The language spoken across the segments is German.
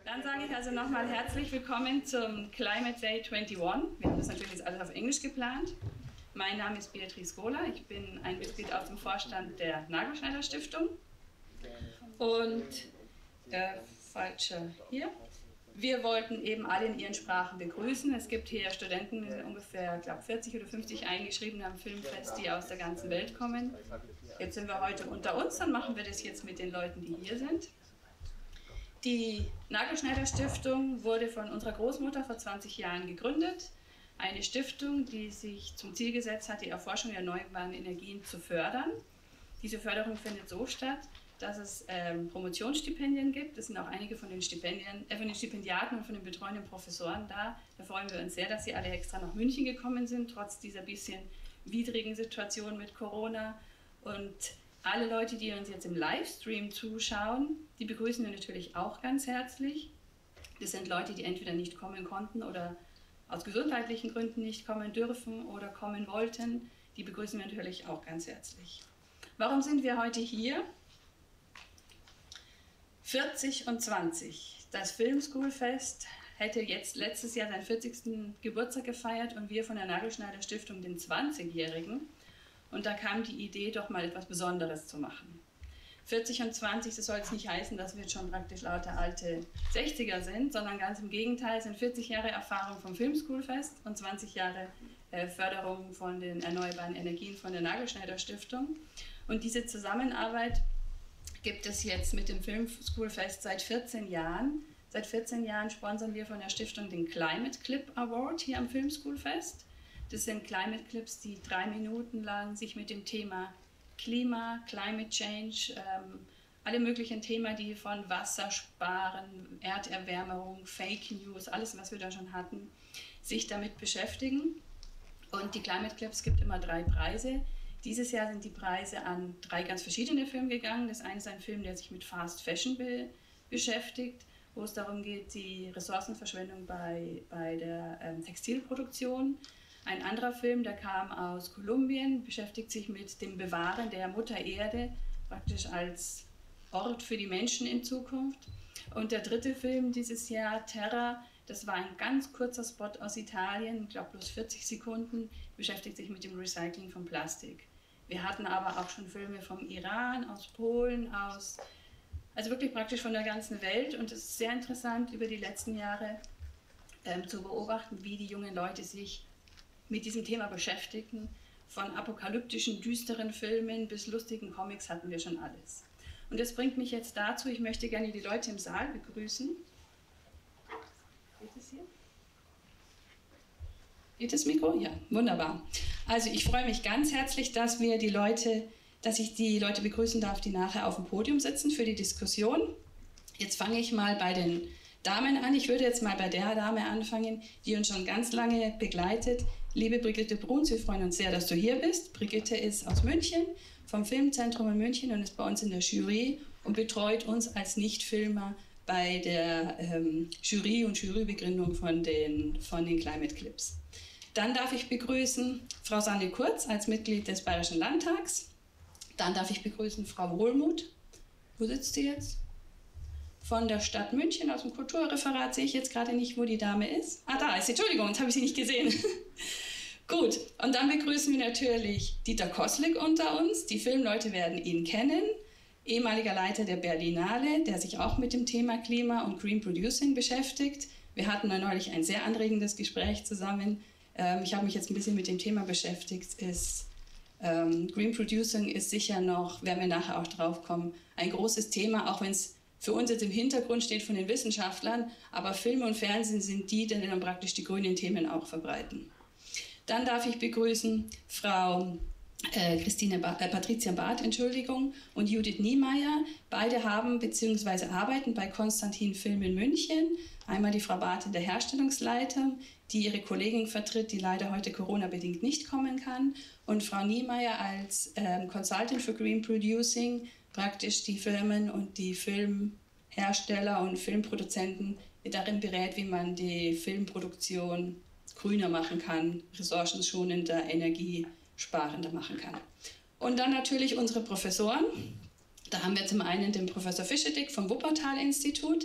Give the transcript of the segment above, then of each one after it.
Dann sage ich also nochmal herzlich willkommen zum Climate Day 21. Wir haben das natürlich jetzt alles auf Englisch geplant. Mein Name ist Beatrice Gohler, ich bin ein Mitglied aus dem Vorstand der Nagelschneider Stiftung. Und hier. Wir wollten eben alle in ihren Sprachen begrüßen. Es gibt hier Studenten, ungefähr, ich glaube 40 oder 50 eingeschrieben am Filmfest, die aus der ganzen Welt kommen. Jetzt sind wir heute unter uns, dann machen wir das jetzt mit den Leuten, die hier sind. Die Nagelschneider Stiftung wurde von unserer Großmutter vor 20 Jahren gegründet. Eine Stiftung, die sich zum Ziel gesetzt hat, die Erforschung der erneuerbaren Energien zu fördern. Diese Förderung findet so statt, dass es Promotionsstipendien gibt. Es sind auch einige von den Stipendiaten und von den betreuenden Professoren da. Da freuen wir uns sehr, dass sie alle extra nach München gekommen sind, trotz dieser bisschen widrigen Situation mit Corona. Und alle Leute, die uns jetzt im Livestream zuschauen, die begrüßen wir natürlich auch ganz herzlich. Das sind Leute, die entweder nicht kommen konnten oder aus gesundheitlichen Gründen nicht kommen dürfen oder kommen wollten. Die begrüßen wir natürlich auch ganz herzlich. Warum sind wir heute hier? 40 und 20. Das Filmschoolfest hätte jetzt letztes Jahr seinen 40. Geburtstag gefeiert und wir von der Nagelschneider Stiftung den 20-Jährigen. Und da kam die Idee, doch mal etwas Besonderes zu machen. 40 und 20, das soll jetzt nicht heißen, dass wir jetzt schon praktisch lauter alte 60er sind, sondern ganz im Gegenteil, sind 40 Jahre Erfahrung vom Filmschoolfest und 20 Jahre Förderung von den erneuerbaren Energien von der Nagelschneider Stiftung. Und diese Zusammenarbeit gibt es jetzt mit dem Filmschoolfest seit 14 Jahren. Seit 14 Jahren sponsern wir von der Stiftung den Climate Clip Award hier am Filmschoolfest. Das sind Climate Clips, die 3 Minuten lang sich mit dem Thema Klima, Climate Change, alle möglichen Themen, die von Wassersparen, Erderwärmung, Fake News, alles, was wir da schon hatten, sich damit beschäftigen. Und die Climate Clips gibt immer 3 Preise. Dieses Jahr sind die Preise an 3 ganz verschiedene Filme gegangen. Das eine ist ein Film, der sich mit Fast Fashion beschäftigt, wo es darum geht, die Ressourcenverschwendung bei der Textilproduktion. Ein anderer Film, der kam aus Kolumbien, beschäftigt sich mit dem Bewahren der Mutter Erde, praktisch als Ort für die Menschen in Zukunft. Und der dritte Film dieses Jahr, Terra, das war ein ganz kurzer Spot aus Italien, ich glaube bloß 40 Sekunden, beschäftigt sich mit dem Recycling von Plastik. Wir hatten aber auch schon Filme vom Iran, aus Polen, also wirklich praktisch von der ganzen Welt. Und es ist sehr interessant, über die letzten Jahre zu beobachten, wie die jungen Leute sich mit diesem Thema beschäftigen. Von apokalyptischen, düsteren Filmen bis lustigen Comics hatten wir schon alles. Und das bringt mich jetzt dazu, ich möchte gerne die Leute im Saal begrüßen. Geht es hier? Geht das Mikro? Ja, wunderbar. Also ich freue mich ganz herzlich, dass ich die Leute begrüßen darf, die nachher auf dem Podium sitzen für die Diskussion. Jetzt fange ich mal bei den Damen an. Ich würde jetzt mal bei der Dame anfangen, die uns schon ganz lange begleitet. Liebe Brigitte Bruns, wir freuen uns sehr, dass du hier bist. Brigitte ist aus München, vom Filmzentrum in München und ist bei uns in der Jury und betreut uns als Nichtfilmer bei der Jury und Jurybegründung von den Climate Clips. Dann darf ich begrüßen Frau Sanne Kurz als Mitglied des Bayerischen Landtags. Dann darf ich begrüßen Frau Wohlmuth. Wo sitzt sie jetzt? Von der Stadt München, aus dem Kulturreferat, sehe ich jetzt gerade nicht, wo die Dame ist. Ah, da ist sie, Entschuldigung, jetzt habe ich sie nicht gesehen. Gut, und dann begrüßen wir natürlich Dieter Koslik unter uns. Die Filmleute werden ihn kennen. Ehemaliger Leiter der Berlinale, der sich auch mit dem Thema Klima und Green Producing beschäftigt. Wir hatten neulich ein sehr anregendes Gespräch zusammen. Ich habe mich jetzt ein bisschen mit dem Thema beschäftigt. Green Producing ist sicher noch, werden wir nachher auch drauf kommen, ein großes Thema, auch wenn es für uns jetzt im Hintergrund steht von den Wissenschaftlern, aber Film und Fernsehen sind die dann praktisch die grünen Themen auch verbreiten. Dann darf ich begrüßen Frau Patricia Barth, und Judith Niemeyer. Beide haben bzw. arbeiten bei Konstantin Film in München. Einmal die Frau Barth, der Herstellungsleiter, die ihre Kollegin vertritt, die leider heute Corona-bedingt nicht kommen kann. Und Frau Niemeyer als Consultant für Green Producing, praktisch die Firmen und die Filmhersteller und Filmproduzenten darin berät, wie man die Filmproduktion grüner machen kann, ressourcenschonender, energiesparender machen kann. Und dann natürlich unsere Professoren. Da haben wir zum einen den Professor Fischedick vom Wuppertal-Institut,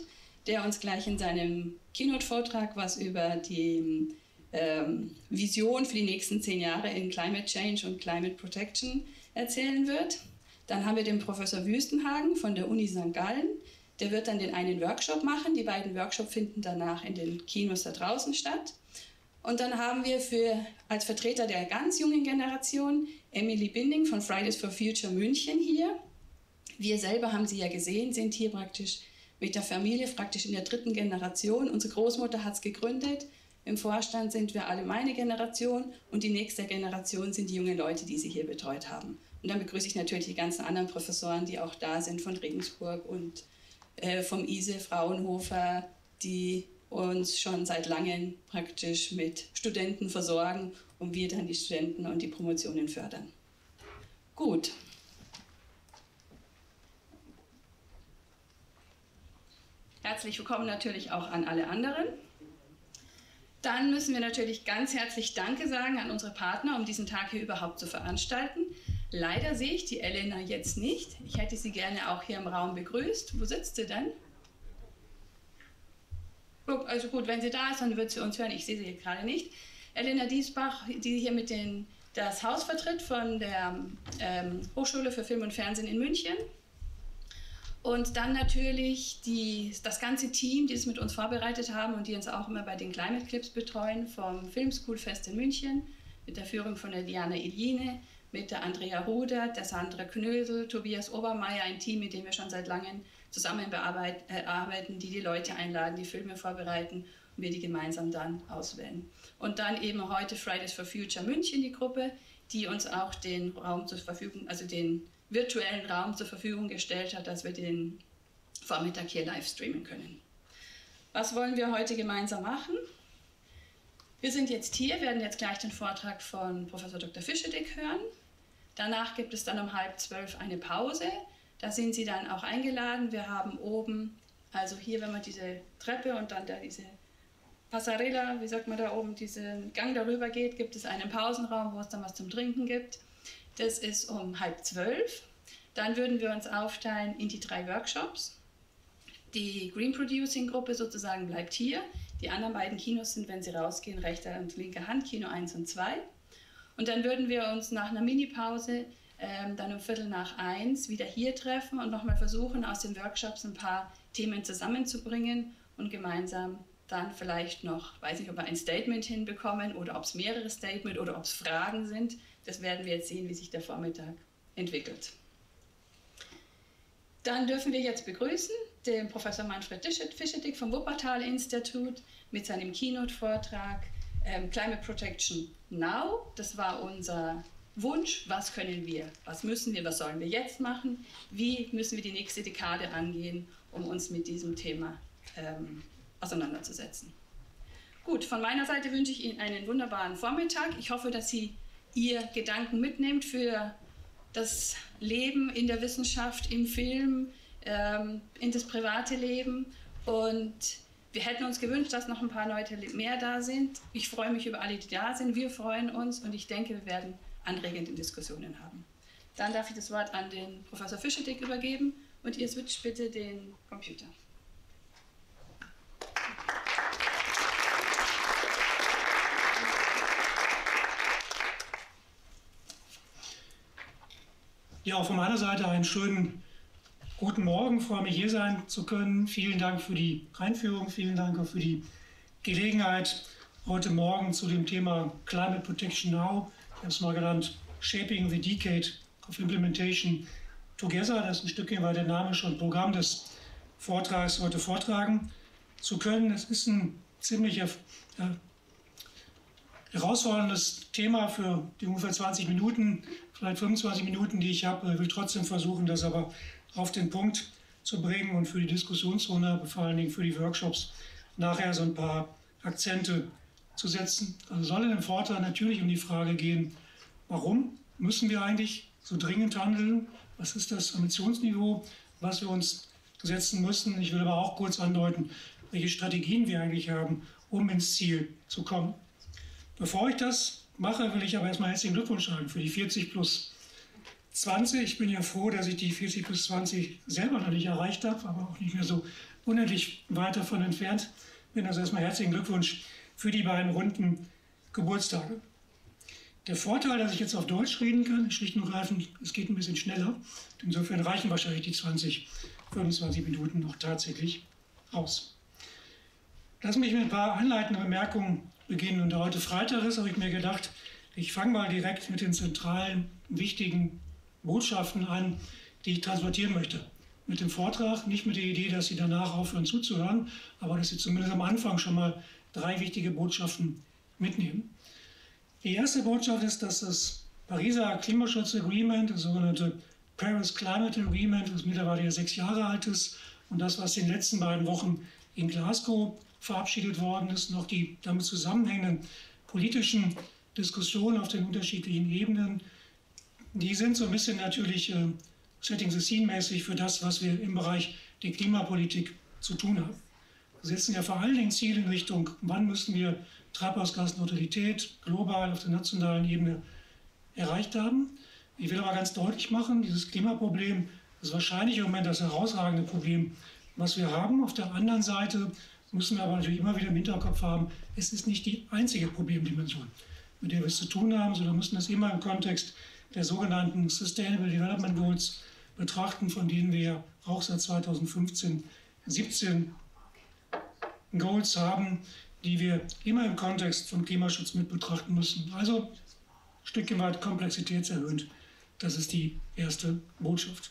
der uns gleich in seinem Keynote-Vortrag was über die Vision für die nächsten 10 Jahre in Climate Change und Climate Protection erzählen wird. Dann haben wir den Professor Wüstenhagen von der Uni St. Gallen. Der wird dann den einen Workshop machen. Die beiden Workshops finden danach in den Kinos da draußen statt. Und dann haben wir als Vertreter der ganz jungen Generation Emily Binding von Fridays for Future München hier. Wir selber haben sie ja gesehen, sind hier praktisch mit der Familie, praktisch in der 3. Generation. Unsere Großmutter hat es gegründet. Im Vorstand sind wir alle meine Generation und die nächste Generation sind die jungen Leute, die sie hier betreut haben. Und dann begrüße ich natürlich die ganzen anderen Professoren, die auch da sind von Regensburg und vom ISE Fraunhofer, die uns schon seit langem praktisch mit Studenten versorgen und wir dann die Studenten und die Promotionen fördern. Gut. Herzlich willkommen natürlich auch an alle anderen. Dann müssen wir natürlich ganz herzlich Danke sagen an unsere Partner, um diesen Tag hier überhaupt zu veranstalten. Leider sehe ich die Elena jetzt nicht. Ich hätte sie gerne auch hier im Raum begrüßt. Wo sitzt sie denn? Also gut, wenn sie da ist, dann wird sie uns hören. Ich sehe sie jetzt gerade nicht. Elena Diesbach, die hier das Haus vertritt von der Hochschule für Film und Fernsehen in München. Und dann natürlich das ganze Team, die es mit uns vorbereitet haben und die uns auch immer bei den Climate Clips betreuen, vom Film School Fest in München, mit der Führung von der Diana Iljine, mit der Andrea Rudert, der Sandra Knösel, Tobias Obermeier, ein Team, mit dem wir schon seit langem zusammen arbeiten, die Leute einladen, die Filme vorbereiten und wir die gemeinsam dann auswählen. Und dann eben heute Fridays for Future München, die Gruppe, die uns auch den Raum zur Verfügung, also den virtuellen Raum zur Verfügung gestellt hat, dass wir den Vormittag hier live streamen können. Was wollen wir heute gemeinsam machen? Wir sind jetzt hier, werden jetzt gleich den Vortrag von Professor Dr. Fischedick hören. Danach gibt es dann um 11:30 eine Pause. Da sind Sie dann auch eingeladen. Wir haben oben, also hier, wenn man diese Treppe und dann da diese Passarella, wie sagt man da oben, diesen Gang darüber geht, gibt es einen Pausenraum, wo es dann was zum Trinken gibt. Das ist um 11:30. Dann würden wir uns aufteilen in die 3 Workshops. Die Green Producing Gruppe sozusagen bleibt hier. Die anderen beiden Kinos sind, wenn Sie rausgehen, rechte und linke Hand, Kino 1 und 2. Und dann würden wir uns nach einer Mini-Pause dann um 1:15 wieder hier treffen und nochmal versuchen, aus den Workshops ein paar Themen zusammenzubringen und gemeinsam dann vielleicht noch, weiß nicht, ob wir ein Statement hinbekommen oder ob es mehrere Statements oder ob es Fragen sind. Das werden wir jetzt sehen, wie sich der Vormittag entwickelt. Dann dürfen wir jetzt begrüßen den Professor Manfred Fischedick vom Wuppertal-Institut mit seinem Keynote-Vortrag Climate Protection Now. Das war unser Wunsch. Was können wir? Was müssen wir? Was sollen wir jetzt machen? Wie müssen wir die nächste Dekade angehen, um uns mit diesem Thema auseinanderzusetzen? Gut, von meiner Seite wünsche ich Ihnen einen wunderbaren Vormittag. Ich hoffe, dass Sie Ihr Gedanken mitnehmt für das Leben in der Wissenschaft, im Film, in das private Leben. Und wir hätten uns gewünscht, dass noch ein paar Leute mehr da sind. Ich freue mich über alle, die da sind. Wir freuen uns und ich denke, wir werden anregende Diskussionen haben. Dann darf ich das Wort an den Professor Fischedick übergeben und ihr switcht bitte den Computer. Ja, auch von meiner Seite einen schönen guten Morgen. Ich freue mich, hier sein zu können. Vielen Dank für die Einführung, vielen Dank auch für die Gelegenheit, heute Morgen zu dem Thema Climate Protection Now, ich habe es mal genannt, Shaping the Decade of Implementation Together, das ist ein Stückchen weit der Name schon Programm des Vortrags heute vortragen zu können. Es ist ein ziemlich herausforderndes Thema für die ungefähr 20 Minuten, vielleicht 25 Minuten, die ich habe. Ich will trotzdem versuchen, das aber auf den Punkt zu bringen und für die Diskussionsrunde, aber vor allen Dingen für die Workshops nachher so ein paar Akzente zu setzen. Also soll in dem Vortrag natürlich um die Frage gehen, warum müssen wir eigentlich so dringend handeln? Was ist das Ambitionsniveau, was wir uns setzen müssen? Ich will aber auch kurz andeuten, welche Strategien wir eigentlich haben, um ins Ziel zu kommen. Bevor ich das mache, will ich aber erstmal herzlichen Glückwunsch sagen für die 40 plus 20. Ich bin ja froh, dass ich die 40 bis 20 selber noch nicht erreicht habe, aber auch nicht mehr so unendlich weit davon entfernt bin. Also erstmal herzlichen Glückwunsch für die beiden runden Geburtstage. Der Vorteil, dass ich jetzt auf Deutsch reden kann, ist schlicht und ergreifend, es geht ein bisschen schneller. Insofern reichen wahrscheinlich die 20, 25 Minuten noch tatsächlich aus. Lass mich mit ein paar einleitenden Bemerkungen beginnen. Und da heute Freitag ist, habe ich mir gedacht, ich fange mal direkt mit den zentralen, wichtigen Botschaften an, die ich transportieren möchte. Mit dem Vortrag, nicht mit der Idee, dass Sie danach aufhören zuzuhören, aber dass Sie zumindest am Anfang schon mal 3 wichtige Botschaften mitnehmen. Die erste Botschaft ist, dass das Pariser Klimaschutzagreement, das sogenannte Paris Climate Agreement, das mittlerweile ja 6 Jahre alt ist, und das, was in den letzten beiden Wochen in Glasgow verabschiedet worden ist, noch die damit zusammenhängenden politischen Diskussionen auf den unterschiedlichen Ebenen, die sind so ein bisschen natürlich Setting the Scene-mäßig für das, was wir im Bereich der Klimapolitik zu tun haben. Wir setzen ja vor allen Dingen Ziele in Richtung, wann müssen wir Treibhausgasneutralität global auf der nationalen Ebene erreicht haben. Ich will aber ganz deutlich machen, dieses Klimaproblem ist wahrscheinlich im Moment das herausragende Problem, was wir haben. Auf der anderen Seite müssen wir aber natürlich immer wieder im Hinterkopf haben, es ist nicht die einzige Problemdimension, mit der wir es zu tun haben, sondern müssen es immer im Kontext der sogenannten Sustainable Development Goals betrachten, von denen wir ja auch seit 2015, 17 Goals haben, die wir immer im Kontext von Klimaschutz mit betrachten müssen. Also ein Stückchen weit komplexitätserhöhend. Das ist die erste Botschaft.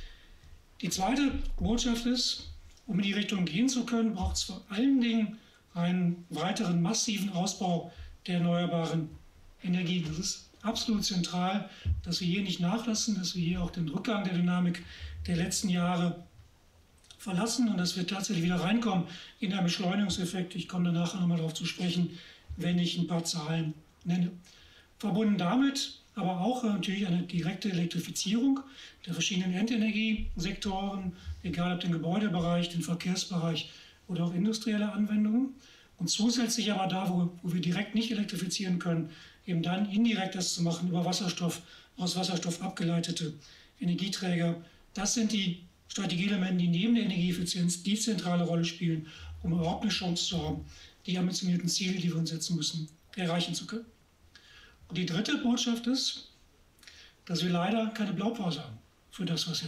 Die zweite Botschaft ist, um in die Richtung gehen zu können, braucht es vor allen Dingen einen weiteren massiven Ausbau der erneuerbaren Energien. Das ist absolut zentral, dass wir hier nicht nachlassen, dass wir hier auch den Rückgang der Dynamik der letzten Jahre verlassen und dass wir tatsächlich wieder reinkommen in einen Beschleunigungseffekt. Ich komme danach nochmal darauf zu sprechen, wenn ich ein paar Zahlen nenne. Verbunden damit aber auch natürlich eine direkte Elektrifizierung der verschiedenen Endenergiesektoren, egal ob den Gebäudebereich, den Verkehrsbereich oder auch industrielle Anwendungen. Und zusätzlich aber da, wo wir direkt nicht elektrifizieren können, eben dann indirekt das zu machen über Wasserstoff, aus Wasserstoff abgeleitete Energieträger. Das sind die Strategieelemente, die neben der Energieeffizienz die zentrale Rolle spielen, um überhaupt eine Chance zu haben, die ambitionierten Ziele, die wir uns setzen müssen, erreichen zu können. Und die dritte Botschaft ist, dass wir leider keine Blaupause haben für das, was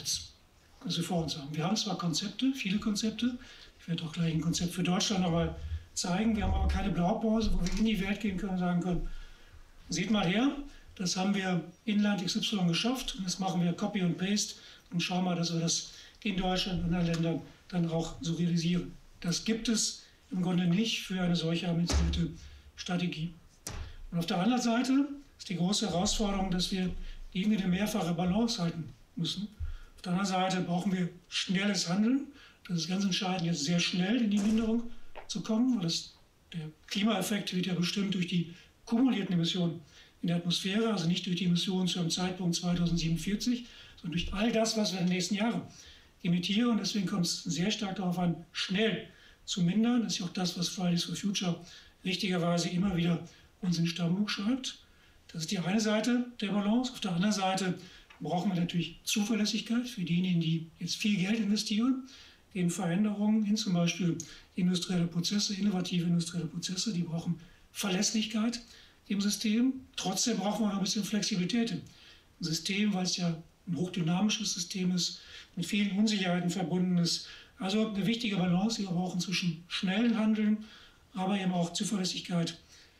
wir vor uns haben. Wir haben zwar Konzepte, viele Konzepte, ich werde auch gleich ein Konzept für Deutschland nochmal zeigen, wir haben aber keine Blaupause, wo wir in die Welt gehen können und sagen können, seht mal her, das haben wir in Land XY geschafft und jetzt machen wir Copy und Paste und schauen mal, dass wir das in Deutschland und anderen Ländern dann auch so realisieren. Das gibt es im Grunde nicht für eine solche ambitionierte Strategie. Und auf der anderen Seite ist die große Herausforderung, dass wir irgendwie eine mehrfache Balance halten müssen. Auf der anderen Seite brauchen wir schnelles Handeln. Das ist ganz entscheidend, jetzt sehr schnell in die Minderung zu kommen, weil der Klimaeffekt wird ja bestimmt durch die kumulierten Emissionen in der Atmosphäre, also nicht durch die Emissionen zu einem Zeitpunkt 2047, sondern durch all das, was wir in den nächsten Jahren emittieren. Und deswegen kommt es sehr stark darauf an, schnell zu mindern. Das ist ja auch das, was Fridays for Future richtigerweise immer wieder uns in Stammbuch schreibt. Das ist die eine Seite der Balance. Auf der anderen Seite brauchen wir natürlich Zuverlässigkeit für diejenigen, die jetzt viel Geld investieren in Veränderungen, in zum Beispiel industrielle Prozesse, innovative industrielle Prozesse. Die brauchen Verlässlichkeit im System. Trotzdem brauchen wir noch ein bisschen Flexibilität im System, weil es ja ein hochdynamisches System ist, mit vielen Unsicherheiten verbunden ist. Also eine wichtige Balance, die wir brauchen zwischen schnellen Handeln, aber eben auch Zuverlässigkeit,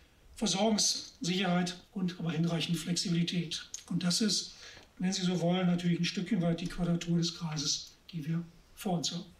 Versorgungssicherheit und aber hinreichend Flexibilität. Und das ist, wenn Sie so wollen, natürlich ein Stückchen weit die Quadratur des Kreises, die wir vor uns haben.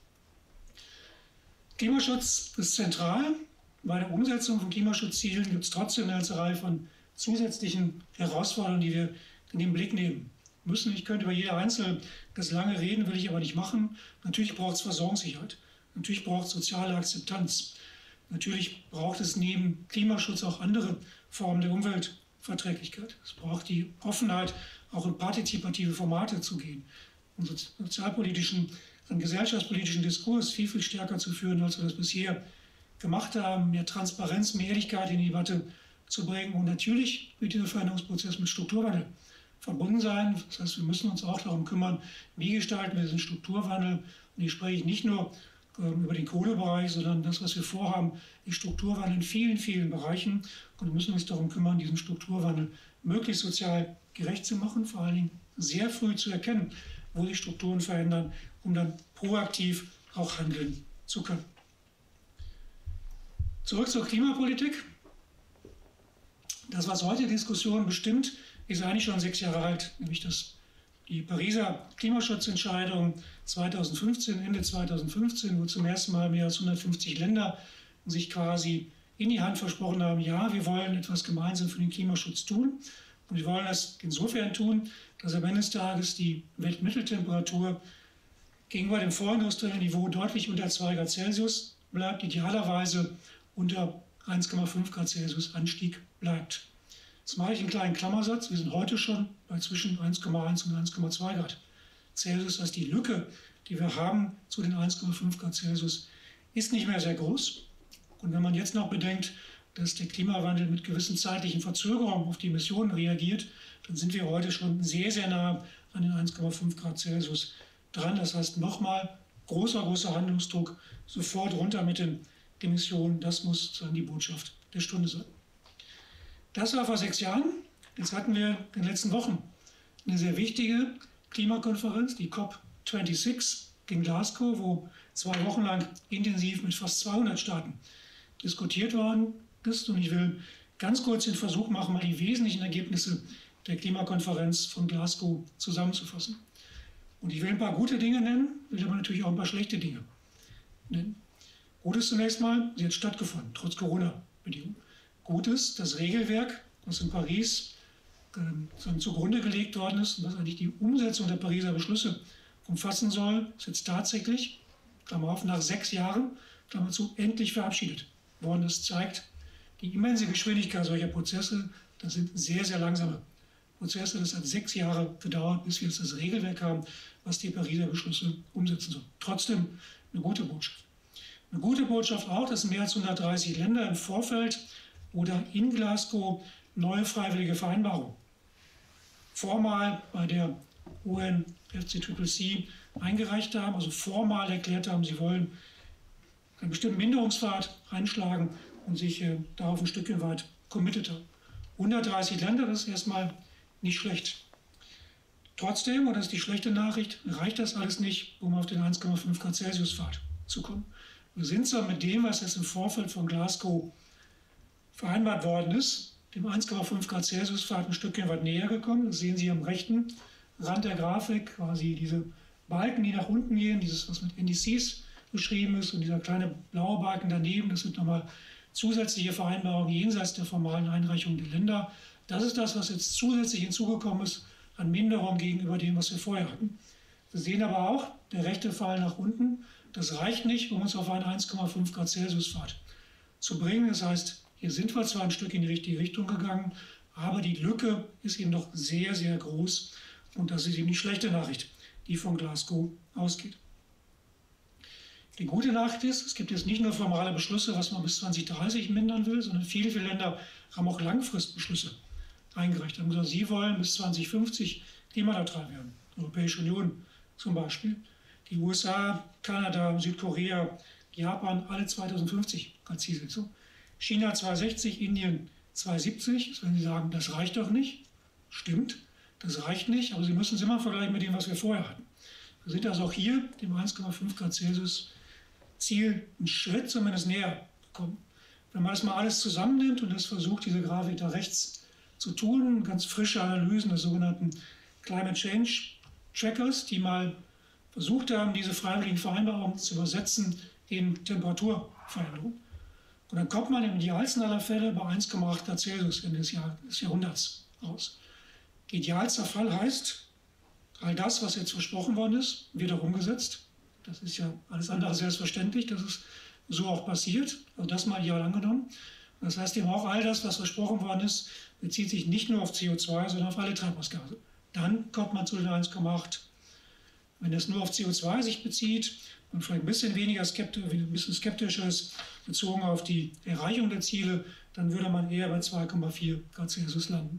Klimaschutz ist zentral. Bei der Umsetzung von Klimaschutzzielen gibt es trotzdem eine ganze Reihe von zusätzlichen Herausforderungen, die wir in den Blick nehmen müssen. Ich könnte über jede einzelne das lange reden, will ich aber nicht machen. Natürlich braucht es Versorgungssicherheit. Natürlich braucht es soziale Akzeptanz. Natürlich braucht es neben Klimaschutz auch andere Formen der Umweltverträglichkeit. Es braucht die Offenheit, auch in partizipative Formate zu gehen, um sozialpolitischen und gesellschaftspolitischen Diskurs viel, viel stärker zu führen, als wir das bisher gemacht haben, mehr Transparenz, mehr Ehrlichkeit in die Debatte zu bringen. Und natürlich wird dieser Veränderungsprozess mit Strukturwandel verbunden sein. Das heißt, wir müssen uns auch darum kümmern, wie gestalten wir diesen Strukturwandel. Und hier spreche ich nicht nur über den Kohlebereich, sondern das, was wir vorhaben, ist Strukturwandel in vielen, vielen Bereichen. Und wir müssen uns darum kümmern, diesen Strukturwandel möglichst sozial gerecht zu machen, vor allen Dingen sehr früh zu erkennen, wo sich Strukturen verändern, um dann proaktiv auch handeln zu können. Zurück zur Klimapolitik. Das, was heute die Diskussion bestimmt, ist eigentlich schon 6 Jahre alt, nämlich die Pariser Klimaschutzentscheidung 2015, Ende 2015, wo zum ersten Mal mehr als 150 Länder sich quasi in die Hand versprochen haben, ja, wir wollen etwas gemeinsam für den Klimaschutz tun. Und wir wollen das insofern tun, dass am Ende des Tages die Weltmitteltemperatur gegenüber dem vorindustriellen Niveau deutlich unter 2 Grad Celsius bleibt, idealerweise unter 1,5 Grad Celsius Anstieg bleibt. Jetzt mache ich einen kleinen Klammersatz. Wir sind heute schon bei zwischen 1,1 und 1,2 Grad Celsius. Das heißt, die Lücke, die wir haben zu den 1,5 Grad Celsius, ist nicht mehr sehr groß. Und wenn man jetzt noch bedenkt, dass der Klimawandel mit gewissen zeitlichen Verzögerungen auf die Emissionen reagiert, dann sind wir heute schon sehr, sehr nah an den 1,5 Grad Celsius dran. Das heißt nochmal, großer Handlungsdruck, sofort runter mit den Emissionen. Das muss dann die Botschaft der Stunde sein. Das war vor 6 Jahren. Jetzt hatten wir in den letzten Wochen eine sehr wichtige Klimakonferenz, die COP26 in Glasgow, wo 2 Wochen lang intensiv mit fast 200 Staaten diskutiert worden ist. Und ich will ganz kurz den Versuch machen, mal die wesentlichen Ergebnisse der Klimakonferenz von Glasgow zusammenzufassen. Und ich will ein paar gute Dinge nennen, will aber natürlich auch ein paar schlechte Dinge nennen. Gut ist zunächst mal, sie hat stattgefunden, trotz Corona-Bedingungen. Gut ist, das Regelwerk, das in Paris zugrunde gelegt worden ist und das eigentlich die Umsetzung der Pariser Beschlüsse umfassen soll, ist jetzt tatsächlich, Klammer auf, nach 6 Jahren, Klammer zu, endlich verabschiedet worden. Das zeigt die immense Geschwindigkeit solcher Prozesse. Das sind sehr, sehr langsame Prozesse. Das hat 6 Jahre gedauert, bis wir jetzt das Regelwerk haben, was die Pariser Beschlüsse umsetzen soll. Trotzdem eine gute Botschaft. Eine gute Botschaft auch, dass mehr als 130 Länder im Vorfeld oder in Glasgow neue freiwillige Vereinbarungen formal bei der UNFCCC eingereicht haben, also formal erklärt haben, sie wollen einen bestimmten Minderungspfad einschlagen und sich darauf ein Stückchen weit committed haben. 130 Länder, das ist erstmal nicht schlecht. Trotzdem, und das ist die schlechte Nachricht, reicht das alles nicht, um auf den 1,5 Grad Celsius Pfad zu kommen. Wir sind zwar mit dem, was jetzt im Vorfeld von Glasgow vereinbart worden ist, dem 1,5 Grad Celsius Pfad ein Stückchen weit näher gekommen. Das sehen Sie am rechten Rand der Grafik, quasi diese Balken, die nach unten gehen, dieses, was mit NDCs beschrieben ist, und dieser kleine blaue Balken daneben, das sind nochmal zusätzliche Vereinbarungen jenseits der formalen Einreichung der Länder. Das ist das, was jetzt zusätzlich hinzugekommen ist an Minderung gegenüber dem, was wir vorher hatten. Wir sehen aber auch, der rechte Pfeil nach unten, das reicht nicht, um uns auf einen 1,5 Grad Celsius Pfad zu bringen. Das heißt, hier sind wir zwar ein Stück in die richtige Richtung gegangen, aber die Lücke ist eben noch sehr, sehr groß. Und das ist eben die schlechte Nachricht, die von Glasgow ausgeht. Die gute Nachricht ist, es gibt jetzt nicht nur formale Beschlüsse, was man bis 2030 mindern will, sondern viele, viele Länder haben auch Langfristbeschlüsse eingereicht. Haben gesagt, sie wollen bis 2050 klimaneutral werden. Die Europäische Union zum Beispiel. Die USA, Kanada, Südkorea, Japan, alle 2050 als Zielsetzung. China 2060, Indien 2070. Jetzt werden Sie sagen, das reicht doch nicht. Stimmt, das reicht nicht, aber Sie müssen es immer vergleichen mit dem, was wir vorher hatten. Wir sind also auch hier dem 1,5 Grad Celsius Ziel einen Schritt zumindest näher gekommen. Wenn man das mal alles zusammennimmt und das versucht, diese Grafik da rechts zu tun, ganz frische Analysen des sogenannten Climate Change Trackers, die mal versucht haben, diese freiwilligen Vereinbarungen zu übersetzen in Temperaturveränderung. Und dann kommt man im idealsten aller Fälle bei 1,8 Grad Celsius Ende des Jahrhunderts raus. Idealster Fall heißt, all das, was jetzt versprochen worden ist, wird auch umgesetzt. Das ist ja alles andere selbstverständlich, dass es so auch passiert. Also das mal ideal angenommen. Das heißt eben auch, all das, was versprochen worden ist, bezieht sich nicht nur auf CO2, sondern auf alle Treibhausgase. Dann kommt man zu den 1,8. Wenn es nur auf CO2 sich bezieht und vielleicht ein bisschen weniger skeptischer ist, bezogen auf die Erreichung der Ziele, dann würde man eher bei 2,4 Grad Celsius landen.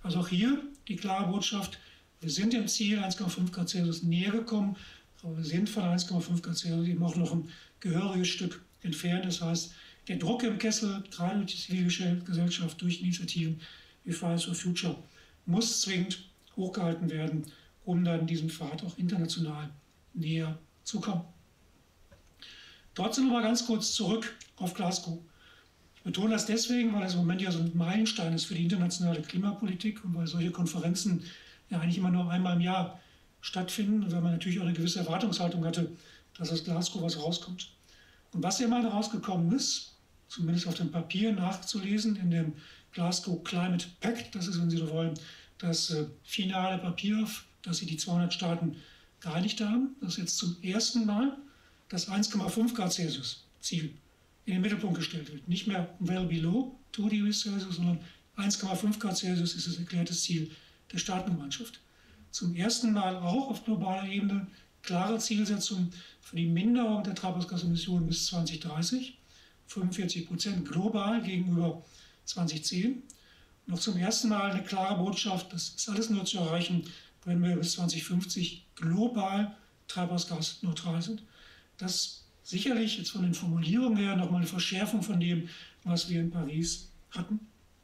Also auch hier die klare Botschaft, wir sind dem Ziel 1,5 Grad Celsius näher gekommen, aber wir sind von 1,5 Grad Celsius eben auch noch ein gehöriges Stück entfernt. Das heißt, der Druck im Kessel, gerade durch die Zivilgesellschaft, durch Initiativen wie Fridays for Future, muss zwingend hochgehalten werden, um dann diesem Pfad auch international näher zu kommen. Trotzdem noch mal ganz kurz zurück auf Glasgow. Ich betone das deswegen, weil das im Moment ja so ein Meilenstein ist für die internationale Klimapolitik und weil solche Konferenzen ja eigentlich immer nur einmal im Jahr stattfinden und weil man natürlich auch eine gewisse Erwartungshaltung hatte, dass aus Glasgow was rauskommt. Und was ja mal rausgekommen ist, zumindest auf dem Papier nachzulesen, in dem Glasgow Climate Pact, das ist, wenn Sie so wollen, das finale Papier, auf das sich die 200 Staaten geeinigt haben, dass jetzt zum ersten Mal das 1,5 Grad Celsius Ziel in den Mittelpunkt gestellt wird. Nicht mehr well below 2 degrees Celsius, sondern 1,5 Grad Celsius ist das erklärte Ziel der Staatengemeinschaft. Zum ersten Mal auch auf globaler Ebene klare Zielsetzung für die Minderung der Treibhausgasemissionen bis 2030, 45% global gegenüber 2010. Noch zum ersten Mal eine klare Botschaft, das ist alles nur zu erreichen, wenn wir bis 2050 global treibhausgasneutral sind. Das sicherlich jetzt von den Formulierungen her nochmal eine Verschärfung von dem, was wir in Paris hatten.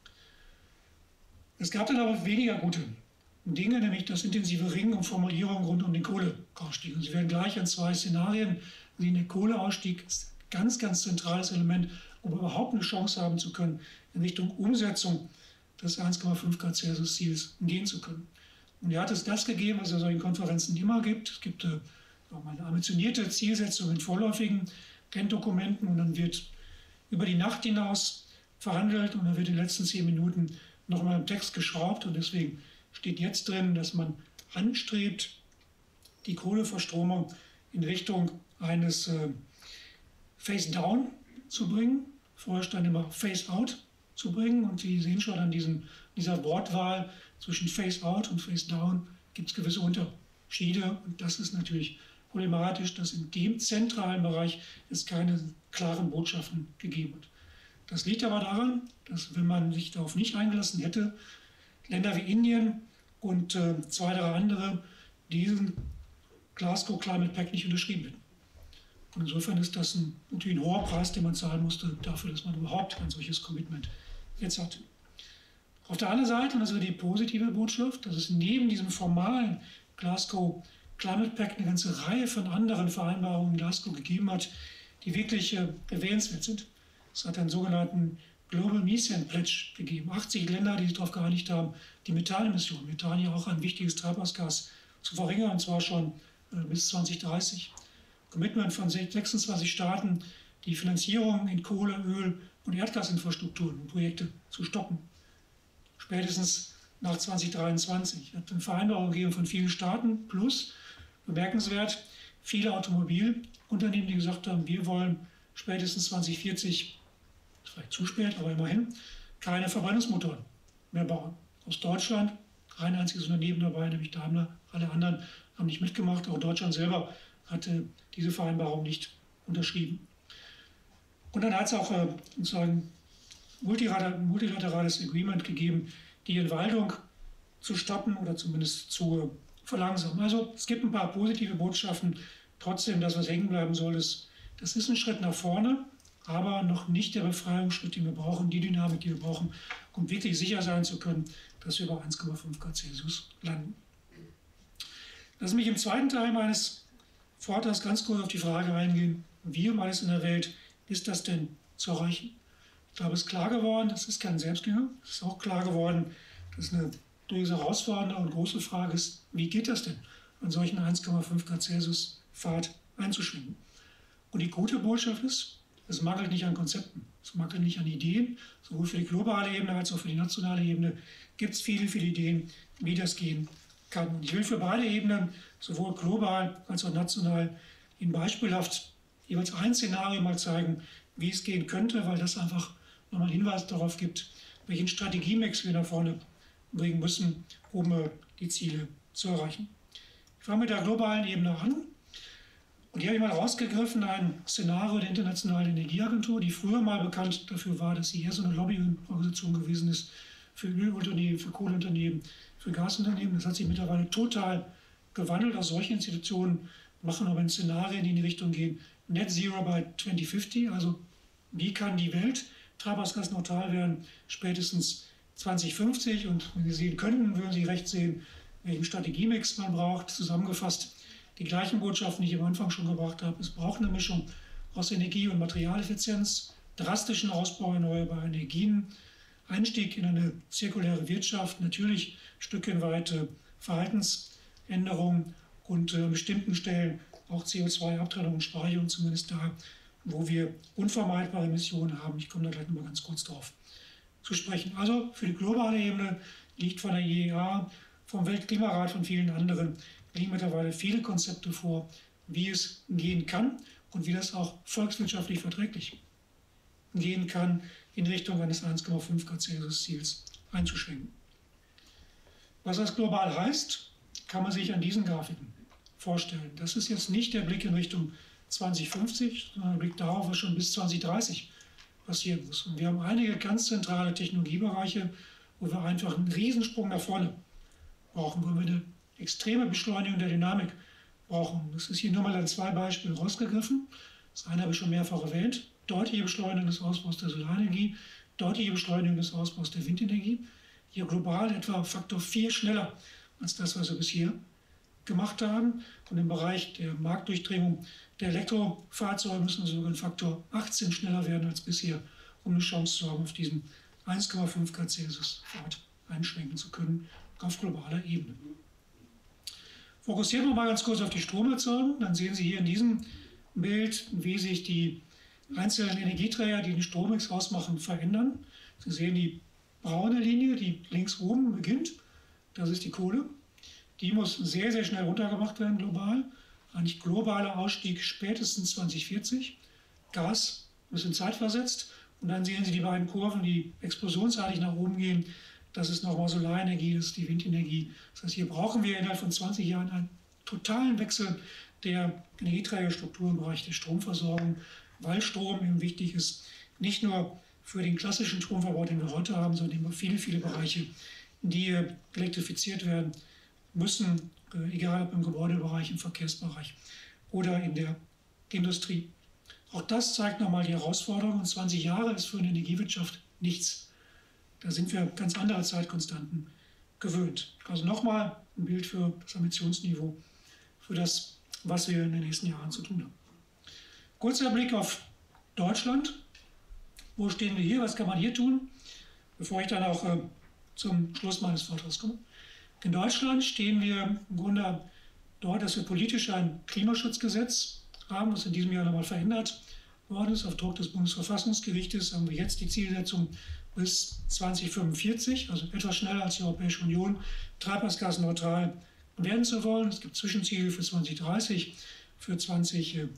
Es gab dann aber weniger gute Dinge, nämlich das intensive Ringen um Formulierungen rund um den Kohleausstieg. Und Sie werden gleich an zwei Szenarien sehen. Der Kohleausstieg ist ein ganz, ganz zentrales Element, um überhaupt eine Chance haben zu können, in Richtung Umsetzung des 1,5 Grad Celsius Ziels gehen zu können. Und hier hat es das gegeben, was es in solchen Konferenzen immer gibt. Es gibt eine ambitionierte Zielsetzung in vorläufigen Enddokumenten und dann wird über die Nacht hinaus verhandelt und dann wird in den letzten 10 Minuten nochmal im Text geschraubt und deswegen steht jetzt drin, dass man anstrebt, die Kohleverstromung in Richtung eines Face-Down zu bringen. Vorher stand immer Face-Out zu bringen und Sie sehen schon an dieser Wortwahl zwischen Face-Out und Face-Down gibt es gewisse Unterschiede und das ist natürlich problematisch, dass in dem zentralen Bereich es keine klaren Botschaften gegeben hat. Das liegt aber daran, dass wenn man sich darauf nicht eingelassen hätte, Länder wie Indien und 2, 3 andere diesen Glasgow Climate Pact nicht unterschrieben hätten. Und insofern ist das natürlich ein hoher Preis, den man zahlen musste dafür, dass man überhaupt ein solches Commitment jetzt hat. Auf der anderen Seite, und das ist die positive Botschaft, dass es neben diesem formalen Glasgow Climate Pact eine ganze Reihe von anderen Vereinbarungen in Glasgow gegeben hat, die wirklich erwähnenswert sind. Es hat einen sogenannten Global Methane Pledge gegeben. 80 Länder, die sich darauf geeinigt haben, die Methanemissionen, Methan ja auch ein wichtiges Treibhausgas, zu verringern, und zwar schon bis 2030. Commitment von 26 Staaten, die Finanzierung in Kohle-, Öl- und Erdgasinfrastrukturen und Projekte zu stoppen. Spätestens nach 2023. Es hat eine Vereinbarung gegeben von vielen Staaten, plus, bemerkenswert, viele Automobilunternehmen, die gesagt haben, wir wollen spätestens 2040, das ist vielleicht zu spät, aber immerhin, keine Verbrennungsmotoren mehr bauen. Aus Deutschland, kein einziges Unternehmen dabei, nämlich Daimler, alle anderen haben nicht mitgemacht, auch Deutschland selber hatte diese Vereinbarung nicht unterschrieben. Und dann hat es auch sozusagen multilaterales Agreement gegeben, die Entwaldung zu stoppen oder zumindest zu verlangsamen. Also es gibt ein paar positive Botschaften. Trotzdem, das, was hängen bleiben soll, ist, das ist ein Schritt nach vorne, aber noch nicht der Befreiungsschritt, den wir brauchen, die Dynamik, die wir brauchen, um wirklich sicher sein zu können, dass wir bei 1,5 Grad Celsius landen. Lass mich im zweiten Teil meines Vortrags ganz kurz auf die Frage eingehen, wie um alles in der Welt ist das denn zu erreichen? Ich glaube, es ist klar geworden, das ist kein Selbstgänger. Es ist auch klar geworden, dass eine durchaus herausfordernde und große Frage ist, wie geht das denn, an solchen 1,5 Grad Celsius Pfad einzuschwingen? Und die gute Botschaft ist, es mangelt nicht an Konzepten, es mangelt nicht an Ideen, sowohl für die globale Ebene als auch für die nationale Ebene gibt es viele, viele Ideen, wie das gehen kann. Und ich will für beide Ebenen, sowohl global als auch national, Ihnen beispielhaft jeweils ein Szenario mal zeigen, wie es gehen könnte, weil das einfach nochmal einen Hinweis darauf gibt, welchen Strategiemix wir nach vorne bringen müssen, um die Ziele zu erreichen. Ich fange mit der globalen Ebene an. Und hier habe ich mal rausgegriffen ein Szenario der Internationalen Energieagentur, die früher mal bekannt dafür war, dass sie eher so eine Lobbyorganisation gewesen ist für Ölunternehmen, für Kohleunternehmen, für Gasunternehmen. Das hat sich mittlerweile total gewandelt. Auch solche Institutionen machen aber Szenarien, die in die Richtung gehen, Net Zero by 2050, also wie kann die Welt treibhausgasneutral werden, spätestens 2050. Und wenn Sie sehen könnten, würden Sie recht sehen, welchen Strategiemix man braucht. Zusammengefasst die gleichen Botschaften, die ich am Anfang schon gebracht habe. Es braucht eine Mischung aus Energie- und Materialeffizienz, drastischen Ausbau erneuerbarer Energien, Einstieg in eine zirkuläre Wirtschaft, natürlich stückchenweite Verhaltensänderungen und an bestimmten Stellen auch CO2-Abtrennung und Speicherung, zumindest da, wo wir unvermeidbare Emissionen haben. Ich komme da gleich nochmal ganz kurz drauf zu sprechen. Also für die globale Ebene liegt von der IEA, vom Weltklimarat, von vielen anderen, liegen mittlerweile viele Konzepte vor, wie es gehen kann und wie das auch volkswirtschaftlich verträglich gehen kann, in Richtung eines 1,5 Grad Celsius Ziels einzuschränken. Was das global heißt, kann man sich an diesen Grafiken vorstellen. Das ist jetzt nicht der Blick in Richtung 2050, sondern der Blick darauf, was schon bis 2030 passieren muss. Und wir haben einige ganz zentrale Technologiebereiche, wo wir einfach einen Riesensprung nach vorne brauchen, wo wir eine extreme Beschleunigung der Dynamik brauchen. Das ist hier nur mal an 2 Beispielen rausgegriffen. Das eine habe ich schon mehrfach erwähnt. Deutliche Beschleunigung des Ausbaus der Solarenergie, deutliche Beschleunigung des Ausbaus der Windenergie. Hier global etwa Faktor 4 schneller als das, was wir bisher gemacht haben. Und im Bereich der Marktdurchdringung der Elektrofahrzeuge müssen wir sogar einen Faktor 18 schneller werden als bisher, um eine Chance zu haben, auf diesen 1,5 Grad Celsius Pfad einschränken zu können, auf globaler Ebene. Fokussieren wir mal ganz kurz auf die Stromerzeugung. Dann sehen Sie hier in diesem Bild, wie sich die einzelnen Energieträger, die den Strommix ausmachen, verändern. Sie sehen die braune Linie, die links oben beginnt. Das ist die Kohle. Die muss sehr, sehr schnell runtergemacht werden global. Eigentlich globaler Ausstieg spätestens 2040. Gas ein bisschen zeitversetzt. Und dann sehen Sie die beiden Kurven, die explosionsartig nach oben gehen. Das ist nochmal Solarenergie, das ist die Windenergie. Das heißt, hier brauchen wir innerhalb von 20 Jahren einen totalen Wechsel der Energieträgerstruktur im Bereich der Stromversorgung, weil Strom eben wichtig ist, nicht nur für den klassischen Stromverbrauch, den wir heute haben, sondern immer viele, viele Bereiche, die elektrifiziert werden müssen, egal ob im Gebäudebereich, im Verkehrsbereich oder in der Industrie. Auch das zeigt nochmal die Herausforderung. Und 20 Jahre ist für eine Energiewirtschaft nichts. Da sind wir ganz andere Zeitkonstanten gewöhnt. Also nochmal ein Bild für das Ambitionsniveau, für das, was wir in den nächsten Jahren zu tun haben. Kurzer Blick auf Deutschland. Wo stehen wir hier? Was kann man hier tun? Bevor ich dann auch zum Schluss meines Vortrags komme. In Deutschland stehen wir im Grunde dort, dass wir politisch ein Klimaschutzgesetz haben, was in diesem Jahr nochmal verändert worden ist. Auf Druck des Bundesverfassungsgerichtes haben wir jetzt die Zielsetzung bis 2045, also etwas schneller als die Europäische Union, treibhausgasneutral werden zu wollen. Es gibt Zwischenziele für 2030, für 2050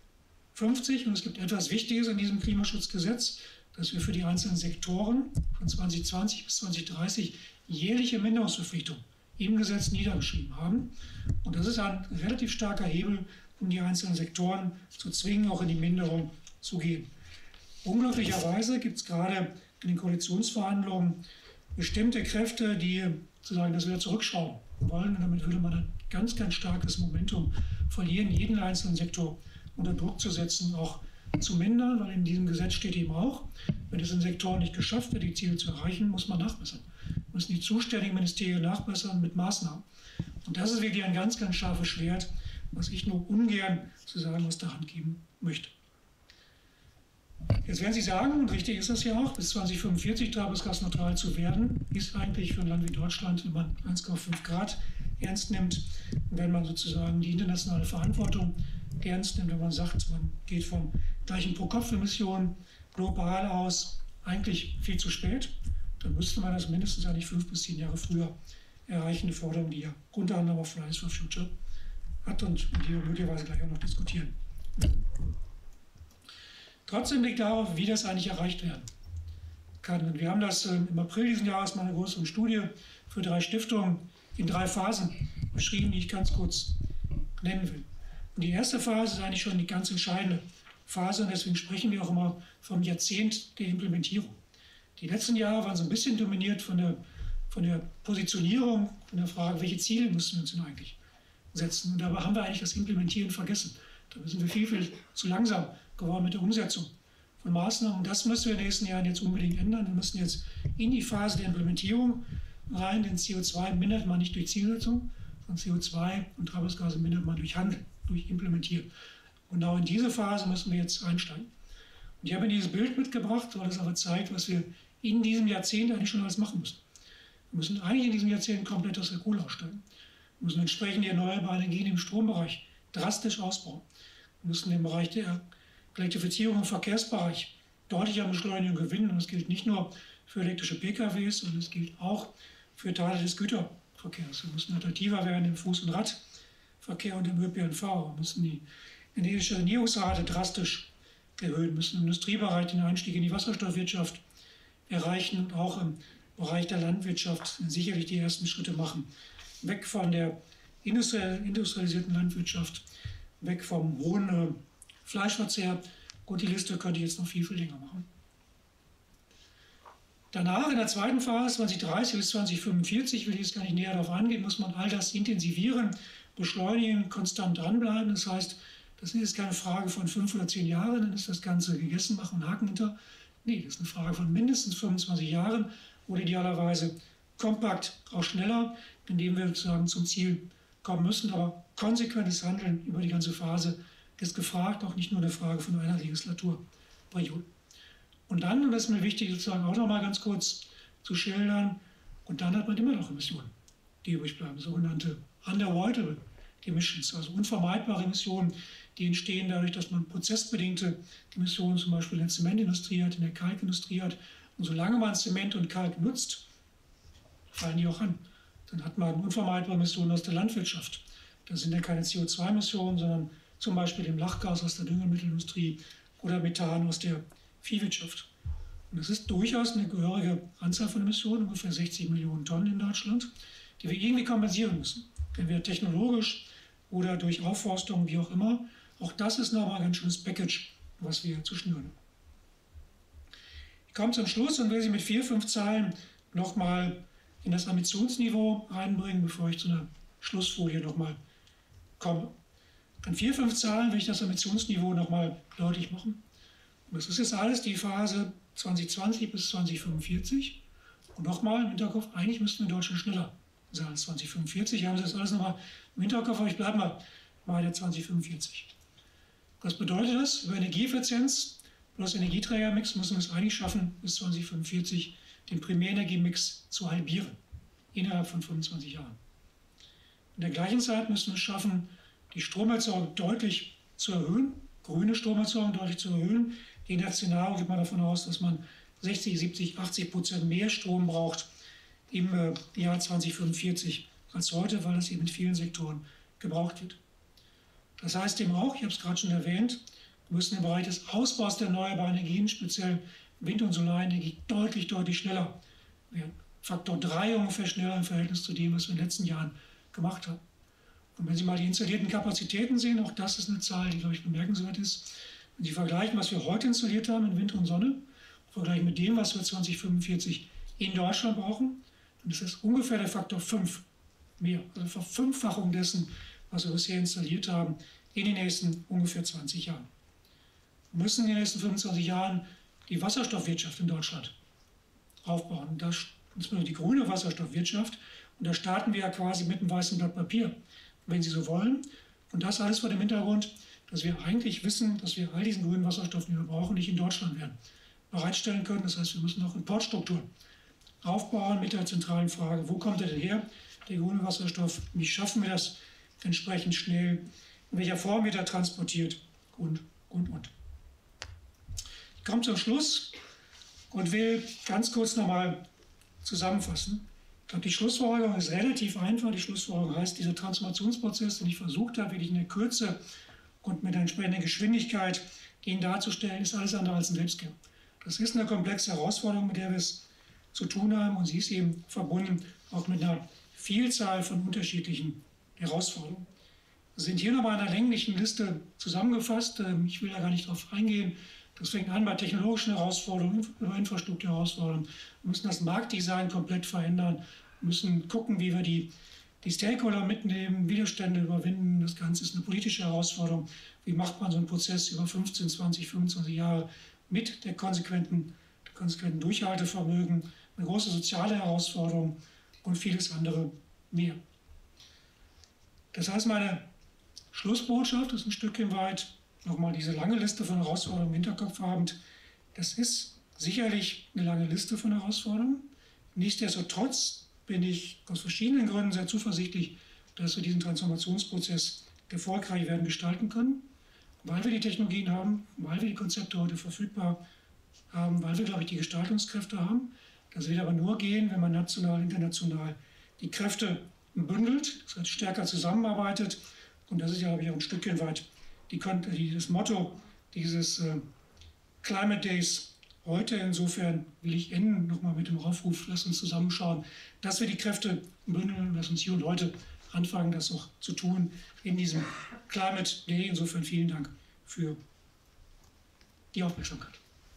und es gibt etwas Wichtiges in diesem Klimaschutzgesetz, dass wir für die einzelnen Sektoren von 2020 bis 2030 jährliche Minderungsverpflichtungen im Gesetz niedergeschrieben haben. Und das ist ein relativ starker Hebel, um die einzelnen Sektoren zu zwingen, auch in die Minderung zu gehen. Unglücklicherweise gibt es gerade in den Koalitionsverhandlungen bestimmte Kräfte, die sozusagen das wieder zurückschrauben wollen. Und damit würde man ein ganz, ganz starkes Momentum verlieren, jeden einzelnen Sektor unter Druck zu setzen, auch zu mindern, weil in diesem Gesetz steht eben auch, wenn es in Sektoren nicht geschafft wird, die Ziele zu erreichen, muss man nachbessern. Müssen die zuständigen Ministerien nachbessern mit Maßnahmen. Und das ist wirklich ein ganz, ganz scharfes Schwert, was ich nur ungern sozusagen aus der Hand geben möchte. Jetzt werden Sie sagen, und richtig ist das ja auch, bis 2045 treibhausgasneutral zu werden, ist eigentlich für ein Land wie Deutschland, wenn man 1,5 Grad ernst nimmt, wenn man sozusagen die internationale Verantwortung ernst nimmt, wenn man sagt, man geht von gleichen Pro-Kopf-Emissionen global aus, eigentlich viel zu spät, dann müsste man das mindestens eigentlich 5 bis 10 Jahre früher erreichen, eine Forderung, die ja unter anderem auch Fridays for Future hat und die wir möglicherweise gleich auch noch diskutieren. Trotzdem liegt darauf, wie das eigentlich erreicht werden kann. Und wir haben das im April diesen Jahres mal eine größere Studie für 3 Stiftungen in 3 Phasen beschrieben, die ich ganz kurz nennen will. Und die erste Phase ist eigentlich schon die ganz entscheidende Phase und deswegen sprechen wir auch immer vom Jahrzehnt der Implementierung. Die letzten Jahre waren so ein bisschen dominiert von der Positionierung, von der Frage, welche Ziele müssen wir uns denn eigentlich setzen. Und dabei haben wir eigentlich das Implementieren vergessen. Da sind wir viel zu langsam geworden mit der Umsetzung von Maßnahmen. Und das müssen wir in den nächsten Jahren jetzt unbedingt ändern. Wir müssen jetzt in die Phase der Implementierung rein, denn CO2 mindert man nicht durch Zielsetzung, sondern CO2 und Treibhausgase mindert man durch Handel, durch Implementieren. Und genau in diese Phase müssen wir jetzt einsteigen. Und ich habe Ihnen dieses Bild mitgebracht, weil das aber zeigt, was wir in diesem Jahrzehnt eigentlich schon alles machen müssen. Wir müssen eigentlich in diesem Jahrzehnt komplett aus der Kohle aussteigen. Wir müssen entsprechend die erneuerbaren Energien im Strombereich drastisch ausbauen. Wir müssen den Bereich der Elektrifizierung im Verkehrsbereich deutlich an Beschleunigung gewinnen. Und das gilt nicht nur für elektrische PKWs, sondern es gilt auch für Teile des Güterverkehrs. Wir müssen attraktiver werden im Fuß- und Radverkehr und im ÖPNV. Wir müssen die energetische Sanierungsrate drastisch erhöhen. Wir müssen im Industriebereich den Einstieg in die Wasserstoffwirtschaft erreichen und auch im Bereich der Landwirtschaft sicherlich die ersten Schritte machen. Weg von der industrialisierten Landwirtschaft, weg vom hohen Fleischverzehr. Und die Liste könnte ich jetzt noch viel länger machen. Danach, in der zweiten Phase, 2030 bis 2045, will ich jetzt gar nicht näher darauf eingehen, muss man all das intensivieren, beschleunigen, konstant dranbleiben. Das heißt, das ist jetzt keine Frage von 5 oder 10 Jahren, dann ist das Ganze gegessen, machen und Haken hinter. Nee, das ist eine Frage von mindestens 25 Jahren oder idealerweise kompakt, auch schneller, indem wir sozusagen zum Ziel kommen müssen. Aber konsequentes Handeln über die ganze Phase ist gefragt, auch nicht nur eine Frage von einer Legislaturperiode. Und dann, und das ist mir wichtig, sozusagen auch noch mal ganz kurz zu schildern, und dann hat man immer noch Emissionen, die übrig bleiben, sogenannte unavoidable emissions, also unvermeidbare Emissionen, die entstehen dadurch, dass man prozessbedingte Emissionen zum Beispiel in der Zementindustrie hat, in der Kalkindustrie hat. Und solange man Zement und Kalk nutzt, fallen die auch an. Dann hat man unvermeidbare Emissionen aus der Landwirtschaft. Das sind ja keine CO2-Emissionen, sondern zum Beispiel dem Lachgas aus der Düngemittelindustrie oder Methan aus der Viehwirtschaft. Und das ist durchaus eine gehörige Anzahl von Emissionen, ungefähr 60 Millionen Tonnen in Deutschland, die wir irgendwie kompensieren müssen. Entweder technologisch oder durch Aufforstung, wie auch immer. Auch das ist nochmal ein ganz schönes Package, was wir zu schnüren. Ich komme zum Schluss und will Sie mit 4, 5 Zahlen nochmal in das Ambitionsniveau reinbringen, bevor ich zu einer Schlussfolie nochmal komme. An 4, 5 Zahlen will ich das Ambitionsniveau nochmal deutlich machen. Und das ist jetzt alles die Phase 2020 bis 2045. Und nochmal im Hinterkopf, eigentlich müssten wir in Deutschland schneller sein als 2045. Haben Sie das alles nochmal im Hinterkopf, aber ich bleibe mal bei der 2045. Was bedeutet das? Über Energieeffizienz plus Energieträgermix müssen wir es eigentlich schaffen, bis 2045 den Primärenergiemix zu halbieren, innerhalb von 25 Jahren. In der gleichen Zeit müssen wir es schaffen, die Stromerzeugung deutlich zu erhöhen, grüne Stromerzeugung deutlich zu erhöhen. In der Szenario geht man davon aus, dass man 60, 70, 80% mehr Strom braucht im Jahr 2045 als heute, weil das eben in vielen Sektoren gebraucht wird. Das heißt eben auch, ich habe es gerade schon erwähnt, wir müssen im Bereich des Ausbaus der erneuerbaren Energien, speziell Wind- und Solarenergie, deutlich schneller werden. Faktor 3 ungefähr schneller im Verhältnis zu dem, was wir in den letzten Jahren gemacht haben. Und wenn Sie mal die installierten Kapazitäten sehen, auch das ist eine Zahl, die, glaube ich, bemerkenswert ist. Wenn Sie vergleichen, was wir heute installiert haben in Wind und Sonne, vergleichen mit dem, was wir 2045 in Deutschland brauchen, dann ist das ungefähr der Faktor 5 mehr. Also Verfünffachung dessen, was wir bisher installiert haben, in den nächsten ungefähr 20 Jahren. Wir müssen in den nächsten 25 Jahren die Wasserstoffwirtschaft in Deutschland aufbauen. Und das ist die grüne Wasserstoffwirtschaft. Und da starten wir ja quasi mit einem weißen Blatt Papier, wenn Sie so wollen. Und das alles vor dem Hintergrund, dass wir eigentlich wissen, dass wir all diesen grünen Wasserstoff, den wir brauchen, nicht in Deutschland werden bereitstellen können. Das heißt, wir müssen auch Importstrukturen aufbauen mit der zentralen Frage, wo kommt er denn her, der grüne Wasserstoff, wie schaffen wir das entsprechend schnell, in welcher Form wird er transportiert und. Ich komme zum Schluss und will ganz kurz nochmal zusammenfassen. Ich glaube, die Schlussfolgerung ist relativ einfach. Die Schlussfolgerung heißt, dieser Transformationsprozess, den ich versucht habe, wirklich in der Kürze und mit der entsprechenden Geschwindigkeit Ihnen darzustellen, ist alles andere als ein Selbstgänger. Das ist eine komplexe Herausforderung, mit der wir es zu tun haben, und sie ist eben verbunden auch mit einer Vielzahl von unterschiedlichen Herausforderungen. Wir sind hier nochmal in einer länglichen Liste zusammengefasst. Ich will da gar nicht drauf eingehen. Das fängt an bei technologischen Herausforderungen, über Infrastrukturherausforderungen. Wir müssen das Marktdesign komplett verändern. Wir müssen gucken, wie wir die Stakeholder mitnehmen, Widerstände überwinden. Das Ganze ist eine politische Herausforderung. Wie macht man so einen Prozess über 15, 20, 25 Jahre mit der konsequenten Durchhaltevermögen? Eine große soziale Herausforderung und vieles andere mehr. Das heißt, meine Schlussbotschaft ist ein Stückchen weit nochmal diese lange Liste von Herausforderungen im Hinterkopf habend. Das ist sicherlich eine lange Liste von Herausforderungen. Nichtsdestotrotz bin ich aus verschiedenen Gründen sehr zuversichtlich, dass wir diesen Transformationsprozess erfolgreich werden gestalten können, weil wir die Technologien haben, weil wir die Konzepte heute verfügbar haben, weil wir, glaube ich, die Gestaltungskräfte haben. Das wird aber nur gehen, wenn man national, international die Kräfte bündelt, das heißt stärker zusammenarbeitet. Und das ist ja, glaube ich, auch ein Stückchen weit das Motto dieses Climate Days heute. Insofern will ich enden nochmal mit dem Aufruf, lasst uns zusammenschauen, dass wir die Kräfte bündeln, lass uns hier und heute anfangen, das auch zu tun in diesem Climate Day. Insofern vielen Dank für die Aufmerksamkeit.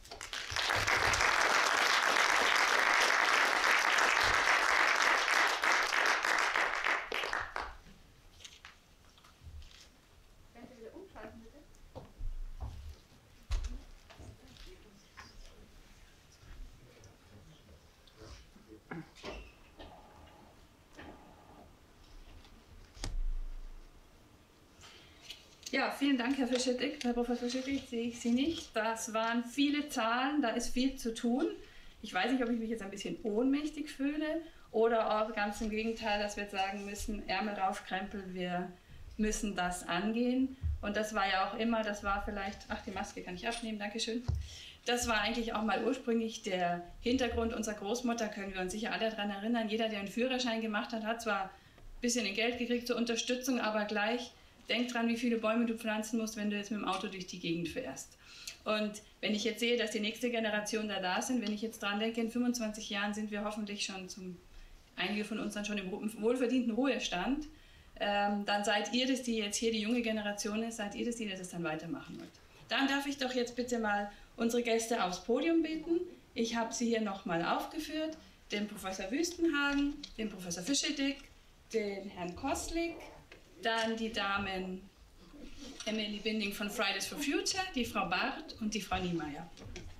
Ja, vielen Dank, Herr Fischer-Dick. Herr Professor Schittig, sehe ich Sie nicht. Das waren viele Zahlen, da ist viel zu tun. Ich weiß nicht, ob ich mich jetzt ein bisschen ohnmächtig fühle oder auch ganz im Gegenteil, dass wir jetzt sagen müssen, Ärmel raufkrempeln, wir müssen das angehen. Und das war ja auch immer, das war vielleicht, ach, die Maske kann ich abnehmen, Dankeschön. Das war eigentlich auch mal ursprünglich der Hintergrund unserer Großmutter, können wir uns sicher alle daran erinnern. Jeder, der einen Führerschein gemacht hat, hat zwar ein bisschen Geld gekriegt zur Unterstützung, aber gleich denk dran, wie viele Bäume du pflanzen musst, wenn du jetzt mit dem Auto durch die Gegend fährst. Und wenn ich jetzt sehe, dass die nächste Generation da sind, wenn ich jetzt dran denke, in 25 Jahren sind wir hoffentlich schon einige von uns dann schon im wohlverdienten Ruhestand, dann seid ihr das, die jetzt hier die junge Generation ist, seid ihr das, die das dann weitermachen wollt. Dann darf ich doch jetzt bitte mal unsere Gäste aufs Podium bitten. Ich habe sie hier nochmal aufgeführt, den Professor Wüstenhagen, den Professor Fischer-Dick, den Herrn Koslik, dann die Damen Emily Binding von Fridays for Future, die Frau Barth und die Frau Niemeyer.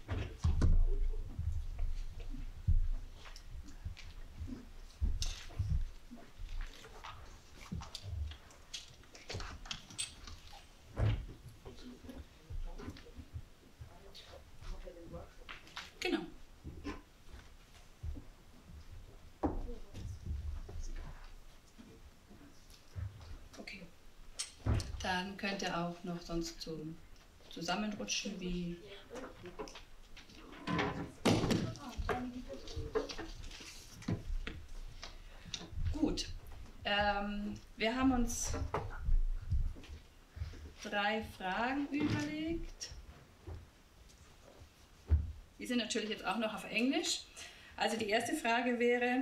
Genau. Okay. Dann könnt ihr auch noch sonst zum Zusammenrutschen wie... Gut. Wir haben uns 3 Fragen überlegt. Die sind natürlich jetzt auch noch auf Englisch. Also die erste Frage wäre,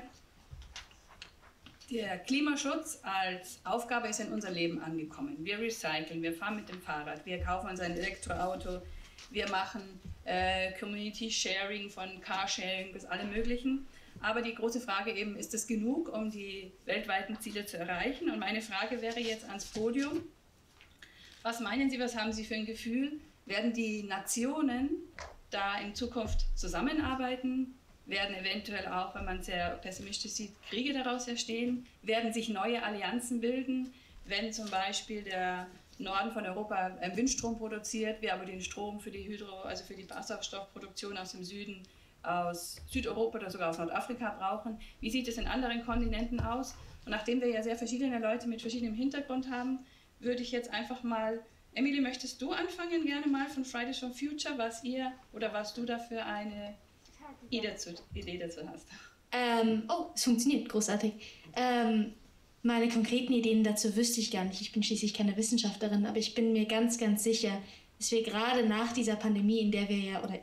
der Klimaschutz als Aufgabe ist in unser Leben angekommen. Wir recyceln, wir fahren mit dem Fahrrad, wir kaufen uns ein Elektroauto, wir machen Community Sharing von Carsharing bis allem Möglichen. Aber die große Frage eben, ist es genug, um die weltweiten Ziele zu erreichen? Und meine Frage wäre jetzt ans Podium. Was meinen Sie, was haben Sie für ein Gefühl? Werden die Nationen da in Zukunft zusammenarbeiten? Werden eventuell auch, wenn man sehr pessimistisch sieht, Kriege daraus entstehen? Werden sich neue Allianzen bilden, wenn zum Beispiel der Norden von Europa Windstrom produziert, wir aber den Strom für die also für die Wasserstoffproduktion aus dem Süden, aus Südeuropa oder sogar aus Nordafrika brauchen? Wie sieht es in anderen Kontinenten aus? Und nachdem wir ja sehr verschiedene Leute mit verschiedenem Hintergrund haben, würde ich jetzt einfach mal, Emily, möchtest du anfangen, gerne mal von Fridays for Future, was du da für eine Idee dazu hast? Es funktioniert, großartig. Meine konkreten Ideen dazu wüsste ich gar nicht. Ich bin schließlich keine Wissenschaftlerin, aber ich bin mir ganz, ganz sicher, dass wir gerade nach dieser Pandemie, in der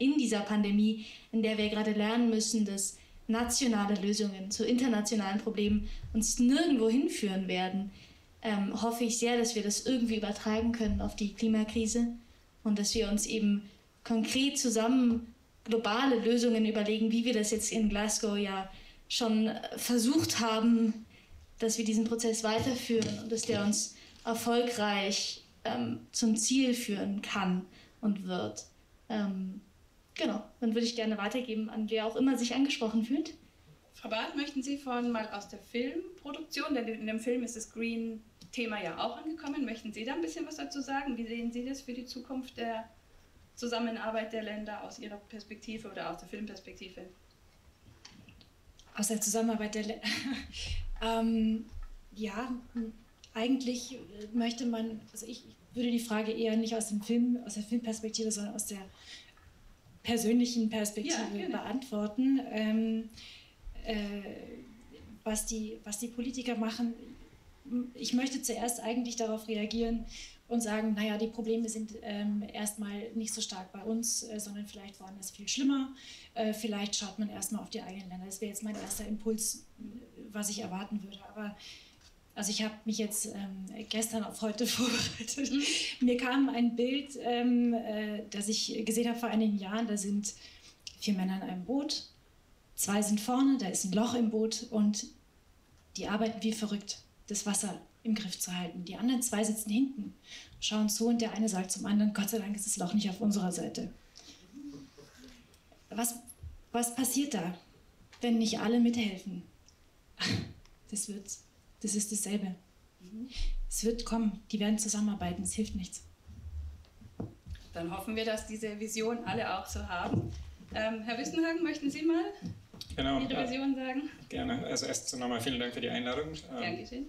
wir gerade lernen müssen, dass nationale Lösungen zu internationalen Problemen uns nirgendwo hinführen werden, hoffe ich sehr, dass wir das irgendwie übertragen können auf die Klimakrise und dass wir uns eben konkret zusammen globale Lösungen überlegen, wie wir das jetzt in Glasgow ja schon versucht haben, dass wir diesen Prozess weiterführen und dass der uns erfolgreich zum Ziel führen kann und wird. Genau, dann würde ich gerne weitergeben an wer auch immer sich angesprochen fühlt. Frau Barth, möchten Sie mal aus der Filmproduktion, denn in dem Film ist das Green-Thema ja auch angekommen, möchten Sie da ein bisschen was dazu sagen? Wie sehen Sie das für die Zukunft der Zusammenarbeit der Länder aus Ihrer Perspektive oder aus der Filmperspektive? Aus der Zusammenarbeit der Länder? Ja, eigentlich möchte man, also ich würde die Frage eher nicht aus der Filmperspektive, sondern aus der persönlichen Perspektive beantworten. Was die Politiker machen, ich möchte zuerst eigentlich darauf reagieren und sagen, naja, die Probleme sind erstmal nicht so stark bei uns, sondern vielleicht woanders viel schlimmer. Vielleicht schaut man erstmal auf die eigenen Länder. Das wäre jetzt mein erster Impuls, was ich erwarten würde. Aber also ich habe mich jetzt gestern auf heute vorbereitet. Mir kam ein Bild, das ich gesehen habe vor einigen Jahren. Da sind 4 Männer in einem Boot, 2 sind vorne, da ist ein Loch im Boot und die arbeiten wie verrückt, das Wasser im Griff zu halten. Die anderen 2 sitzen hinten, schauen zu und der eine sagt zum anderen, Gott sei Dank ist das Loch nicht auf unserer Seite. Was passiert da, wenn nicht alle mithelfen? Das ist dasselbe. Es wird kommen, die werden zusammenarbeiten, es hilft nichts. Dann hoffen wir, dass diese Vision alle auch so haben. Herr Wissenhagen, möchten Sie mal Ihre Vision sagen? Gerne. Also erst nochmal vielen Dank für die Einladung. Gern geschehen.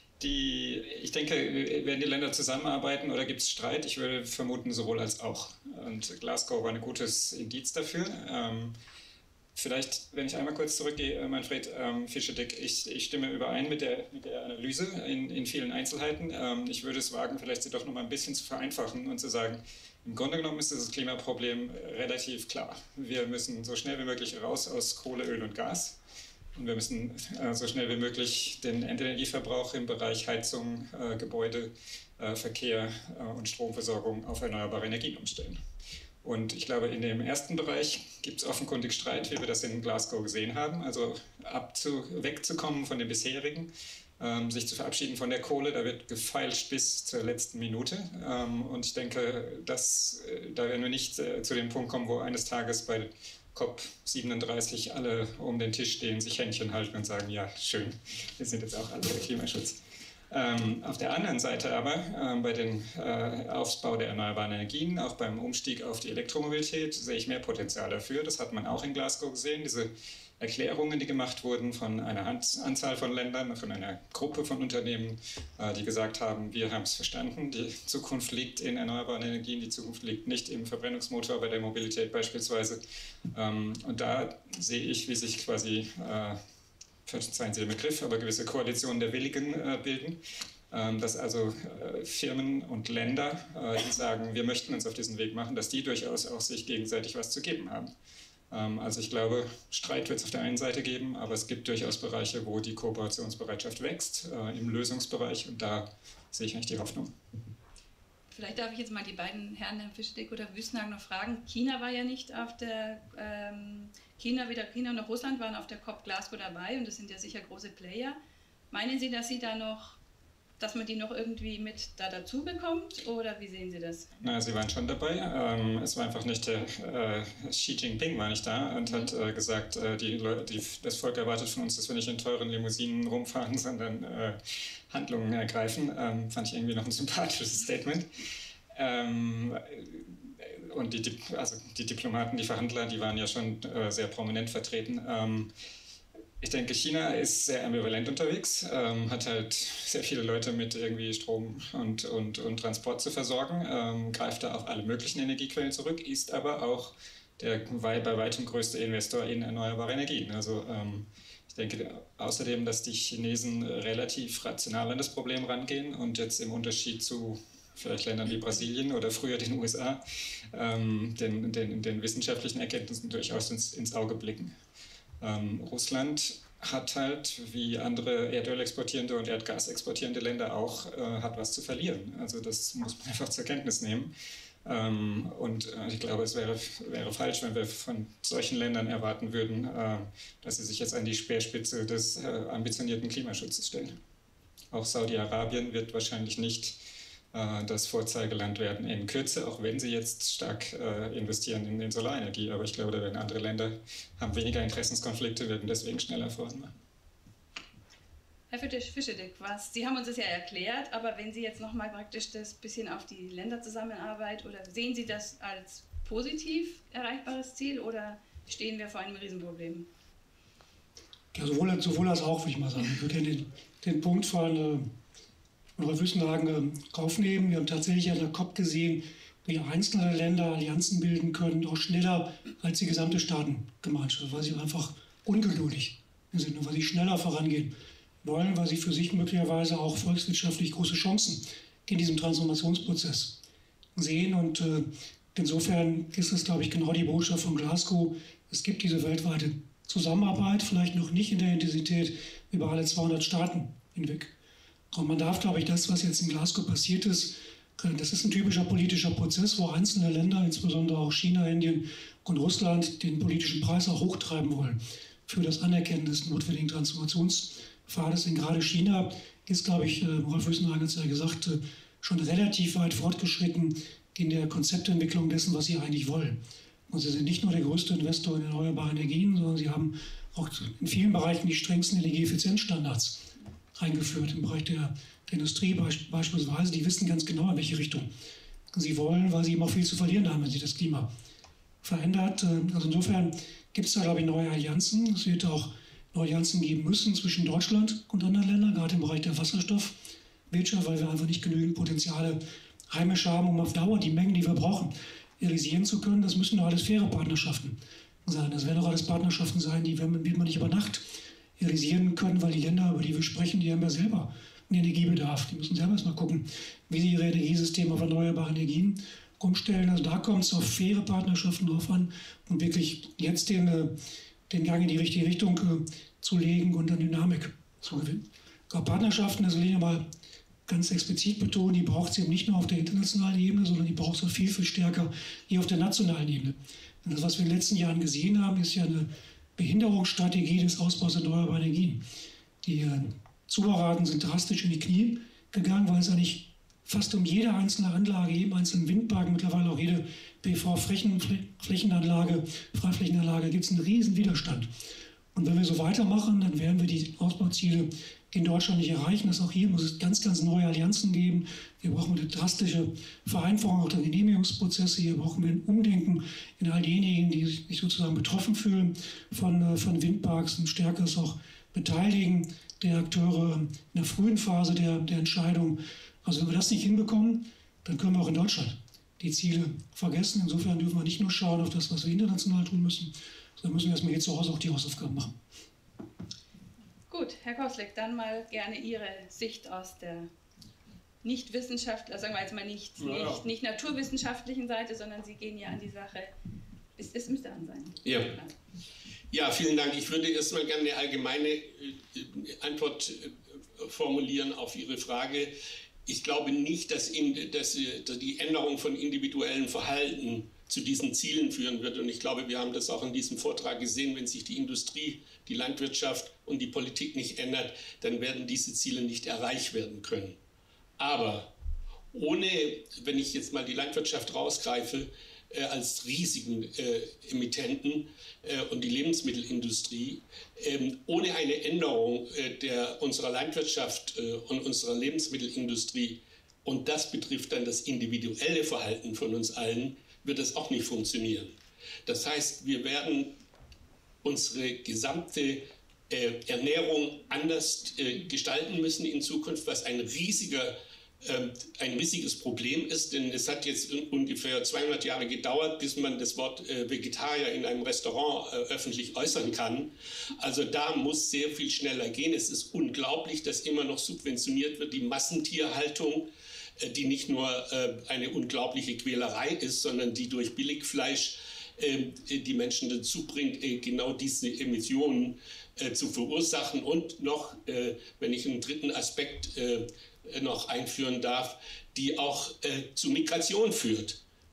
Ich denke, werden die Länder zusammenarbeiten oder gibt es Streit? Ich würde vermuten, sowohl als auch. Und Glasgow war ein gutes Indiz dafür. Vielleicht, wenn ich einmal kurz zurückgehe, Manfred Fischedick, ich stimme überein mit der Analyse in vielen Einzelheiten. Ich würde es wagen, vielleicht sie doch noch mal ein bisschen zu vereinfachen und zu sagen, im Grunde genommen ist das Klimaproblem relativ klar. Wir müssen so schnell wie möglich raus aus Kohle, Öl und Gas. Und wir müssen so schnell wie möglich den Endenergieverbrauch im Bereich Heizung, Gebäude, Verkehr und Stromversorgung auf erneuerbare Energien umstellen. Und ich glaube, in dem ersten Bereich gibt es offenkundig Streit, wie wir das in Glasgow gesehen haben. Also wegzukommen von dem bisherigen, sich zu verabschieden von der Kohle, da wird gefeilscht bis zur letzten Minute. Und ich denke, da werden wir nicht zu dem Punkt kommen, wo eines Tages bei COP37 alle um den Tisch stehen, sich Händchen halten und sagen, ja, schön, wir sind jetzt auch alle für Klimaschutz. Auf der anderen Seite aber, bei dem Aufbau der erneuerbaren Energien, auch beim Umstieg auf die Elektromobilität, sehe ich mehr Potenzial dafür. Das hat man auch in Glasgow gesehen, diese Erklärungen, die gemacht wurden von einer Anzahl von Ländern, von einer Gruppe von Unternehmen, die gesagt haben, wir haben es verstanden, die Zukunft liegt in erneuerbaren Energien, die Zukunft liegt nicht im Verbrennungsmotor bei der Mobilität beispielsweise. Und da sehe ich, wie sich quasi, verzeihen Sie den Begriff, aber gewisse Koalitionen der Willigen bilden, dass also Firmen und Länder, die sagen, wir möchten uns auf diesen Weg machen, dass die durchaus auch sich gegenseitig was zu geben haben. Also ich glaube, Streit wird es auf der einen Seite geben, aber es gibt durchaus Bereiche, wo die Kooperationsbereitschaft wächst, im Lösungsbereich, und da sehe ich eigentlich die Hoffnung. Vielleicht darf ich jetzt mal die beiden Herren, Herrn Fischedick oder Wüstenhagen, noch fragen. China war ja nicht auf der, weder China noch Russland waren auf der COP Glasgow dabei, und das sind ja sicher große Player. Meinen Sie, dass man die noch irgendwie mit dazu bekommt, oder wie sehen Sie das? Na, sie waren schon dabei. Es war einfach nicht Xi Jinping war nicht da und hat gesagt, das Volk erwartet von uns, dass wir nicht in teuren Limousinen rumfahren, sondern Handlungen ergreifen. Fand ich irgendwie noch ein sympathisches Statement. Und die Diplomaten, die Verhandler, die waren ja schon sehr prominent vertreten. Ich denke, China ist sehr ambivalent unterwegs, hat halt sehr viele Leute mit irgendwie Strom und Transport zu versorgen, greift da auf alle möglichen Energiequellen zurück, ist aber auch der bei weitem größte Investor in erneuerbare Energien. Also ich denke außerdem, dass die Chinesen relativ rational an das Problem rangehen und jetzt im Unterschied zu vielleicht Ländern wie Brasilien oder früher den USA den wissenschaftlichen Erkenntnissen durchaus ins Auge blicken. Russland hat halt, wie andere Erdöl exportierende und Erdgas exportierende Länder auch, hat was zu verlieren. Also das muss man einfach zur Kenntnis nehmen. Und ich glaube, es wäre falsch, wenn wir von solchen Ländern erwarten würden, dass sie sich jetzt an die Speerspitze des ambitionierten Klimaschutzes stellen. Auch Saudi-Arabien wird wahrscheinlich nicht das Vorzeigeland werden in Kürze, auch wenn sie jetzt stark investieren in Solarenergie. Aber ich glaube, da werden andere Länder, haben weniger Interessenskonflikte, werden deswegen schneller voranmachen. Herr Fischedick, Sie haben uns das ja erklärt, aber wenn Sie jetzt nochmal praktisch das bisschen auf die Länderzusammenarbeit, oder sehen Sie das als positiv erreichbares Ziel oder stehen wir vor einem Riesenproblem? Ja, sowohl als auch, würde ich mal sagen. Ich würde den Punkt von Rolf Wüstenhagen aufnehmen. Wir haben tatsächlich an der COP gesehen, wie einzelne Länder Allianzen bilden können, auch schneller als die gesamte Staatengemeinschaft, weil sie einfach ungeduldig sind und weil sie schneller vorangehen wollen, weil sie für sich möglicherweise auch volkswirtschaftlich große Chancen in diesem Transformationsprozess sehen. Und insofern ist es, glaube ich, genau die Botschaft von Glasgow. Es gibt diese weltweite Zusammenarbeit, vielleicht noch nicht in der Intensität über alle 200 Staaten hinweg. Und man darf, glaube ich, das, was jetzt in Glasgow passiert ist, das ist ein typischer politischer Prozess, wo einzelne Länder, insbesondere auch China, Indien und Russland, den politischen Preis auch hochtreiben wollen für das Anerkennen des notwendigen Transformationspfades. Denn gerade China ist, glaube ich, Rolf Wüstenhagen hat es ja gesagt, schon relativ weit fortgeschritten in der Konzeptentwicklung dessen, was sie eigentlich wollen. Und sie sind nicht nur der größte Investor in erneuerbare Energien, sondern sie haben auch in vielen Bereichen die strengsten Energieeffizienzstandards eingeführt, im Bereich der Industrie beispielsweise. Die wissen ganz genau, in welche Richtung sie wollen, weil sie eben auch viel zu verlieren haben, wenn sich das Klima verändert. Also insofern gibt es da, glaube ich, neue Allianzen. Es wird auch neue Allianzen geben müssen zwischen Deutschland und anderen Ländern, gerade im Bereich der Wasserstoffwirtschaft, weil wir einfach nicht genügend Potenziale heimisch haben, um auf Dauer die Mengen, die wir brauchen, realisieren zu können. Das müssen doch alles faire Partnerschaften sein. Das werden doch alles Partnerschaften sein, die wird man nicht über Nacht realisieren können, weil die Länder, über die wir sprechen, die haben ja selber einen Energiebedarf. Die müssen selber erstmal gucken, wie sie ihre Energiesysteme auf erneuerbare Energien umstellen. Also da kommt es auf faire Partnerschaften drauf an und wirklich jetzt den Gang in die richtige Richtung zu legen und dann Dynamik zu gewinnen. Aber Partnerschaften, das will ich nochmal ganz explizit betonen, die braucht es eben nicht nur auf der internationalen Ebene, sondern die braucht es auch viel, viel stärker hier auf der nationalen Ebene. Und das, was wir in den letzten Jahren gesehen haben, ist ja eine Behinderungsstrategie des Ausbaus erneuerbarer Energien. Die Zubauraten sind drastisch in die Knie gegangen, weil es eigentlich fast um jede einzelne Anlage, jeden einzelnen Windpark, mittlerweile auch jede PV-Flächenanlage, Freiflächenanlage, gibt es einen riesen Widerstand. Und wenn wir so weitermachen, dann werden wir die Ausbauziele in Deutschland nicht erreichen. Das auch hier muss es ganz, ganz neue Allianzen geben. Hier brauchen wir eine drastische Vereinfachung auch der Genehmigungsprozesse. Hier brauchen wir ein Umdenken in all diejenigen, die sich sozusagen betroffen fühlen von Windparks, ein stärkeres auch Beteiligen der Akteure in der frühen Phase der Entscheidung. Also wenn wir das nicht hinbekommen, dann können wir auch in Deutschland die Ziele vergessen. Insofern dürfen wir nicht nur schauen auf das, was wir international tun müssen, sondern müssen wir erstmal hier zu Hause auch die Hausaufgaben machen. Gut, Herr Koslek, dann mal gerne Ihre Sicht aus der nicht wissenschaftlichen, sagen wir jetzt mal nicht naturwissenschaftlichen Seite, sondern Sie gehen ja an die Sache. Es müsste an sein. Ja. Ja, vielen Dank. Ich würde erstmal gerne eine allgemeine Antwort formulieren auf Ihre Frage. Ich glaube nicht, dass die Änderung von individuellem Verhalten zu diesen Zielen führen wird. Und ich glaube, wir haben das auch in diesem Vortrag gesehen, wenn sich die Industrie, die Landwirtschaft und die Politik nicht ändert, dann werden diese Ziele nicht erreicht werden können. Aber ohne, wenn ich jetzt mal die Landwirtschaft rausgreife, als riesigen Emittenten und die Lebensmittelindustrie, ohne eine Änderung unserer Landwirtschaft und unserer Lebensmittelindustrie, und das betrifft dann das individuelle Verhalten von uns allen, wird das auch nicht funktionieren. Das heißt, wir werden unsere gesamte Ernährung anders gestalten müssen in Zukunft, was ein riesiges Problem ist, denn es hat jetzt ungefähr 200 Jahre gedauert, bis man das Wort Vegetarier in einem Restaurant öffentlich äußern kann. Also da muss sehr viel schneller gehen. Es ist unglaublich, dass immer noch subventioniert wird, die Massentierhaltung, die nicht nur eine unglaubliche Quälerei ist, sondern die durch Billigfleisch die Menschen dazu bringt, genau diese Emissionen zu verursachen. Und noch, wenn ich einen dritten Aspekt noch einführen darf, die auch zu Migration führt.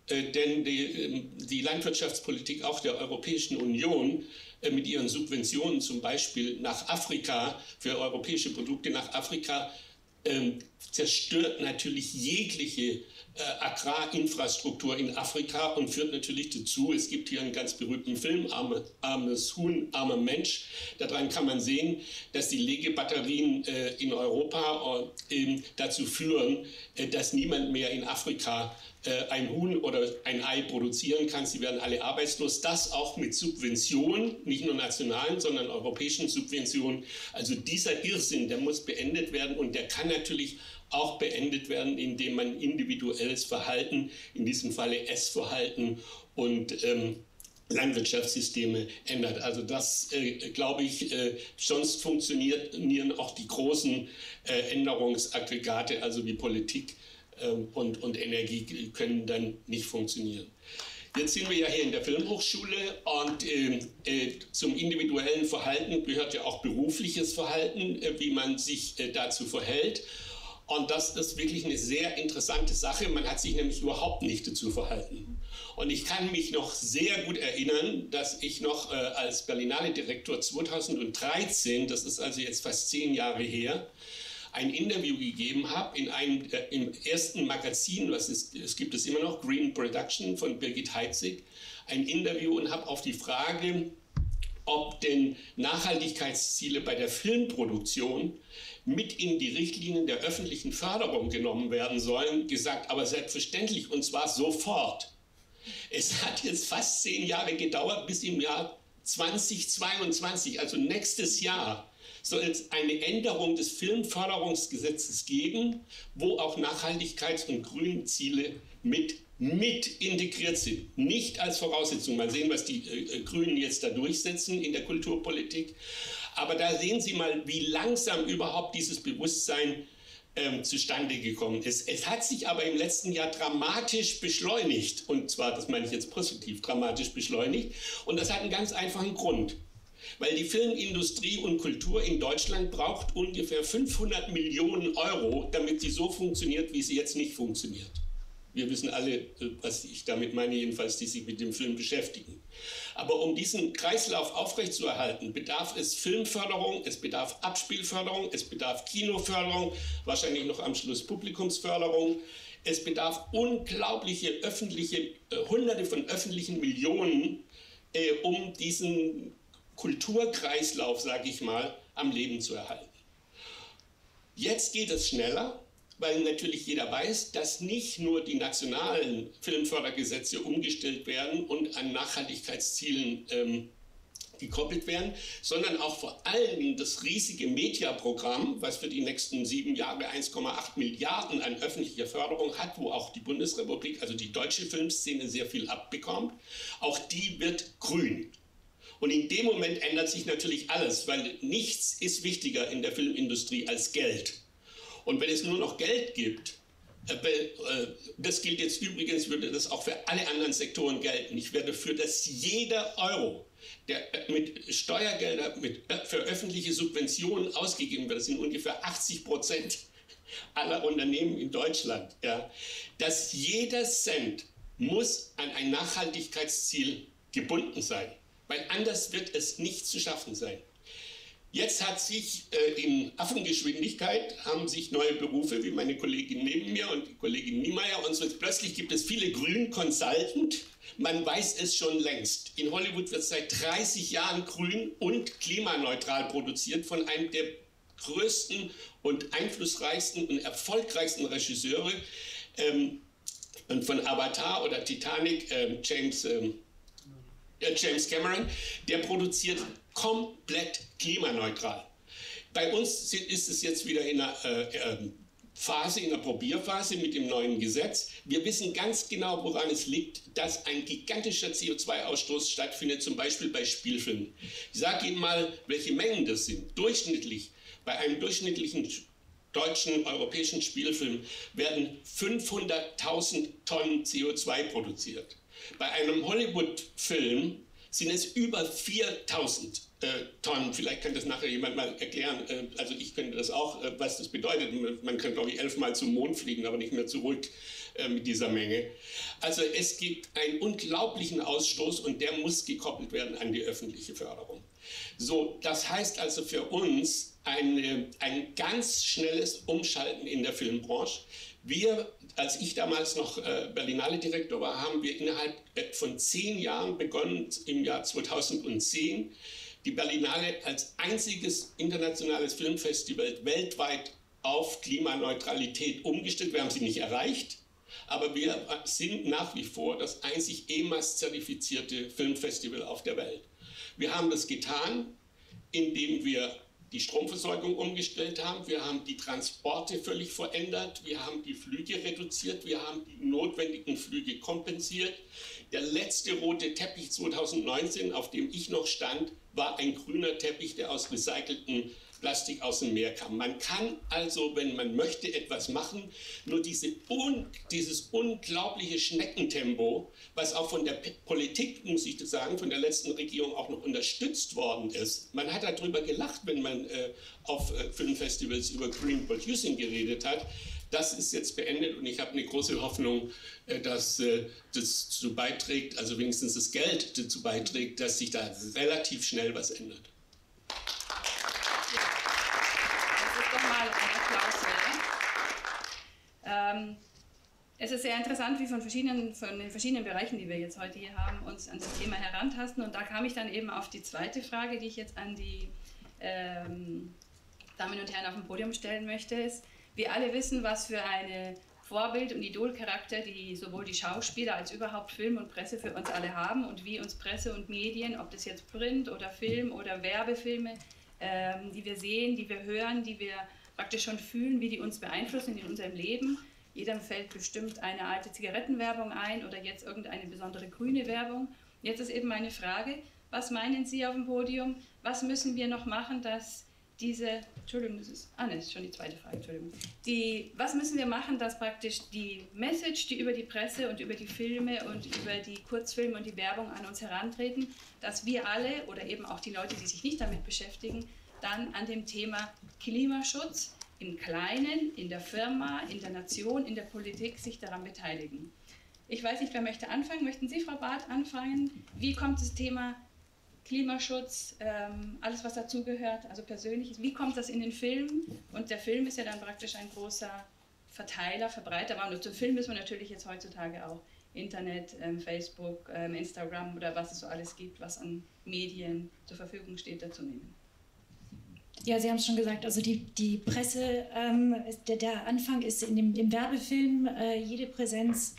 denn die Landwirtschaftspolitik auch der Europäischen Union mit ihren Subventionen zum Beispiel nach Afrika, für europäische Produkte nach Afrika, zerstört natürlich jegliche Agrarinfrastruktur in Afrika und führt natürlich dazu, es gibt hier einen ganz berühmten Film, Armes Huhn, armer Mensch. Daran kann man sehen, dass die Legebatterien in Europa dazu führen, dass niemand mehr in Afrika ein Huhn oder ein Ei produzieren kann. Sie werden alle arbeitslos. Das auch mit Subventionen, nicht nur nationalen, sondern europäischen Subventionen. Also dieser Irrsinn, der muss beendet werden und der kann natürlich auch beendet werden, indem man individuelles Verhalten, in diesem Falle Essverhalten und Landwirtschaftssysteme ändert. Also das glaube ich, sonst funktionieren auch die großen Änderungsaggregate, also wie Politik und Energie, können dann nicht funktionieren. Jetzt sind wir ja hier in der Filmhochschule und zum individuellen Verhalten gehört ja auch berufliches Verhalten, wie man sich dazu verhält. Und das ist wirklich eine sehr interessante Sache. Man hat sich nämlich überhaupt nicht dazu verhalten. Und ich kann mich noch sehr gut erinnern, dass ich noch als Berlinale-Direktor 2013, das ist also jetzt fast 10 Jahre her, ein Interview gegeben habe im ersten Magazin, es gibt es immer noch, Green Production von Birgit Heitzig, ein Interview und habe auf die Frage, ob denn Nachhaltigkeitsziele bei der Filmproduktion mit in die Richtlinien der öffentlichen Förderung genommen werden sollen, gesagt, aber selbstverständlich und zwar sofort. Es hat jetzt fast 10 Jahre gedauert, bis im Jahr 2022, also nächstes Jahr, soll es eine Änderung des Filmförderungsgesetzes geben, wo auch Nachhaltigkeits- und Grünziele mit integriert sind. Nicht als Voraussetzung. Mal sehen, was die Grünen jetzt da durchsetzen in der Kulturpolitik. Aber da sehen Sie mal, wie langsam überhaupt dieses Bewusstsein zustande gekommen ist. Es hat sich aber im letzten Jahr dramatisch beschleunigt. Und zwar, das meine ich jetzt positiv, dramatisch beschleunigt. Und das hat einen ganz einfachen Grund. Weil die Filmindustrie und Kultur in Deutschland braucht ungefähr 500 Millionen Euro, damit sie so funktioniert, wie sie jetzt nicht funktioniert. Wir wissen alle, was ich damit meine, jedenfalls, die sich mit dem Film beschäftigen. Aber um diesen Kreislauf aufrechtzuerhalten, bedarf es Filmförderung, es bedarf Abspielförderung, es bedarf Kinoförderung, wahrscheinlich noch am Schluss Publikumsförderung. Es bedarf unglaubliche Hunderte von öffentlichen Millionen, um diesen Kulturkreislauf, sage ich mal, am Leben zu erhalten. Jetzt geht es schneller, weil natürlich jeder weiß, dass nicht nur die nationalen Filmfördergesetze umgestellt werden und an Nachhaltigkeitszielen gekoppelt werden, sondern auch vor allen Dingen das riesige Media-Programm, was für die nächsten 7 Jahre 1,8 Milliarden an öffentlicher Förderung hat, wo auch die Bundesrepublik, also die deutsche Filmszene, sehr viel abbekommt, auch die wird grün. Und in dem Moment ändert sich natürlich alles, weil nichts ist wichtiger in der Filmindustrie als Geld. Und wenn es nur noch Geld gibt, das gilt jetzt übrigens, würde das auch für alle anderen Sektoren gelten. Ich werde dafür, dass jeder Euro, der mit Steuergeldern, für öffentliche Subventionen ausgegeben wird, das sind ungefähr 80% aller Unternehmen in Deutschland, ja, dass jeder Cent muss an ein Nachhaltigkeitsziel gebunden sein. Weil anders wird es nicht zu schaffen sein. Jetzt hat sich in Affengeschwindigkeit haben sich neue Berufe, wie meine Kollegin neben mir und die Kollegin Niemeyer und so. Plötzlich gibt es viele Grün Consultant. Man weiß es schon längst. In Hollywood wird seit 30 Jahren grün und klimaneutral produziert von einem der größten und einflussreichsten und erfolgreichsten Regisseure von Avatar oder Titanic, James Cameron, der produziert komplett klimaneutral. Bei uns ist es jetzt wieder in einer Phase, in einer Probierphase mit dem neuen Gesetz. Wir wissen ganz genau, woran es liegt, dass ein gigantischer CO2-Ausstoß stattfindet, zum Beispiel bei Spielfilmen. Ich sage Ihnen mal, welche Mengen das sind. Durchschnittlich, bei einem durchschnittlichen deutschen, europäischen Spielfilm werden 500.000 Tonnen CO2 produziert. Bei einem Hollywood-Film sind es über 4.000 Tonnen. Vielleicht kann das nachher jemand mal erklären. Also ich könnte das auch, was das bedeutet. Man kann, glaube ich, 11 Mal zum Mond fliegen, aber nicht mehr zurück. mit dieser Menge. Also es gibt einen unglaublichen Ausstoß und der muss gekoppelt werden an die öffentliche Förderung. So, das heißt also für uns ein ganz schnelles Umschalten in der Filmbranche. Wir, als ich damals noch Berlinale-Direktor war, haben wir innerhalb von 10 Jahren begonnen, im Jahr 2010, die Berlinale als einziges internationales Filmfestival weltweit auf Klimaneutralität umgestellt. Wir haben sie nicht erreicht, aber wir sind nach wie vor das einzig EMAS-zertifizierte Filmfestival auf der Welt. Wir haben das getan, indem wir die Stromversorgung umgestellt haben, wir haben die Transporte völlig verändert, wir haben die Flüge reduziert, wir haben die notwendigen Flüge kompensiert. Der letzte rote Teppich 2019, auf dem ich noch stand, war ein grüner Teppich, der aus recyceltem Plastik aus dem Meer kam. Man kann also, wenn man möchte, etwas machen, nur dieses unglaubliche Schneckentempo, was auch von der Politik, muss ich sagen, von der letzten Regierung auch noch unterstützt worden ist. Man hat darüber gelacht, wenn man auf Filmfestivals über Green Producing geredet hat. Das ist jetzt beendet und ich habe eine große Hoffnung, dass das dazu beiträgt, also wenigstens das Geld dazu beiträgt, dass sich da relativ schnell was ändert. Es ist sehr interessant, wie von den verschiedenen Bereichen, die wir jetzt heute hier haben, uns an das Thema herantasten. Und da kam ich dann eben auf die zweite Frage, die ich jetzt an die Damen und Herren auf dem Podium stellen möchte. Ist, wir alle wissen, was für eine Vorbild- und Idolcharakter die sowohl die Schauspieler als überhaupt Film und Presse für uns alle haben und wie uns Presse und Medien, ob das jetzt Print oder Film oder Werbefilme, die wir sehen, die wir hören, die wir praktisch schon fühlen, wie die uns beeinflussen in unserem Leben. Jedem fällt bestimmt eine alte Zigarettenwerbung ein oder jetzt irgendeine besondere grüne Werbung. Jetzt ist eben meine Frage, was meinen Sie auf dem Podium, was müssen wir noch machen, dass diese, Entschuldigung, das ist schon die zweite Frage, Entschuldigung. Was müssen wir machen, dass praktisch die Message, die über die Presse und über die Filme und über die Kurzfilme und die Werbung an uns herantreten, dass wir alle oder eben auch die Leute, die sich nicht damit beschäftigen, dann an dem Thema Klimaschutz im Kleinen, in der Firma, in der Nation, in der Politik sich daran beteiligen. Ich weiß nicht, wer möchte anfangen. Möchten Sie, Frau Barth, anfangen? Wie kommt das Thema Klimaschutz, alles was dazugehört, also Persönliches, wie kommt das in den Film? Und der Film ist ja dann praktisch ein großer Verteiler, Verbreiter. Und zum Film müssen wir natürlich jetzt heutzutage auch Internet, Facebook, Instagram oder was es so alles gibt, was an Medien zur Verfügung steht, dazu nehmen. Ja, Sie haben es schon gesagt, also die Presse, der Anfang ist im Werbefilm, jede Präsenz,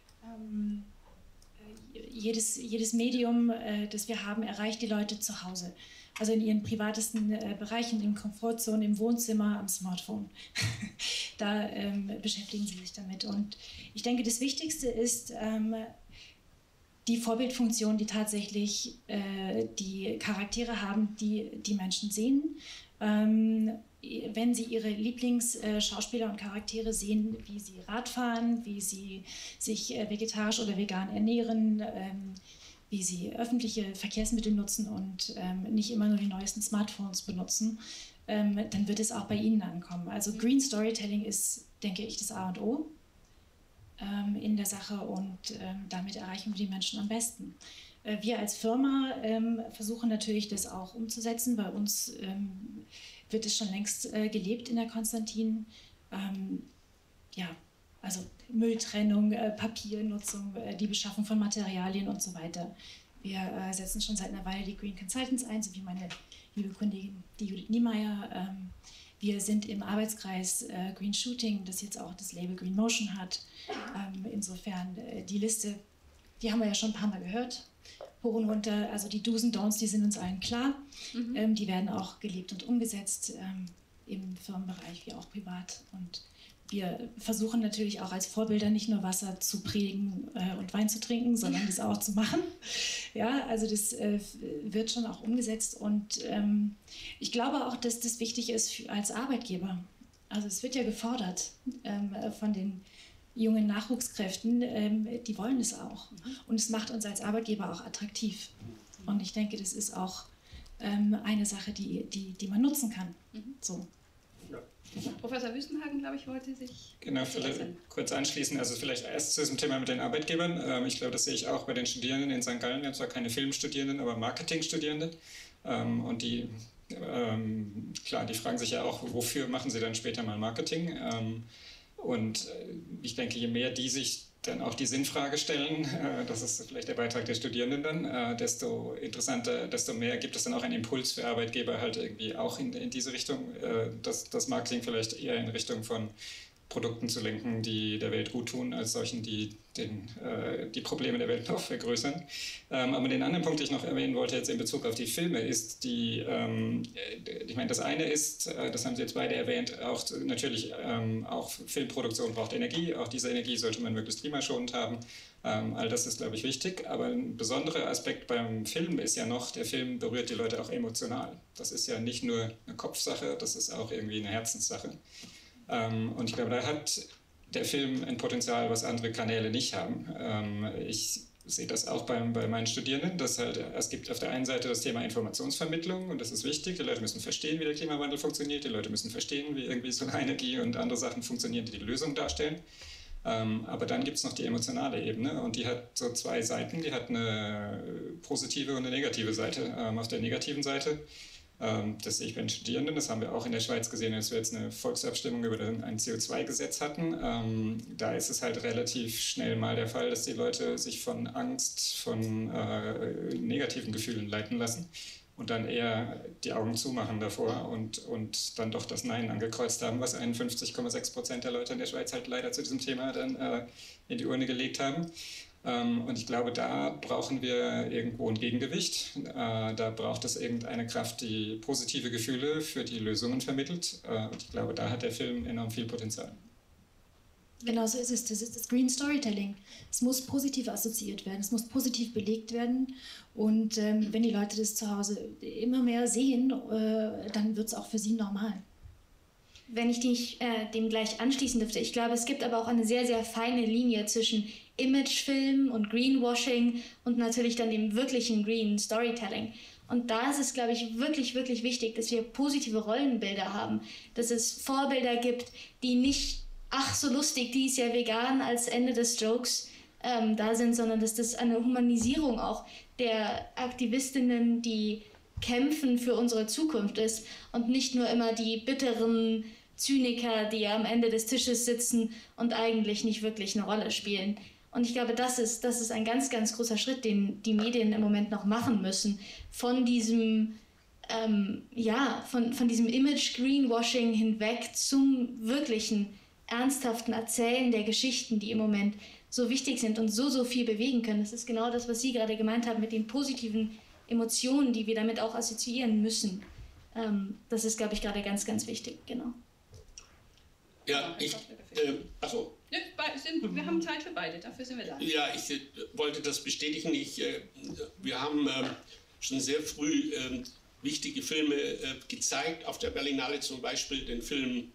jedes Medium, das wir haben, erreicht die Leute zu Hause. Also in ihren privatesten Bereichen, in Komfortzonen, im Wohnzimmer, am Smartphone. Da beschäftigen sie sich damit. Und ich denke, das Wichtigste ist die Vorbildfunktion, die tatsächlich die Charaktere haben, die die Menschen sehen. Wenn sie ihre Lieblingsschauspieler und Charaktere sehen, wie sie Rad fahren, wie sie sich vegetarisch oder vegan ernähren, wie sie öffentliche Verkehrsmittel nutzen und nicht immer nur die neuesten Smartphones benutzen, dann wird es auch bei ihnen ankommen. Also Green Storytelling ist, denke ich, das A und O in der Sache und damit erreichen wir die Menschen am besten. Wir als Firma versuchen natürlich, das auch umzusetzen. Bei uns wird es schon längst gelebt in der Konstantin. Ja, also Mülltrennung, Papiernutzung, die Beschaffung von Materialien und so weiter. Wir setzen schon seit einer Weile die Green Consultants ein, so wie meine liebe Kollegin, die Judith Niemeyer. Wir sind im Arbeitskreis Green Shooting, das jetzt auch das Label Green Motion hat. Insofern die Liste, die haben wir ja schon ein paar Mal gehört. Hoch und runter, also die Do's und Don'ts, die sind uns allen klar. Die werden auch gelebt und umgesetzt im Firmenbereich wie auch privat. Und wir versuchen natürlich auch als Vorbilder nicht nur Wasser zu predigen und Wein zu trinken, sondern das auch zu machen. Ja, also das wird schon auch umgesetzt. Und ich glaube auch, dass das wichtig ist als Arbeitgeber. Also es wird ja gefordert von den jungen Nachwuchskräften, die wollen es auch. Und es macht uns als Arbeitgeber auch attraktiv. Und ich denke, das ist auch eine Sache, die man nutzen kann. So. Ja. Professor Wüstenhagen, glaube ich, wollte sich... Genau, vielleicht kurz anschließen. Also vielleicht erst zu diesem Thema mit den Arbeitgebern. Ich glaube, das sehe ich auch bei den Studierenden in St. Gallen. Wir haben zwar keine Filmstudierenden, aber Marketingstudierende. Und die, klar, die fragen sich ja auch, wofür machen sie dann später mal Marketing? Und ich denke, je mehr die sich dann auch die Sinnfrage stellen, das ist vielleicht der Beitrag der Studierenden dann, desto interessanter, desto mehr gibt es dann auch einen Impuls für Arbeitgeber halt irgendwie auch in diese Richtung, das Marketing vielleicht eher in Richtung von Produkten zu lenken, die der Welt gut tun, als solchen, die die Probleme der Welt noch vergrößern. Aber den anderen Punkt, den ich noch erwähnen wollte jetzt in Bezug auf die Filme, ist ich meine, das eine ist, das haben Sie jetzt beide erwähnt, auch natürlich auch Filmproduktion braucht Energie, auch diese Energie sollte man möglichst klimaschonend haben. All das ist, glaube ich, wichtig, aber ein besonderer Aspekt beim Film ist ja noch, der Film berührt die Leute auch emotional. Das ist ja nicht nur eine Kopfsache, das ist auch irgendwie eine Herzenssache. Und ich glaube, da hat der Film ein Potenzial, was andere Kanäle nicht haben. Ich sehe das auch bei meinen Studierenden, dass halt, es gibt auf der einen Seite das Thema Informationsvermittlung und das ist wichtig. Die Leute müssen verstehen, wie der Klimawandel funktioniert. Die Leute müssen verstehen, wie irgendwie Solarenergie und andere Sachen funktionieren, die die Lösung darstellen. Aber dann gibt es noch die emotionale Ebene und die hat so zwei Seiten. Die hat eine positive und eine negative Seite. Auf der negativen Seite, das sehe ich bei den Studierenden, das haben wir auch in der Schweiz gesehen, als wir jetzt eine Volksabstimmung über ein CO2-Gesetz hatten. Da ist es halt relativ schnell mal der Fall, dass die Leute sich von Angst, von negativen Gefühlen leiten lassen und dann eher die Augen zumachen davor und dann doch das Nein angekreuzt haben, was 51,6% der Leute in der Schweiz halt leider zu diesem Thema dann in die Urne gelegt haben. Und ich glaube, da brauchen wir irgendwo ein Gegengewicht. Da braucht es irgendeine Kraft, die positive Gefühle für die Lösungen vermittelt. Und ich glaube, da hat der Film enorm viel Potenzial. Genau so ist es. Das ist das Green Storytelling. Es muss positiv assoziiert werden, es muss positiv belegt werden. Und wenn die Leute das zu Hause immer mehr sehen, dann wird es auch für sie normal. Wenn ich dem gleich anschließen dürfte, ich glaube, es gibt aber auch eine sehr, sehr feine Linie zwischen Imagefilm und Greenwashing und natürlich dann dem wirklichen Green Storytelling. Und da ist es, glaube ich, wirklich, wirklich wichtig, dass wir positive Rollenbilder haben, dass es Vorbilder gibt, die nicht, ach so lustig, die ist ja vegan als Ende des Jokes da sind, sondern dass das eine Humanisierung auch der Aktivistinnen, die kämpfen für unsere Zukunft ist und nicht nur immer die bitteren Zyniker, die am Ende des Tisches sitzen und eigentlich nicht wirklich eine Rolle spielen. Und ich glaube, das ist ein ganz, ganz großer Schritt, den die Medien im Moment noch machen müssen, von diesem von diesem Image-Greenwashing hinweg zum wirklichen, ernsthaften Erzählen der Geschichten, die im Moment so wichtig sind und so viel bewegen können. Das ist genau das, was Sie gerade gemeint haben mit den positiven Emotionen, die wir damit auch assoziieren müssen. Das ist, glaube ich, gerade ganz, ganz wichtig, genau. Ja, achso. Ja, wir haben Zeit für beide, dafür sind wir da. Ja, ich wollte das bestätigen. Wir haben schon sehr früh wichtige Filme gezeigt, auf der Berlinale zum Beispiel den Film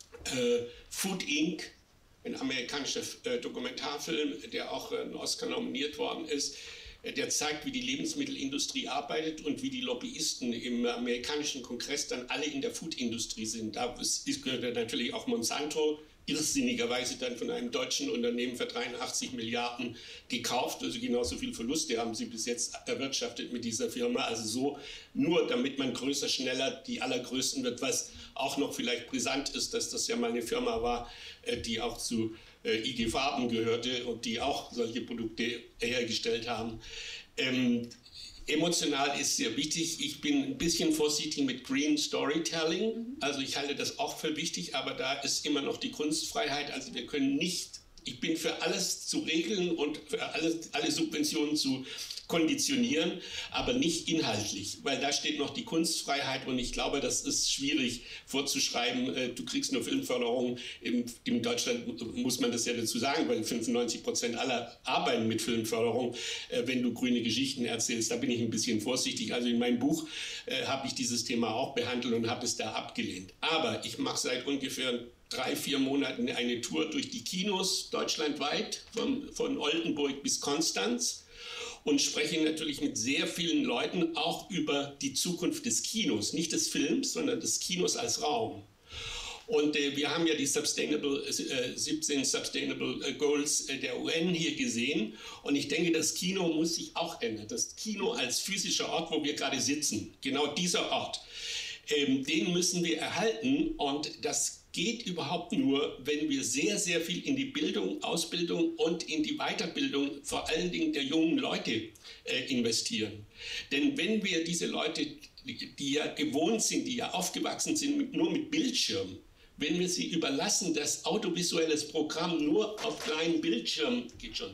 Food Inc., ein amerikanischer Dokumentarfilm, der auch einen Oscar nominiert worden ist. Der zeigt, wie die Lebensmittelindustrie arbeitet und wie die Lobbyisten im amerikanischen Kongress dann alle in der Foodindustrie sind. Da gehört natürlich auch Monsanto, irrsinnigerweise dann von einem deutschen Unternehmen für 83 Milliarden gekauft. Also genauso viel Verluste haben sie bis jetzt erwirtschaftet mit dieser Firma. Also so nur, damit man größer, schneller die Allergrößten wird. Was auch noch vielleicht brisant ist, dass das ja mal eine Firma war, die auch zu IG Farben gehörte und die auch solche Produkte hergestellt haben. Emotional ist sehr wichtig. Ich bin ein bisschen vorsichtig mit Green Storytelling. Also ich halte das auch für wichtig, aber da ist immer noch die Kunstfreiheit. Also wir können nicht, ich bin für alles zu regeln und für alle Subventionen zu konditionieren, aber nicht inhaltlich, weil da steht noch die Kunstfreiheit und ich glaube, das ist schwierig vorzuschreiben, du kriegst nur Filmförderung. In Deutschland muss man das ja dazu sagen, weil 95% aller arbeiten mit Filmförderung, wenn du grüne Geschichten erzählst. Da bin ich ein bisschen vorsichtig. Also in meinem Buch habe ich dieses Thema auch behandelt und habe es da abgelehnt. Aber ich mache seit ungefähr 3-4 Monaten eine Tour durch die Kinos deutschlandweit, von Oldenburg bis Konstanz. Und spreche natürlich mit sehr vielen Leuten auch über die Zukunft des Kinos, nicht des Films, sondern des Kinos als Raum. Und wir haben ja die 17 Sustainable Goals der UN hier gesehen. Und ich denke, das Kino muss sich auch ändern. Das Kino als physischer Ort, wo wir gerade sitzen, genau dieser Ort, den müssen wir erhalten. Und das geht überhaupt nur, wenn wir sehr, sehr viel in die Bildung, Ausbildung und in die Weiterbildung, vor allen Dingen der jungen Leute, investieren. Denn wenn wir diese Leute, die ja gewohnt sind, die ja aufgewachsen sind, nur mit Bildschirmen, wenn wir sie überlassen, dass audiovisuelles Programm nur auf kleinen Bildschirmen,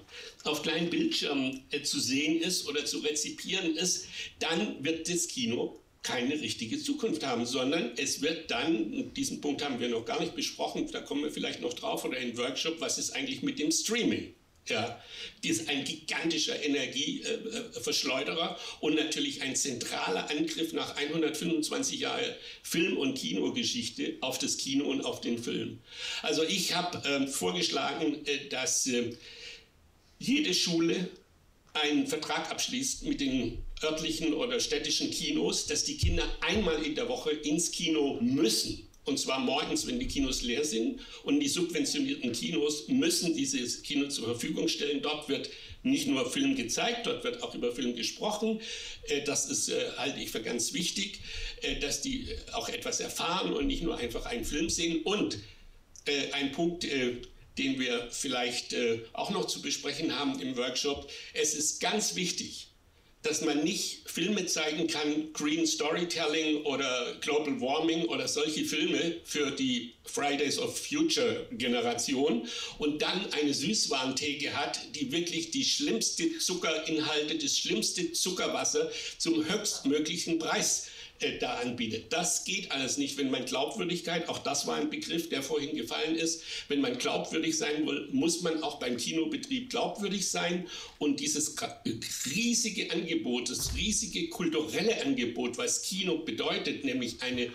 zu sehen ist oder zu rezipieren ist, dann wird das Kino keine richtige Zukunft haben, sondern es wird dann, diesen Punkt haben wir noch gar nicht besprochen, da kommen wir vielleicht noch drauf oder im Workshop, was ist eigentlich mit dem Streaming? Ja, die ist ein gigantischer Energieverschleuderer und natürlich ein zentraler Angriff nach 125 Jahren Film- und Kinogeschichte auf das Kino und auf den Film. Also ich habe vorgeschlagen, dass jede Schule einen Vertrag abschließt mit den örtlichen oder städtischen Kinos, dass die Kinder einmal in der Woche ins Kino müssen. Und zwar morgens, wenn die Kinos leer sind. Und die subventionierten Kinos müssen dieses Kino zur Verfügung stellen. Dort wird nicht nur Film gezeigt, dort wird auch über Film gesprochen. Das ist, halte ich für ganz wichtig, dass die auch etwas erfahren und nicht nur einfach einen Film sehen. Und ein Punkt, den wir vielleicht auch noch zu besprechen haben im Workshop, es ist ganz wichtig, dass man nicht Filme zeigen kann, Green Storytelling oder Global Warming oder solche Filme für die Fridays of Future Generation und dann eine Süßwarentheke hat, die wirklich die schlimmsten Zuckerinhalte, das schlimmste Zuckerwasser zum höchstmöglichen Preis da anbietet. Das geht alles nicht, wenn man Glaubwürdigkeit, auch das war ein Begriff, der vorhin gefallen ist, wenn man glaubwürdig sein will, muss man auch beim Kinobetrieb glaubwürdig sein und dieses riesige Angebot, das riesige kulturelle Angebot, was Kino bedeutet, nämlich eine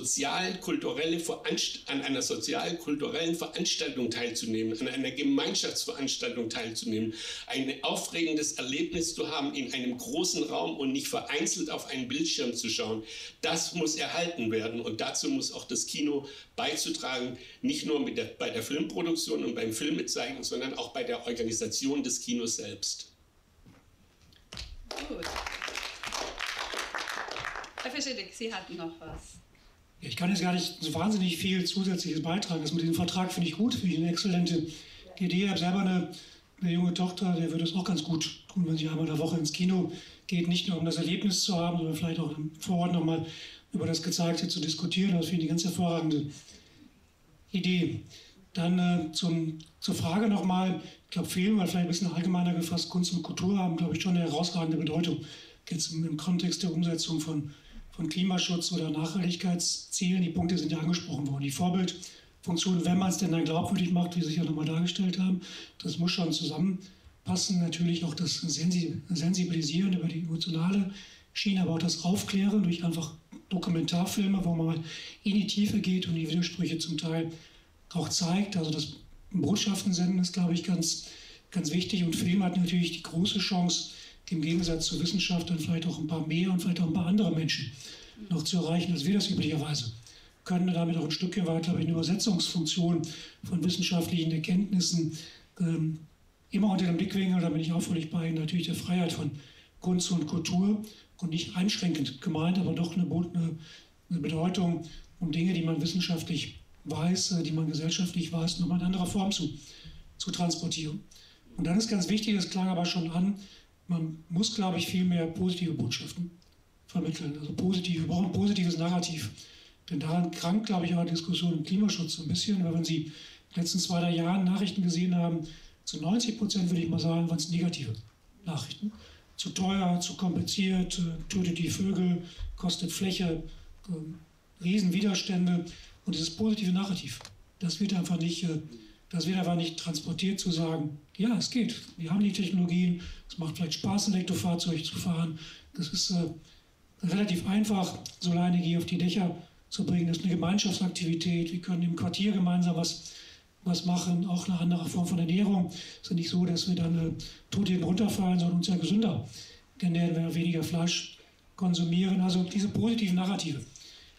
an einer sozial-kulturellen Veranstaltung teilzunehmen, an einer Gemeinschaftsveranstaltung teilzunehmen, ein aufregendes Erlebnis zu haben in einem großen Raum und nicht vereinzelt auf einen Bildschirm zu schauen. Das muss erhalten werden und dazu muss auch das Kino beizutragen, nicht nur bei der Filmproduktion und beim Filmezeigen, sondern auch bei der Organisation des Kinos selbst. Gut. Herr Fischer-Dick, Sie hatten noch was. Ich kann jetzt gar nicht so wahnsinnig viel Zusätzliches beitragen. Das mit dem Vertrag finde ich gut, finde ich eine exzellente Idee. Ich habe selber eine junge Tochter, der würde es auch ganz gut tun, wenn sie einmal in der Woche ins Kino geht, nicht nur um das Erlebnis zu haben, sondern vielleicht auch vor Ort nochmal über das Gezeigte zu diskutieren. Das finde ich eine ganz hervorragende Idee. Dann zur Frage nochmal, ich glaube, Film, weil vielleicht ein bisschen allgemeiner gefasst, Kunst und Kultur haben, glaube ich, schon eine herausragende Bedeutung. Jetzt im Kontext der Umsetzung von Klimaschutz oder Nachhaltigkeitszielen, die Punkte sind ja angesprochen worden. Die Vorbildfunktion, wenn man es denn dann glaubwürdig macht, wie Sie es ja nochmal dargestellt haben, das muss schon zusammenpassen. Natürlich auch das Sensibilisieren über die emotionale Schiene, aber auch das Aufklären durch einfach Dokumentarfilme, wo man mal in die Tiefe geht und die Widersprüche zum Teil auch zeigt. Also das Botschaften senden ist, glaube ich, ganz, ganz wichtig. Und Film hat natürlich die große Chance, im Gegensatz zur Wissenschaft dann vielleicht auch ein paar mehr und vielleicht auch ein paar andere Menschen noch zu erreichen, als wir das üblicherweise können. Damit auch ein Stückchen weit, glaube ich, eine Übersetzungsfunktion von wissenschaftlichen Erkenntnissen immer unter dem Blickwinkel, da bin ich auch völlig bei Ihnen, natürlich der Freiheit von Kunst und Kultur und nicht einschränkend gemeint, aber doch eine Bedeutung, um Dinge, die man wissenschaftlich weiß, die man gesellschaftlich weiß, nochmal in anderer Form zu transportieren. Und dann ist ganz wichtig, das klang aber schon an, man muss, glaube ich, viel mehr positive Botschaften vermitteln. Also wir brauchen ein positives Narrativ. Denn daran krankt, glaube ich, auch die Diskussion im Klimaschutz so ein bisschen. Weil wenn Sie in den letzten 2, 3 Jahren Nachrichten gesehen haben, zu 90% würde ich mal sagen, waren es negative Nachrichten. Zu teuer, zu kompliziert, tötet die Vögel, kostet Fläche, Riesenwiderstände. Und dieses positive Narrativ, das wird einfach nicht transportiert zu sagen, ja, es geht. Wir haben die Technologien, es macht vielleicht Spaß, ein Elektrofahrzeug zu fahren. Das ist relativ einfach, Solarenergie auf die Dächer zu bringen. Das ist eine Gemeinschaftsaktivität. Wir können im Quartier gemeinsam was machen, auch eine andere Form von Ernährung. Es ist ja nicht so, dass wir dann tot hinten runterfallen, sondern uns ja gesünder ernähren, wenn wir weniger Fleisch konsumieren. Also diese positiven Narrative,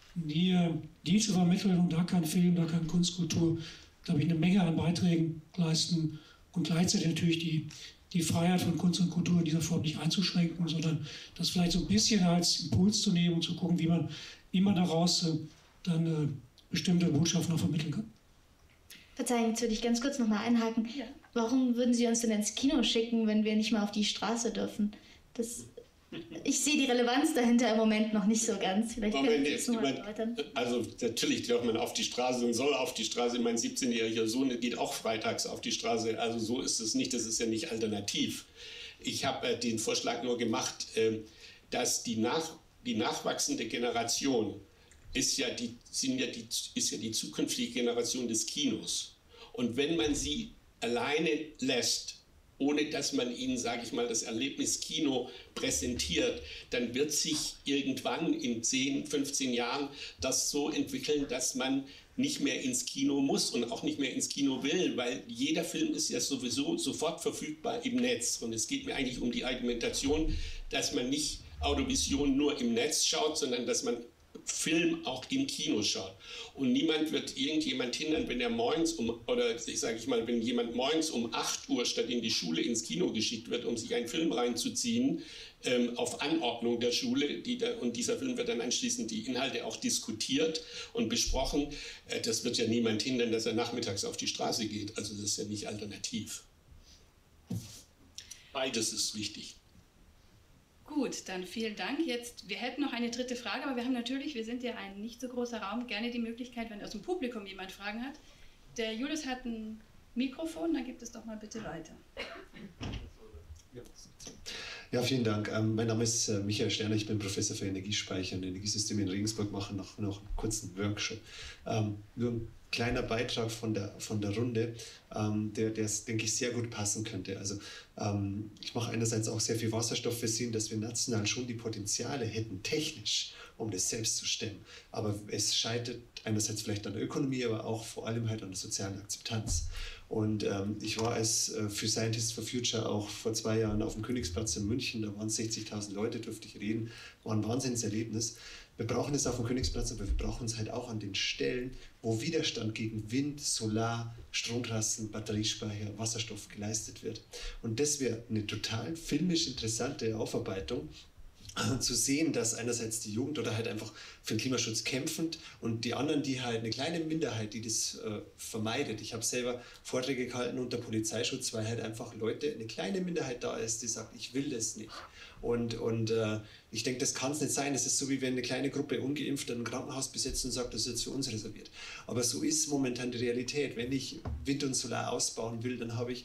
die zu vermitteln, und da kann Film, da kann Kunstkultur, glaube ich, eine Menge an Beiträgen leisten und gleichzeitig natürlich die Freiheit von Kunst und Kultur in dieser Form nicht einzuschränken, sondern das vielleicht so ein bisschen als Impuls zu nehmen und zu gucken, wie man daraus dann bestimmte Botschaften auch vermitteln kann. Verzeihen, jetzt würde ich ganz kurz nochmal einhaken. Ja. Warum würden Sie uns denn ins Kino schicken, wenn wir nicht mal auf die Straße dürfen? Ich sehe die Relevanz dahinter im Moment noch nicht so ganz. Vielleicht können Sie das nochmal erläutern. Also natürlich darf man auf die Straße und soll auf die Straße. Mein 17-jähriger Sohn geht auch freitags auf die Straße. Also so ist es nicht, das ist ja nicht alternativ. Ich habe den Vorschlag nur gemacht, dass die nachwachsende Generation ist ja die zukünftige Generation des Kinos. Und wenn man sie alleine lässt, ohne dass man ihnen, sage ich mal, das Erlebnis Kino präsentiert, dann wird sich irgendwann in 10, 15 Jahren das so entwickeln, dass man nicht mehr ins Kino muss und auch nicht mehr ins Kino will, weil jeder Film ist ja sowieso sofort verfügbar im Netz. Und es geht mir eigentlich um die Argumentation, dass man nicht Autovision nur im Netz schaut, sondern dass man Film auch im Kino schaut. Und niemand wird irgendjemand hindern, wenn er morgens wenn jemand morgens um 8 Uhr statt in die Schule ins Kino geschickt wird, um sich einen Film reinzuziehen, auf Anordnung der Schule, und dieser Film wird dann anschließend die Inhalte auch diskutiert und besprochen. Das wird ja niemand hindern, dass er nachmittags auf die Straße geht. Also das ist ja nicht alternativ. Beides ist wichtig. Gut, dann vielen Dank. Wir hätten noch eine dritte Frage, aber wir sind ja ein nicht so großer Raum, gerne die Möglichkeit, wenn aus dem Publikum jemand Fragen hat. Der Julius hat ein Mikrofon, dann gibt es doch mal bitte weiter. Ja, vielen Dank. Mein Name ist Michael Sterner, ich bin Professor für Energiespeicher und Energiesysteme in Regensburg, mache noch einen kurzen Workshop. Nur ein kleiner Beitrag von der Runde, der denke ich, sehr gut passen könnte. Also ich mache einerseits auch sehr viel Wasserstoff für Sie, dass wir national schon die Potenziale hätten, technisch, um das selbst zu stemmen. Aber es scheitert einerseits vielleicht an der Ökonomie, aber auch vor allem halt an der sozialen Akzeptanz. Und ich war für Scientists for Future auch vor 2 Jahren auf dem Königsplatz in München, da waren 60.000 Leute, durfte ich reden, war ein Wahnsinnserlebnis. Wir brauchen es auf dem Königsplatz, aber wir brauchen es halt auch an den Stellen, wo Widerstand gegen Wind, Solar, Stromtrassen, Batteriespeicher, Wasserstoff geleistet wird. Und das wäre eine total filmisch interessante Aufarbeitung, zu sehen, dass einerseits die Jugend oder halt einfach für den Klimaschutz kämpfend und die anderen, die halt eine kleine Minderheit, die das vermeidet. Ich habe selber Vorträge gehalten unter Polizeischutz, weil halt einfach eine kleine Minderheit da ist, die sagt, ich will das nicht. Und ich denke, das kann es nicht sein. Das ist so, wie wenn eine kleine Gruppe Ungeimpfter ein Krankenhaus besetzt und sagt, das ist jetzt für uns reserviert. Aber so ist momentan die Realität. Wenn ich Wind und Solar ausbauen will, dann habe ich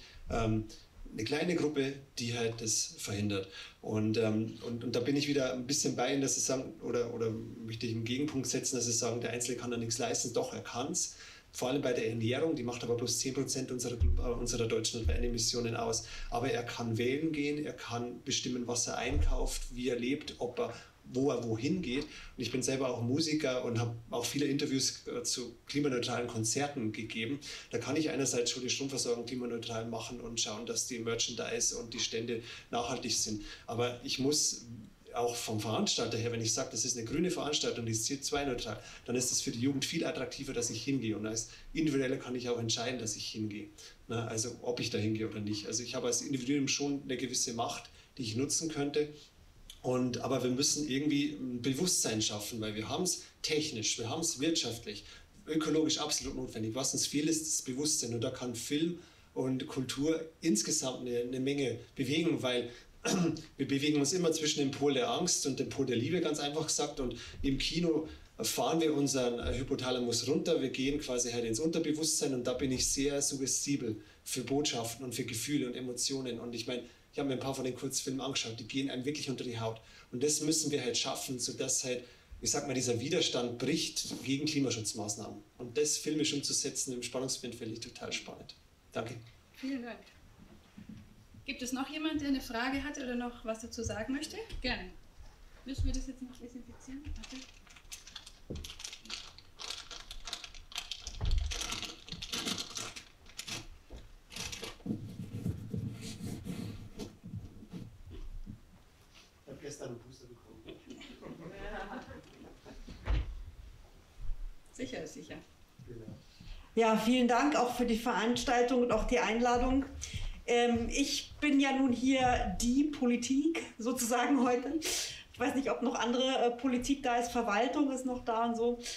eine kleine Gruppe, die halt das verhindert. Und da bin ich wieder ein bisschen bei Ihnen, dass Sie sagen, oder möchte ich einen Gegenpunkt setzen, dass Sie sagen, der Einzelne kann da nichts leisten. Doch, er kann es. Vor allem bei der Ernährung, die macht aber bloß 10% unserer deutschen Emissionen aus. Aber er kann wählen gehen, er kann bestimmen, was er einkauft, wie er lebt, wo er wohin geht. Und ich bin selber auch Musiker und habe auch viele Interviews zu klimaneutralen Konzerten gegeben. Da kann ich einerseits schon die Stromversorgung klimaneutral machen und schauen, dass die Merchandise und die Stände nachhaltig sind. Aber ich muss auch vom Veranstalter her, wenn ich sage, das ist eine grüne Veranstaltung, die ist CO2-neutral, dann ist es für die Jugend viel attraktiver, dass ich hingehe. Und als Individueller kann ich auch entscheiden, dass ich hingehe. Also ob ich da hingehe oder nicht. Also ich habe als Individuum schon eine gewisse Macht, die ich nutzen könnte. Aber wir müssen irgendwie ein Bewusstsein schaffen, weil wir haben es technisch, wir haben es wirtschaftlich, ökologisch absolut notwendig. Was uns fehlt, ist das Bewusstsein. Und da kann Film und Kultur insgesamt eine Menge bewegen, weil wir bewegen uns immer zwischen dem Pol der Angst und dem Pol der Liebe, ganz einfach gesagt. Und im Kino fahren wir unseren Hypothalamus runter, wir gehen quasi halt ins Unterbewusstsein und da bin ich sehr suggestibel für Botschaften und für Gefühle und Emotionen. Und ich meine, ich habe mir ein paar von den Kurzfilmen angeschaut, die gehen einem wirklich unter die Haut. Und das müssen wir halt schaffen, sodass halt, ich sag mal, dieser Widerstand bricht gegen Klimaschutzmaßnahmen. Und das filmisch umzusetzen im Spannungsfeld finde ich total spannend. Danke. Vielen Dank. Gibt es noch jemand, der eine Frage hat oder noch was dazu sagen möchte? Gerne. Müssen wir das jetzt noch desinfizieren? Warte. Ich habe gestern einen Booster bekommen. Sicher, sicher. Ja, vielen Dank auch für die Veranstaltung und auch die Einladung. Ich bin ja nun hier die Politik sozusagen heute. Ich weiß nicht, ob noch andere Politik da ist, Verwaltung ist noch da und so.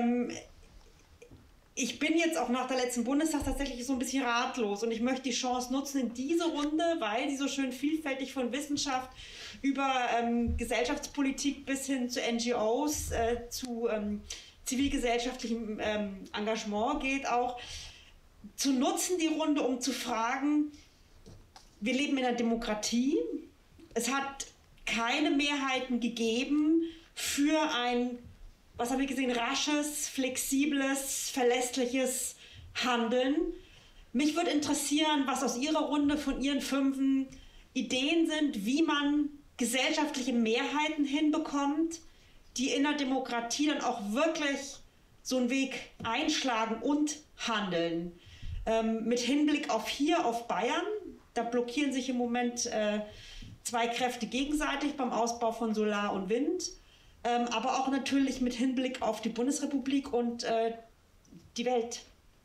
Ich bin jetzt auch nach der letzten Bundestag tatsächlich so ein bisschen ratlos und ich möchte die Chance nutzen in diese Runde, weil sie so schön vielfältig von Wissenschaft über Gesellschaftspolitik bis hin zu NGOs, zu zivilgesellschaftlichem Engagement geht, auch zu nutzen die Runde, um zu fragen, wir leben in einer Demokratie, es hat keine Mehrheiten gegeben für ein, was haben wir gesehen, rasches, flexibles, verlässliches Handeln. Mich würde interessieren, was aus Ihrer Runde von Ihren 5 Ideen sind, wie man gesellschaftliche Mehrheiten hinbekommt, die in der Demokratie dann auch wirklich so einen Weg einschlagen und handeln. Mit Hinblick auf Bayern, da blockieren sich im Moment 2 Kräfte gegenseitig beim Ausbau von Solar und Wind. Aber auch natürlich mit Hinblick auf die Bundesrepublik und die Welt.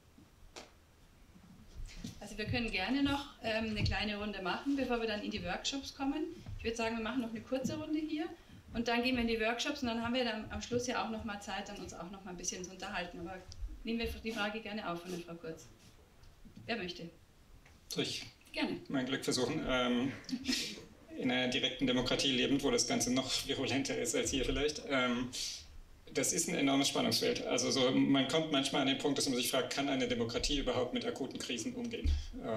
Also wir können gerne noch eine kleine Runde machen, bevor wir dann in die Workshops kommen. Ich würde sagen, wir machen noch eine kurze Runde hier und dann gehen wir in die Workshops und dann haben wir dann am Schluss ja auch noch mal Zeit, dann uns auch noch mal ein bisschen zu unterhalten. Aber nehmen wir die Frage gerne auf von der Frau Kurz. Wer möchte? Soll ich gerne mein Glück versuchen? In einer direkten Demokratie lebend, wo das Ganze noch virulenter ist als hier vielleicht. Das ist ein enormes Spannungsfeld. Also so, man kommt manchmal an den Punkt, dass man sich fragt, kann eine Demokratie überhaupt mit akuten Krisen umgehen?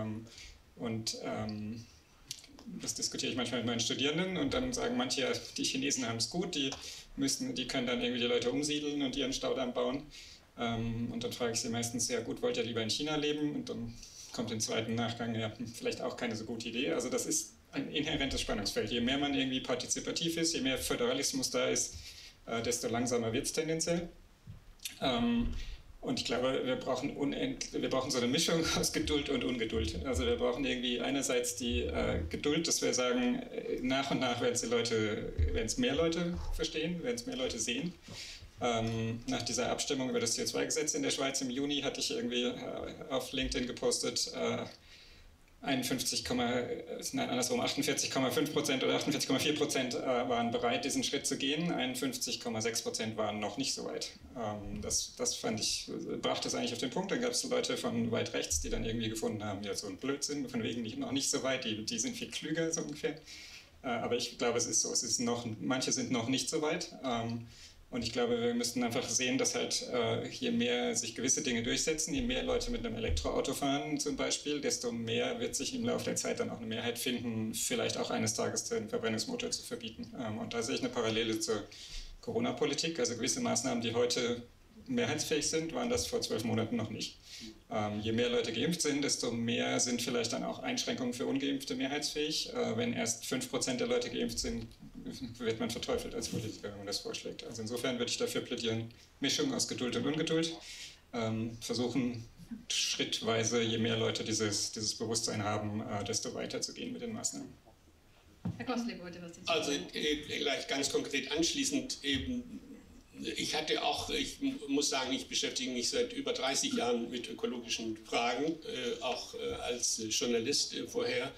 Das diskutiere ich manchmal mit meinen Studierenden und dann sagen manche, ja, die Chinesen haben es gut, die können dann irgendwie die Leute umsiedeln und ihren Staudamm bauen. Und dann frage ich sie meistens, ja gut, wollt ihr lieber in China leben? Und dann kommt im zweiten Nachgang, ja, vielleicht auch keine so gute Idee. Also das ist ein inhärentes Spannungsfeld. Je mehr man irgendwie partizipativ ist, je mehr Föderalismus da ist, desto langsamer wird es tendenziell. Und ich glaube, wir brauchen so eine Mischung aus Geduld und Ungeduld. Also wir brauchen irgendwie einerseits die Geduld, dass wir sagen, nach und nach werden es mehr Leute verstehen, werden es mehr Leute sehen. Nach dieser Abstimmung über das CO2-Gesetz in der Schweiz im Juni hatte ich irgendwie auf LinkedIn gepostet, 48,5% oder 48,4% waren bereit, diesen Schritt zu gehen, 51,6% waren noch nicht so weit. Das fand ich, brachte es eigentlich auf den Punkt. Dann gab es Leute von weit rechts, die dann irgendwie gefunden haben, ja, so ein Blödsinn, von wegen noch nicht so weit, die sind viel klüger, so ungefähr. Aber ich glaube, es ist so, manche sind noch nicht so weit. Und ich glaube, wir müssten einfach sehen, dass halt je mehr sich gewisse Dinge durchsetzen, je mehr Leute mit einem Elektroauto fahren zum Beispiel, desto mehr wird sich im Laufe der Zeit dann auch eine Mehrheit finden, vielleicht auch eines Tages den Verbrennungsmotor zu verbieten. Und da sehe ich eine Parallele zur Corona-Politik. Also gewisse Maßnahmen, die heute mehrheitsfähig sind, waren das vor 12 Monaten noch nicht. Je mehr Leute geimpft sind, desto mehr sind vielleicht dann auch Einschränkungen für Ungeimpfte mehrheitsfähig. Wenn erst 5% der Leute geimpft sind, wird man verteufelt als Politiker, wenn man das vorschlägt. Also insofern würde ich dafür plädieren, Mischung aus Geduld und Ungeduld. Versuchen schrittweise, je mehr Leute dieses Bewusstsein haben, desto weiter zu gehen mit den Maßnahmen. Herr Koslik wollte was dazu sagen. Also gleich ganz konkret anschließend ich muss sagen, ich beschäftige mich seit über 30 Jahren mit ökologischen Fragen, auch als Journalist vorher.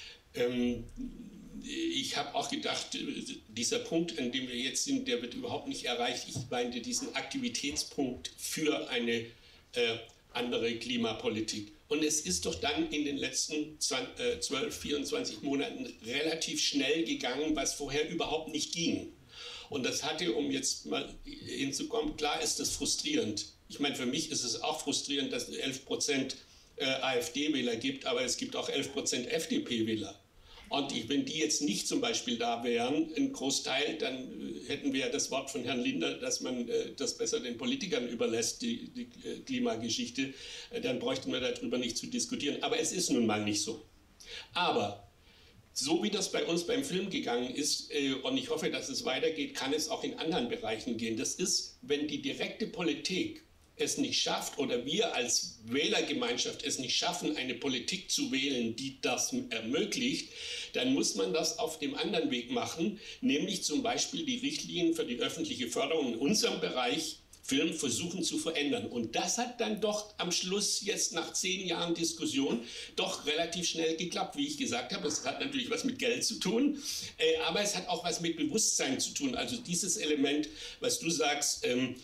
Ich habe auch gedacht, dieser Punkt, an dem wir jetzt sind, der wird überhaupt nicht erreicht. Ich meinte diesen Aktivitätspunkt für eine andere Klimapolitik. Und es ist doch dann in den letzten 12, 24 Monaten relativ schnell gegangen, was vorher überhaupt nicht ging. Und das hatte, um jetzt mal hinzukommen, klar ist das frustrierend. Ich meine, für mich ist es auch frustrierend, dass es 11% AfD-Wähler gibt, aber es gibt auch 11% FDP-Wähler. Und wenn die jetzt nicht zum Beispiel da wären, ein Großteil, dann hätten wir ja das Wort von Herrn Linder, dass man das besser den Politikern überlässt, die Klimageschichte. Dann bräuchten wir darüber nicht zu diskutieren. Aber es ist nun mal nicht so. Aber so wie das bei uns beim Film gegangen ist, und ich hoffe, dass es weitergeht, kann es auch in anderen Bereichen gehen. Das ist, wenn die direkte Politik es nicht schafft oder wir als Wählergemeinschaft es nicht schaffen, eine Politik zu wählen, die das ermöglicht, dann muss man das auf dem anderen Weg machen, nämlich zum Beispiel die Richtlinien für die öffentliche Förderung in unserem Bereich Film versuchen zu verändern. Und das hat dann doch am Schluss, jetzt nach 10 Jahren Diskussion, doch relativ schnell geklappt, wie ich gesagt habe. Es hat natürlich was mit Geld zu tun, aber es hat auch was mit Bewusstsein zu tun. Also dieses Element, was du sagst,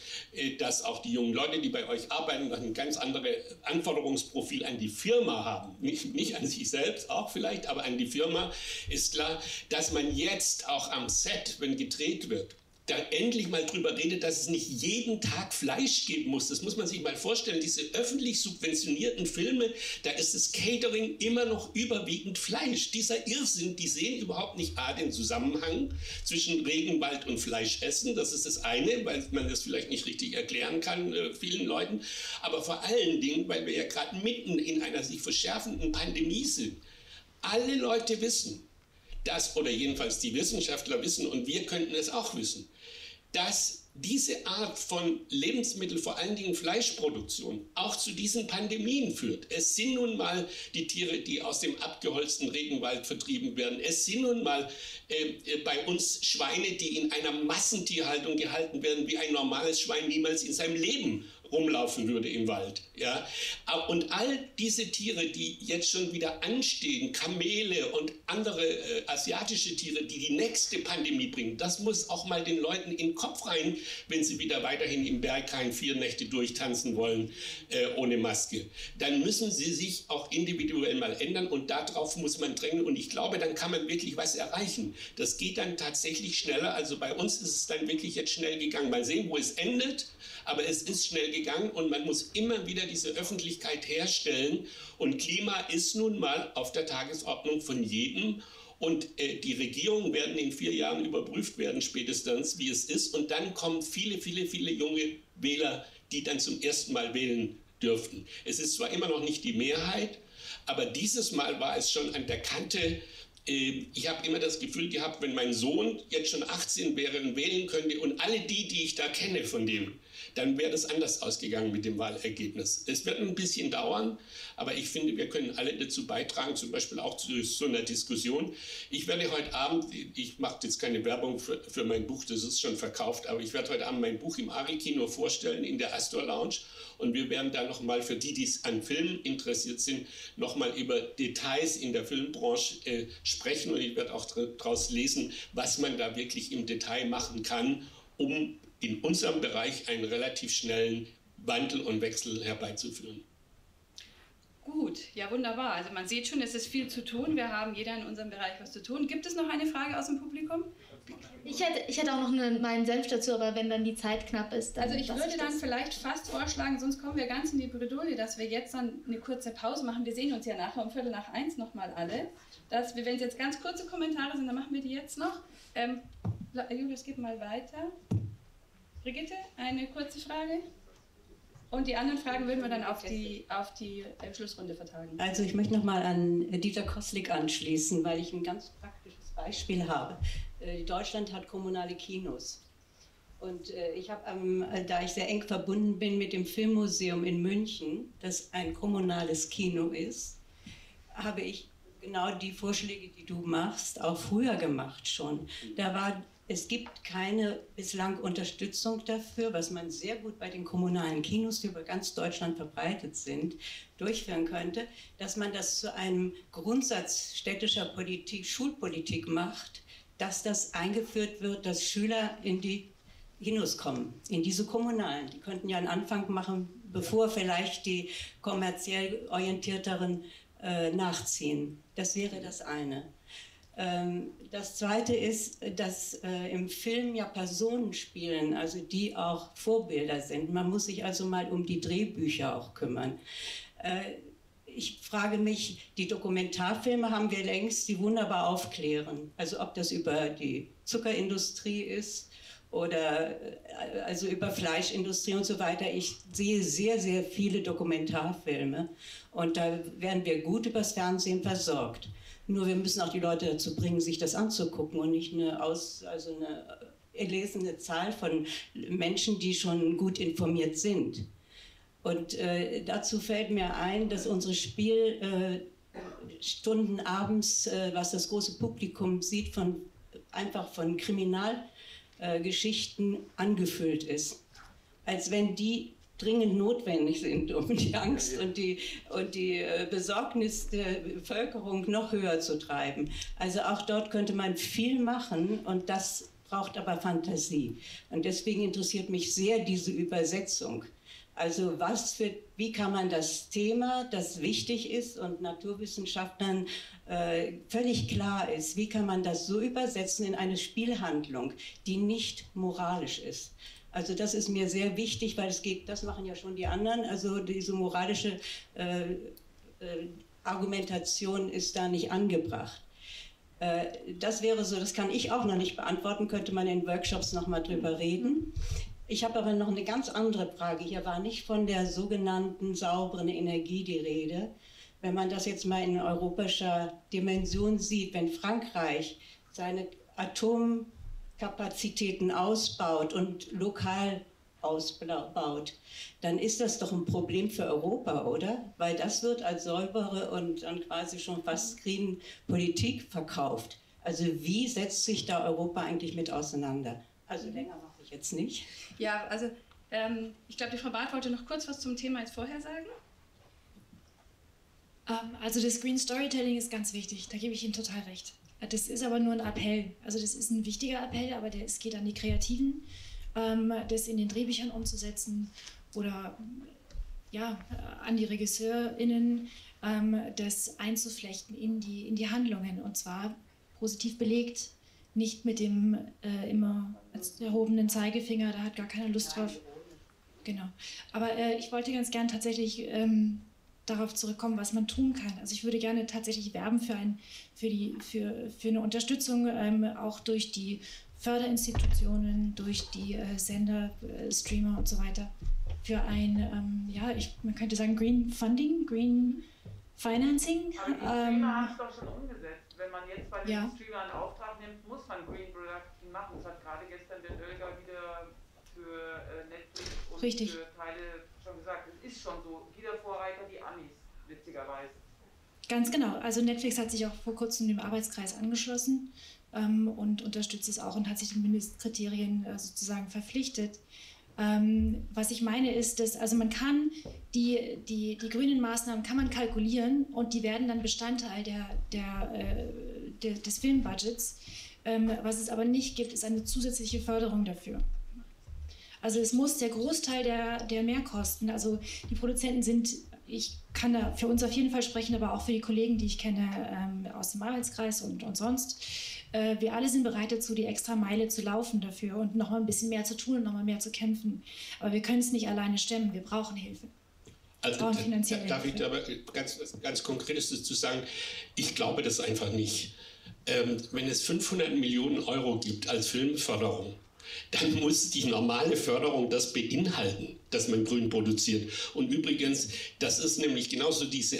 dass auch die jungen Leute, die bei euch arbeiten, ein ganz anderes Anforderungsprofil an die Firma haben. Nicht an sich selbst, auch vielleicht, aber an die Firma, ist klar, dass man jetzt auch am Set, wenn gedreht wird, da endlich mal drüber redet, dass es nicht jeden Tag Fleisch geben muss. Das muss man sich mal vorstellen. Diese öffentlich subventionierten Filme, da ist das Catering immer noch überwiegend Fleisch. Dieser Irrsinn, die sehen überhaupt nicht den Zusammenhang zwischen Regenwald und Fleischessen. Das ist das eine, weil man das vielleicht nicht richtig erklären kann vielen Leuten. Aber vor allen Dingen, weil wir ja gerade mitten in einer sich verschärfenden Pandemie sind. Alle Leute wissen, oder jedenfalls die Wissenschaftler wissen, und wir könnten es auch wissen, dass diese Art von Lebensmittel, vor allen Dingen Fleischproduktion, auch zu diesen Pandemien führt. Es sind nun mal die Tiere, die aus dem abgeholzten Regenwald vertrieben werden. Es sind nun mal bei uns Schweine, die in einer Massentierhaltung gehalten werden, wie ein normales Schwein niemals in seinem Leben rumlaufen würde im Wald. Ja? Und all diese Tiere, die jetzt schon wieder anstehen, Kamele und andere asiatische Tiere, die die nächste Pandemie bringen, das muss auch mal den Leuten in den Kopf rein, wenn sie wieder weiterhin im Berghain 4 Nächte durchtanzen wollen, ohne Maske. Dann müssen sie sich auch individuell mal ändern und darauf muss man drängen und ich glaube, dann kann man wirklich was erreichen. Das geht dann tatsächlich schneller, also bei uns ist es dann wirklich jetzt schnell gegangen. Mal sehen, wo es endet. Aber es ist schnell gegangen und man muss immer wieder diese Öffentlichkeit herstellen. Und Klima ist nun mal auf der Tagesordnung von jedem. Und die Regierungen werden in 4 Jahren überprüft werden, spätestens, wie es ist. Und dann kommen viele, viele, viele junge Wähler, die dann zum ersten Mal wählen dürften. Es ist zwar immer noch nicht die Mehrheit, aber dieses Mal war es schon an der Kante. Ich habe immer das Gefühl gehabt, wenn mein Sohn jetzt schon 18 wäre und wählen könnte und alle die ich da kenne von dem, dann wäre das anders ausgegangen mit dem Wahlergebnis. Es wird ein bisschen dauern, aber ich finde, wir können alle dazu beitragen, zum Beispiel auch zu so einer Diskussion. Ich werde heute Abend, ich mache jetzt keine Werbung für mein Buch, das ist schon verkauft, aber ich werde heute Abend mein Buch im Ari-Kino vorstellen, in der Astor Lounge. Und wir werden da nochmal, für die, die an Filmen interessiert sind, nochmal über Details in der Filmbranche sprechen. Und ich werde auch daraus lesen, was man da wirklich im Detail machen kann, um in unserem Bereich einen relativ schnellen Wandel und Wechsel herbeizuführen. Gut, ja wunderbar. Also man sieht schon, es ist viel zu tun. Wir haben jeder in unserem Bereich was zu tun. Gibt es noch eine Frage aus dem Publikum? Ich hätte auch noch meinen Senf dazu, aber wenn dann die Zeit knapp ist, dann... Also ich würde dann vielleicht fast vorschlagen, sonst kommen wir ganz in die Bredouille, dass wir jetzt dann eine kurze Pause machen. Wir sehen uns ja nachher um 1:45 nochmal alle. Wenn es jetzt ganz kurze Kommentare sind, dann machen wir die jetzt noch. Julius, gib mal weiter. Brigitte, eine kurze Frage? Und die anderen Fragen würden wir dann auf die Schlussrunde vertagen. Also ich möchte nochmal an Dieter Koslik anschließen, weil ich ein ganz praktisches Beispiel habe. Deutschland hat kommunale Kinos. Und ich habe, da ich sehr eng verbunden bin mit dem Filmmuseum in München, das ein kommunales Kino ist, habe ich genau die Vorschläge, die du machst, auch früher gemacht schon. Es gibt keine bislang Unterstützung dafür, was man sehr gut bei den kommunalen Kinos, die über ganz Deutschland verbreitet sind, durchführen könnte, dass man das zu einem Grundsatz städtischer Schulpolitik macht, dass das eingeführt wird, dass Schüler in die Kinos kommen, in diese kommunalen. Die könnten ja einen Anfang machen, bevor vielleicht die kommerziell orientierteren nachziehen. Das wäre das eine. Das Zweite ist, dass im Film ja Personen spielen, also die auch Vorbilder sind. Man muss sich also mal um die Drehbücher auch kümmern. Ich frage mich, die Dokumentarfilme haben wir längst, die wunderbar aufklären. Also ob das über die Zuckerindustrie ist oder also über Fleischindustrie und so weiter. Ich sehe sehr, sehr viele Dokumentarfilme und da werden wir gut übers Fernsehen versorgt. Nur wir müssen auch die Leute dazu bringen, sich das anzugucken und nicht eine erlesene Zahl von Menschen, die schon gut informiert sind. Und dazu fällt mir ein, dass unsere Spielstunden abends, was das große Publikum sieht, einfach von Kriminalgeschichten angefüllt ist. als wenn die dringend notwendig sind, um die Angst und die Besorgnis der Bevölkerung noch höher zu treiben. Also auch dort könnte man viel machen und das braucht aber Fantasie. Und deswegen interessiert mich sehr diese Übersetzung. Also wie kann man das Thema, das wichtig ist und Naturwissenschaftlern völlig klar ist, wie kann man das so übersetzen in eine Spielhandlung, die nicht moralisch ist. Also das ist mir sehr wichtig, weil das machen ja schon die anderen, also diese moralische Argumentation ist da nicht angebracht. Das wäre so, das kann ich auch noch nicht beantworten, könnte man in Workshops noch mal drüber reden. Ich habe aber noch eine ganz andere Frage. Hier war nicht von der sogenannten sauberen Energie die Rede. Wenn man das jetzt mal in europäischer Dimension sieht, wenn Frankreich seine Atomkapazitäten ausbaut und lokal ausbaut, dann ist das doch ein Problem für Europa, oder? Weil das wird als saubere und dann quasi schon fast green Politik verkauft. Also wie setzt sich da Europa eigentlich mit auseinander? Also länger mache ich jetzt nicht. Ja, also ich glaube, die Frau Barth wollte noch kurz was zum Thema jetzt vorher sagen. Also das Green Storytelling ist ganz wichtig, da gebe ich Ihnen total recht. Das ist aber nur ein Appell. Also das ist ein wichtiger Appell, aber es geht an die Kreativen, das in den Drehbüchern umzusetzen oder ja, an die RegisseurInnen, das einzuflechten in die Handlungen und zwar positiv belegt, nicht mit dem immer erhobenen Zeigefinger, da hat gar keiner Lust drauf. Genau. Aber ich wollte ganz gern tatsächlich darauf zurückkommen, was man tun kann. Also ich würde gerne tatsächlich werben für eine Unterstützung, auch durch die Förderinstitutionen, durch die Sender, Streamer und so weiter, für ein, man könnte sagen Green Funding, Green Financing. Aber die Streamer haben es doch schon umgesetzt. Wenn man jetzt bei den Streamern einen Auftrag nimmt, muss man Green Production machen. Das hat gerade gestern der Dölger wieder für Netflix und für Teile schon gesagt. Es ist schon so. Jeder Vorreiter, die Amis, witzigerweise. Ganz genau. Also Netflix hat sich auch vor kurzem dem Arbeitskreis angeschlossen und unterstützt es auch und hat sich den Mindestkriterien sozusagen verpflichtet. Was ich meine ist, dass also man kann die grünen Maßnahmen kann man kalkulieren und die werden dann Bestandteil des Filmbudgets. Was es aber nicht gibt, ist eine zusätzliche Förderung dafür. Also es muss der Großteil der Mehrkosten, also die Produzenten sind, ich kann da für uns auf jeden Fall sprechen, aber auch für die Kollegen, die ich kenne aus dem Arbeitskreis und sonst. Wir alle sind bereit dazu, die extra Meile zu laufen dafür und noch mal ein bisschen mehr zu tun und noch mal mehr zu kämpfen. Aber wir können es nicht alleine stemmen, wir brauchen Hilfe. Also darf ich aber ganz Konkretes dazu sagen, ich glaube das einfach nicht. Wenn es 500 Millionen Euro gibt als Filmförderung, dann muss die normale Förderung das beinhalten, dass man grün produziert. Und übrigens, das ist nämlich genauso diese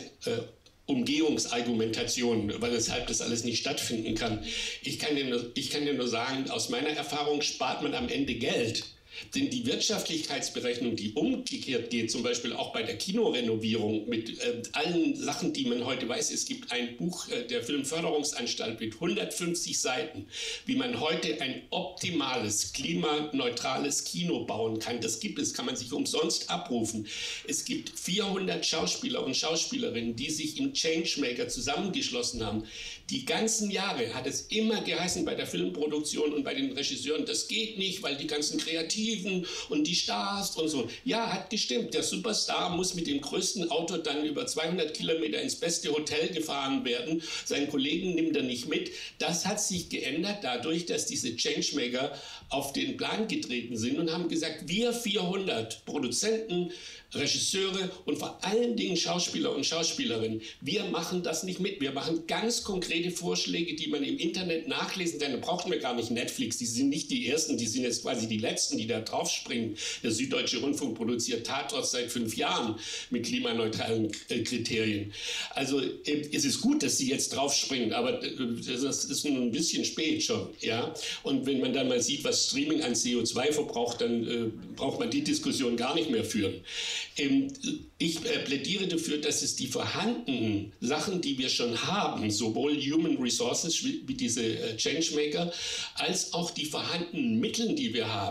Umgehungsargumentation, weshalb das alles nicht stattfinden kann. Ich kann dir nur sagen, aus meiner Erfahrung spart man am Ende Geld. Denn die Wirtschaftlichkeitsberechnung, die umgekehrt geht, zum Beispiel auch bei der Kinorenovierung mit allen Sachen, die man heute weiß. Es gibt ein Buch der Filmförderungsanstalt mit 150 Seiten, wie man heute ein optimales, klimaneutrales Kino bauen kann. Das gibt es, kann man sich umsonst abrufen. Es gibt 400 Schauspieler und Schauspielerinnen, die sich im Changemaker zusammengeschlossen haben. Die ganzen Jahre hat es immer geheißen bei der Filmproduktion und bei den Regisseuren, das geht nicht, weil die ganzen Kreativen und die Stars und so. Ja, hat gestimmt. Der Superstar muss mit dem größten Auto dann über 200 Kilometer ins beste Hotel gefahren werden. Seinen Kollegen nimmt er nicht mit. Das hat sich geändert dadurch, dass diese Changemaker auf den Plan getreten sind und haben gesagt, wir 400 Produzenten, Regisseure und vor allen Dingen Schauspieler und Schauspielerinnen, wir machen das nicht mit. Wir machen ganz konkrete Vorschläge, die man im Internet nachlesen kann. Da brauchen wir gar nicht Netflix. Die sind nicht die Ersten, die sind jetzt quasi die Letzten, die da draufspringen. Der Süddeutsche Rundfunk produziert Tatort seit 5 Jahren mit klimaneutralen Kriterien. Also es ist gut, dass sie jetzt draufspringen, aber das ist nun ein bisschen spät schon. Ja? Und wenn man dann mal sieht, was Streaming an CO2 verbraucht, dann braucht man die Diskussion gar nicht mehr führen. Ich plädiere dafür, dass es die vorhandenen Sachen, die wir schon haben, sowohl Human Resources wie diese Changemaker, als auch die vorhandenen Mittel, die wir haben,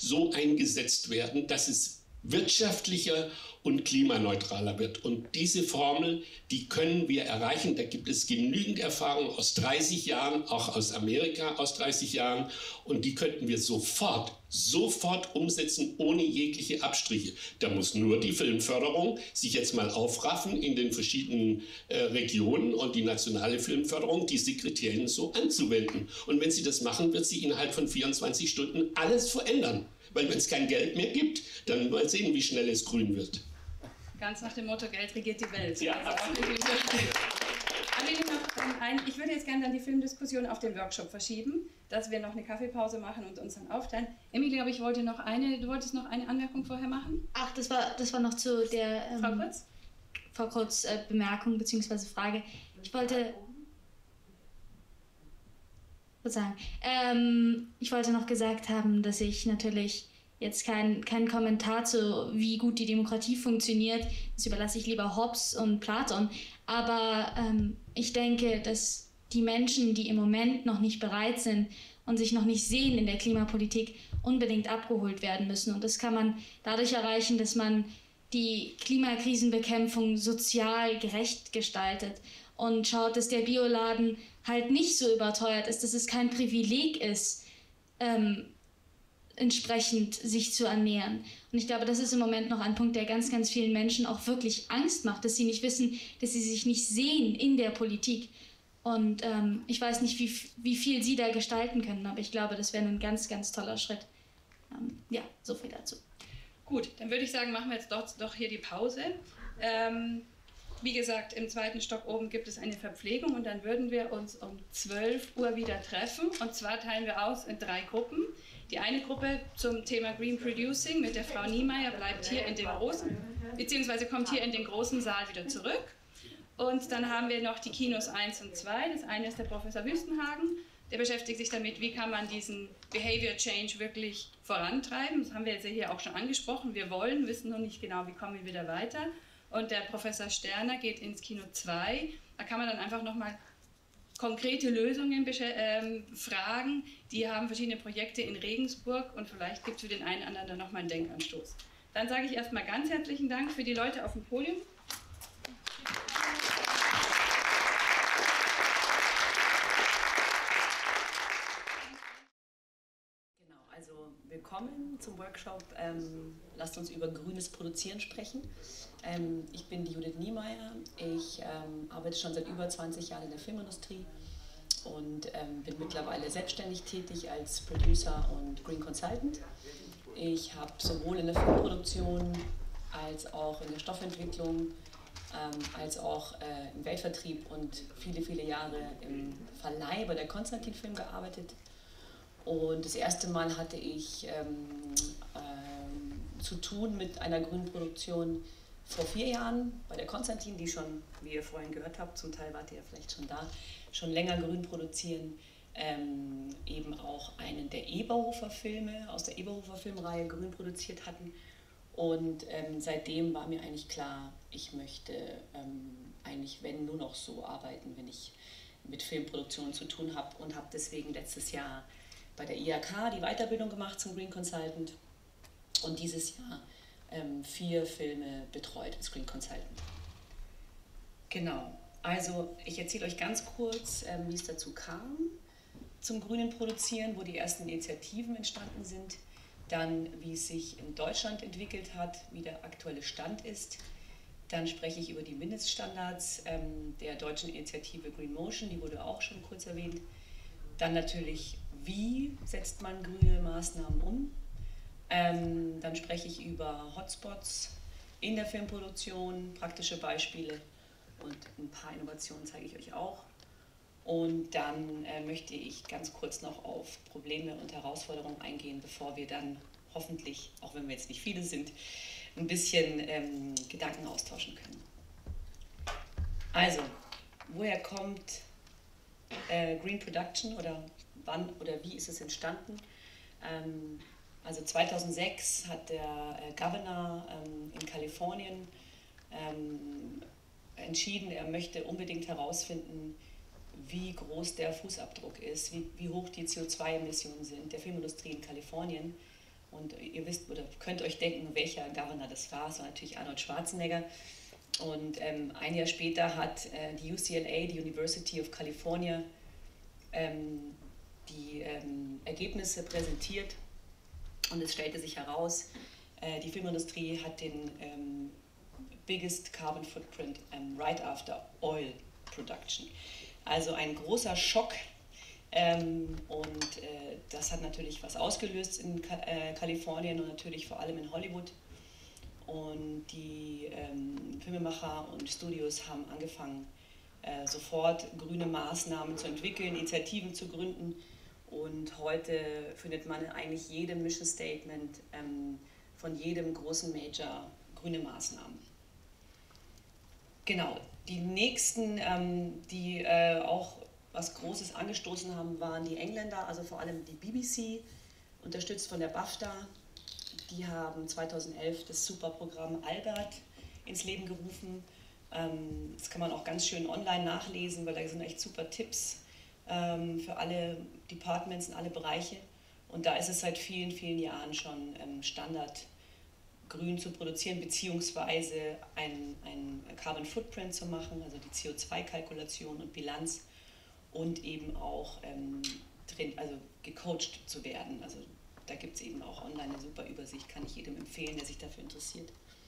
so eingesetzt werden, dass es wirtschaftlicher und klimaneutraler wird. Und diese Formel, die können wir erreichen. Da gibt es genügend Erfahrung aus 30 Jahren, auch aus Amerika aus 30 Jahren. Und die könnten wir sofort umsetzen, ohne jegliche Abstriche. Da muss nur die Filmförderung sich jetzt mal aufraffen in den verschiedenen Regionen und die nationale Filmförderung, diese Kriterien so anzuwenden. Und wenn sie das machen, wird sie innerhalb von 24 Stunden alles verändern. Weil wenn es kein Geld mehr gibt, dann mal sehen, wie schnell es grün wird. Ganz nach dem Motto, Geld regiert die Welt. Ja, ich würde jetzt gerne dann die Filmdiskussion auf den Workshop verschieben, dass wir noch eine Kaffeepause machen und uns dann aufteilen. Emilie, aber du wolltest noch eine Anmerkung vorher machen? Ach, das war noch zu der Frau Kurz Bemerkung bzw. Frage. Ich wollte noch gesagt haben, dass ich natürlich jetzt kein Kommentar zu, wie gut die Demokratie funktioniert, das überlasse ich lieber Hobbes und Platon, aber ich denke, dass die Menschen, die im Moment noch nicht bereit sind und sich noch nicht sehen in der Klimapolitik, unbedingt abgeholt werden müssen. Und das kann man dadurch erreichen, dass man die Klimakrisenbekämpfung sozial gerecht gestaltet und schaut, dass der Bioladen halt nicht so überteuert ist, dass es kein Privileg ist, entsprechend sich zu ernähren. Und ich glaube, das ist im Moment noch ein Punkt, der ganz, ganz vielen Menschen auch wirklich Angst macht, dass sie nicht wissen, dass sie sich nicht sehen in der Politik. Und ich weiß nicht, wie viel sie da gestalten können, aber ich glaube, das wäre ein ganz, ganz toller Schritt. Ja, so viel dazu. Gut, dann würde ich sagen, machen wir jetzt doch hier die Pause. Wie gesagt, im 2. Stock oben gibt es eine Verpflegung und dann würden wir uns um 12 Uhr wieder treffen. Und zwar teilen wir aus in 3 Gruppen. Die eine Gruppe zum Thema Green Producing mit der Frau Niemeyer bleibt hier in dem großen, beziehungsweise kommt hier in den großen Saal wieder zurück. Und dann haben wir noch die Kinos 1 und 2. Das eine ist der Professor Wüstenhagen. Der beschäftigt sich damit, wie kann man diesen Behavior Change wirklich vorantreiben. Das haben wir jetzt hier auch schon angesprochen. Wir wissen noch nicht genau, wie kommen wir wieder weiter. Und der Professor Sterner geht ins Kino 2. Da kann man dann einfach nochmal konkrete Lösungen fragen. Die haben verschiedene Projekte in Regensburg und vielleicht gibt es für den einen oder anderen dann nochmal einen Denkanstoß. Dann sage ich erstmal ganz herzlichen Dank für die Leute auf dem Podium. Willkommen zum Workshop Lasst uns über grünes Produzieren sprechen. Ich bin die Judith Niemeyer. Ich arbeite schon seit über 20 Jahren in der Filmindustrie und bin mittlerweile selbstständig tätig als Producer und Green Consultant. Ich habe sowohl in der Filmproduktion als auch in der Stoffentwicklung als auch im Weltvertrieb und viele, viele Jahre im Verleih bei der Konstantin Film gearbeitet. Und das erste Mal hatte ich zu tun mit einer grünen Produktion vor 4 Jahren bei der Konstantin, die schon, wie ihr vorhin gehört habt, zum Teil wart ihr ja vielleicht schon da, schon länger grün produzieren, eben auch einen der Eberhofer Filme aus der Eberhofer Filmreihe grün produziert hatten. Und seitdem war mir eigentlich klar, ich möchte eigentlich, wenn, nur noch so arbeiten, wenn ich mit Filmproduktionen zu tun habe, und habe deswegen letztes Jahr bei der IHK die Weiterbildung gemacht zum Green Consultant und dieses Jahr 4 Filme betreut als Green Consultant. Genau, also ich erzähle euch ganz kurz, wie es dazu kam zum grünen Produzieren, wo die ersten Initiativen entstanden sind, dann wie es sich in Deutschland entwickelt hat, wie der aktuelle Stand ist. Dann spreche ich über die Mindeststandards der deutschen Initiative Green Motion, die wurde auch schon kurz erwähnt. Dann natürlich, wie setzt man grüne Maßnahmen um? Dann spreche ich über Hotspots in der Filmproduktion, praktische Beispiele und ein paar Innovationen zeige ich euch auch. Und dann möchte ich ganz kurz noch auf Probleme und Herausforderungen eingehen, bevor wir dann hoffentlich, auch wenn wir jetzt nicht viele sind, ein bisschen Gedanken austauschen können. Also, woher kommt Green Production oder wann oder wie ist es entstanden? Also 2006 hat der Governor in Kalifornien entschieden, er möchte unbedingt herausfinden, wie groß der Fußabdruck ist, wie hoch die CO2-Emissionen sind der Filmindustrie in Kalifornien. Und ihr wisst oder könnt euch denken, welcher Governor das war. Es war natürlich Arnold Schwarzenegger. Und ein Jahr später hat die UCLA, die University of California, die Ergebnisse präsentiert. Und es stellte sich heraus, die Filmindustrie hat den biggest carbon footprint right after oil production. Also ein großer Schock. Und das hat natürlich was ausgelöst in Kalifornien und natürlich vor allem in Hollywood. Und die Filmemacher und Studios haben angefangen, sofort grüne Maßnahmen zu entwickeln, Initiativen zu gründen. Und heute findet man in eigentlich jedem Mission Statement von jedem großen Major grüne Maßnahmen. Genau, die nächsten, die auch was Großes angestoßen haben, waren die Engländer, also vor allem die BBC, unterstützt von der BAFTA. Die haben 2011 das Superprogramm Albert ins Leben gerufen. Das kann man auch ganz schön online nachlesen, weil da sind echt super Tipps für alle Departments in alle Bereiche. Und da ist es seit vielen, vielen Jahren schon Standard, grün zu produzieren, beziehungsweise ein Carbon Footprint zu machen, also die CO2-Kalkulation und Bilanz und eben auch also gecoacht zu werden. Also da gibt es eben auch online eine super Übersicht, kann ich jedem empfehlen, der sich dafür interessiert.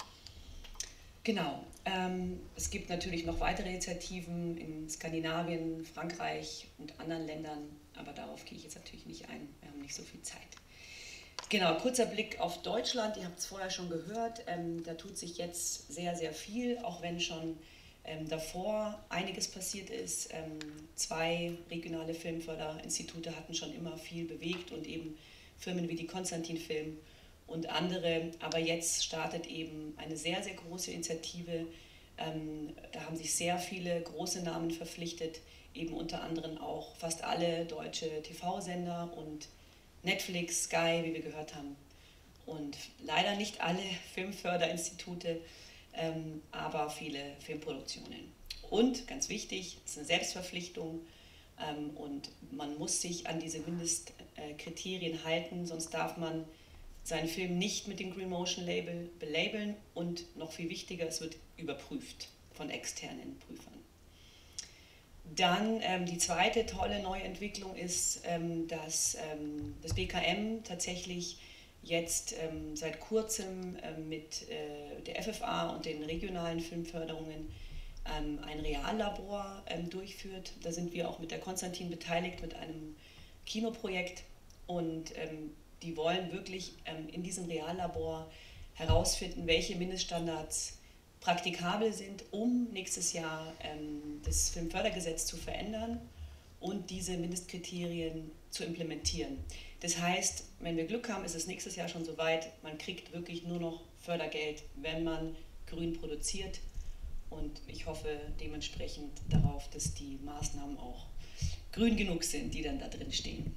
Genau, es gibt natürlich noch weitere Initiativen in Skandinavien, Frankreich und anderen Ländern, aber darauf gehe ich jetzt natürlich nicht ein, wir haben nicht so viel Zeit. Genau, kurzer Blick auf Deutschland, ihr habt es vorher schon gehört, da tut sich jetzt sehr, sehr viel, auch wenn schon davor einiges passiert ist. 2 regionale Filmförderinstitute hatten schon immer viel bewegt und eben Firmen wie die Konstantin Film und andere, aber jetzt startet eben eine sehr, sehr große Initiative. Da haben sich sehr viele große Namen verpflichtet, eben unter anderem auch fast alle deutsche TV-Sender und Netflix, Sky, wie wir gehört haben. Und leider nicht alle Filmförderinstitute, aber viele Filmproduktionen. Und ganz wichtig, es ist eine Selbstverpflichtung und man muss sich an diese Mindestkriterien halten, sonst darf man seinen Film nicht mit dem Green Motion Label belabeln und noch viel wichtiger, es wird überprüft von externen Prüfern. Dann die zweite tolle neue Entwicklung ist, dass das BKM tatsächlich jetzt seit kurzem mit der FFA und den regionalen Filmförderungen ein Reallabor durchführt. Da sind wir auch mit der Konstantin beteiligt, mit einem Kinoprojekt und die wollen wirklich in diesem Reallabor herausfinden, welche Mindeststandards praktikabel sind, um nächstes Jahr das Filmfördergesetz zu verändern und diese Mindestkriterien zu implementieren. Das heißt, wenn wir Glück haben, ist es nächstes Jahr schon soweit, man kriegt wirklich nur noch Fördergeld, wenn man grün produziert und ich hoffe dementsprechend darauf, dass die Maßnahmen auch grün genug sind, die dann da drin stehen.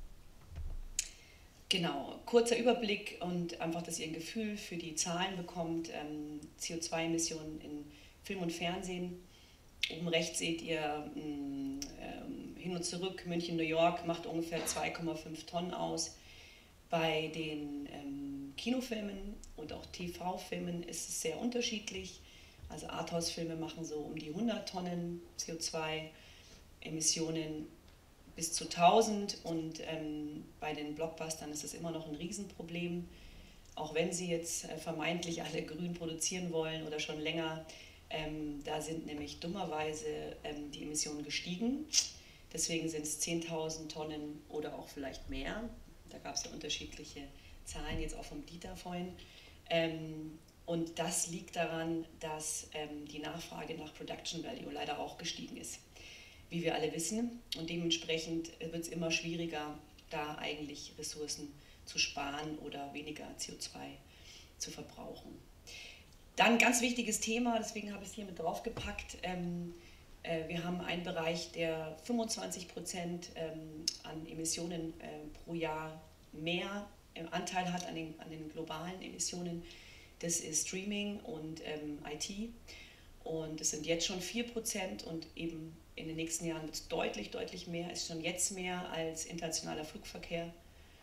Genau, kurzer Überblick und einfach, dass ihr ein Gefühl für die Zahlen bekommt. CO2-Emissionen in Film und Fernsehen. Oben rechts seht ihr hin und zurück, München, New York macht ungefähr 2,5 Tonnen aus. Bei den Kinofilmen und auch TV-Filmen ist es sehr unterschiedlich. Also Arthouse-Filme machen so um die 100 Tonnen CO2-Emissionen bis zu 1000 und bei den Blockbustern ist es immer noch ein Riesenproblem. Auch wenn sie jetzt vermeintlich alle grün produzieren wollen oder schon länger, da sind nämlich dummerweise die Emissionen gestiegen. Deswegen sind es 10.000 Tonnen oder auch vielleicht mehr. Da gab es ja unterschiedliche Zahlen, jetzt auch vom Dieter vorhin. Und das liegt daran, dass die Nachfrage nach Production Value leider auch gestiegen ist, wie wir alle wissen. Und dementsprechend wird es immer schwieriger, da eigentlich Ressourcen zu sparen oder weniger CO2 zu verbrauchen. Dann ein ganz wichtiges Thema, deswegen habe ich es hier mit draufgepackt. Wir haben einen Bereich, der 25% an Emissionen pro Jahr mehr Anteil hat an den globalen Emissionen. Das ist Streaming und IT. Und es sind jetzt schon 4% und eben in den nächsten Jahren wird es deutlich, deutlich mehr. Es ist schon jetzt mehr als internationaler Flugverkehr.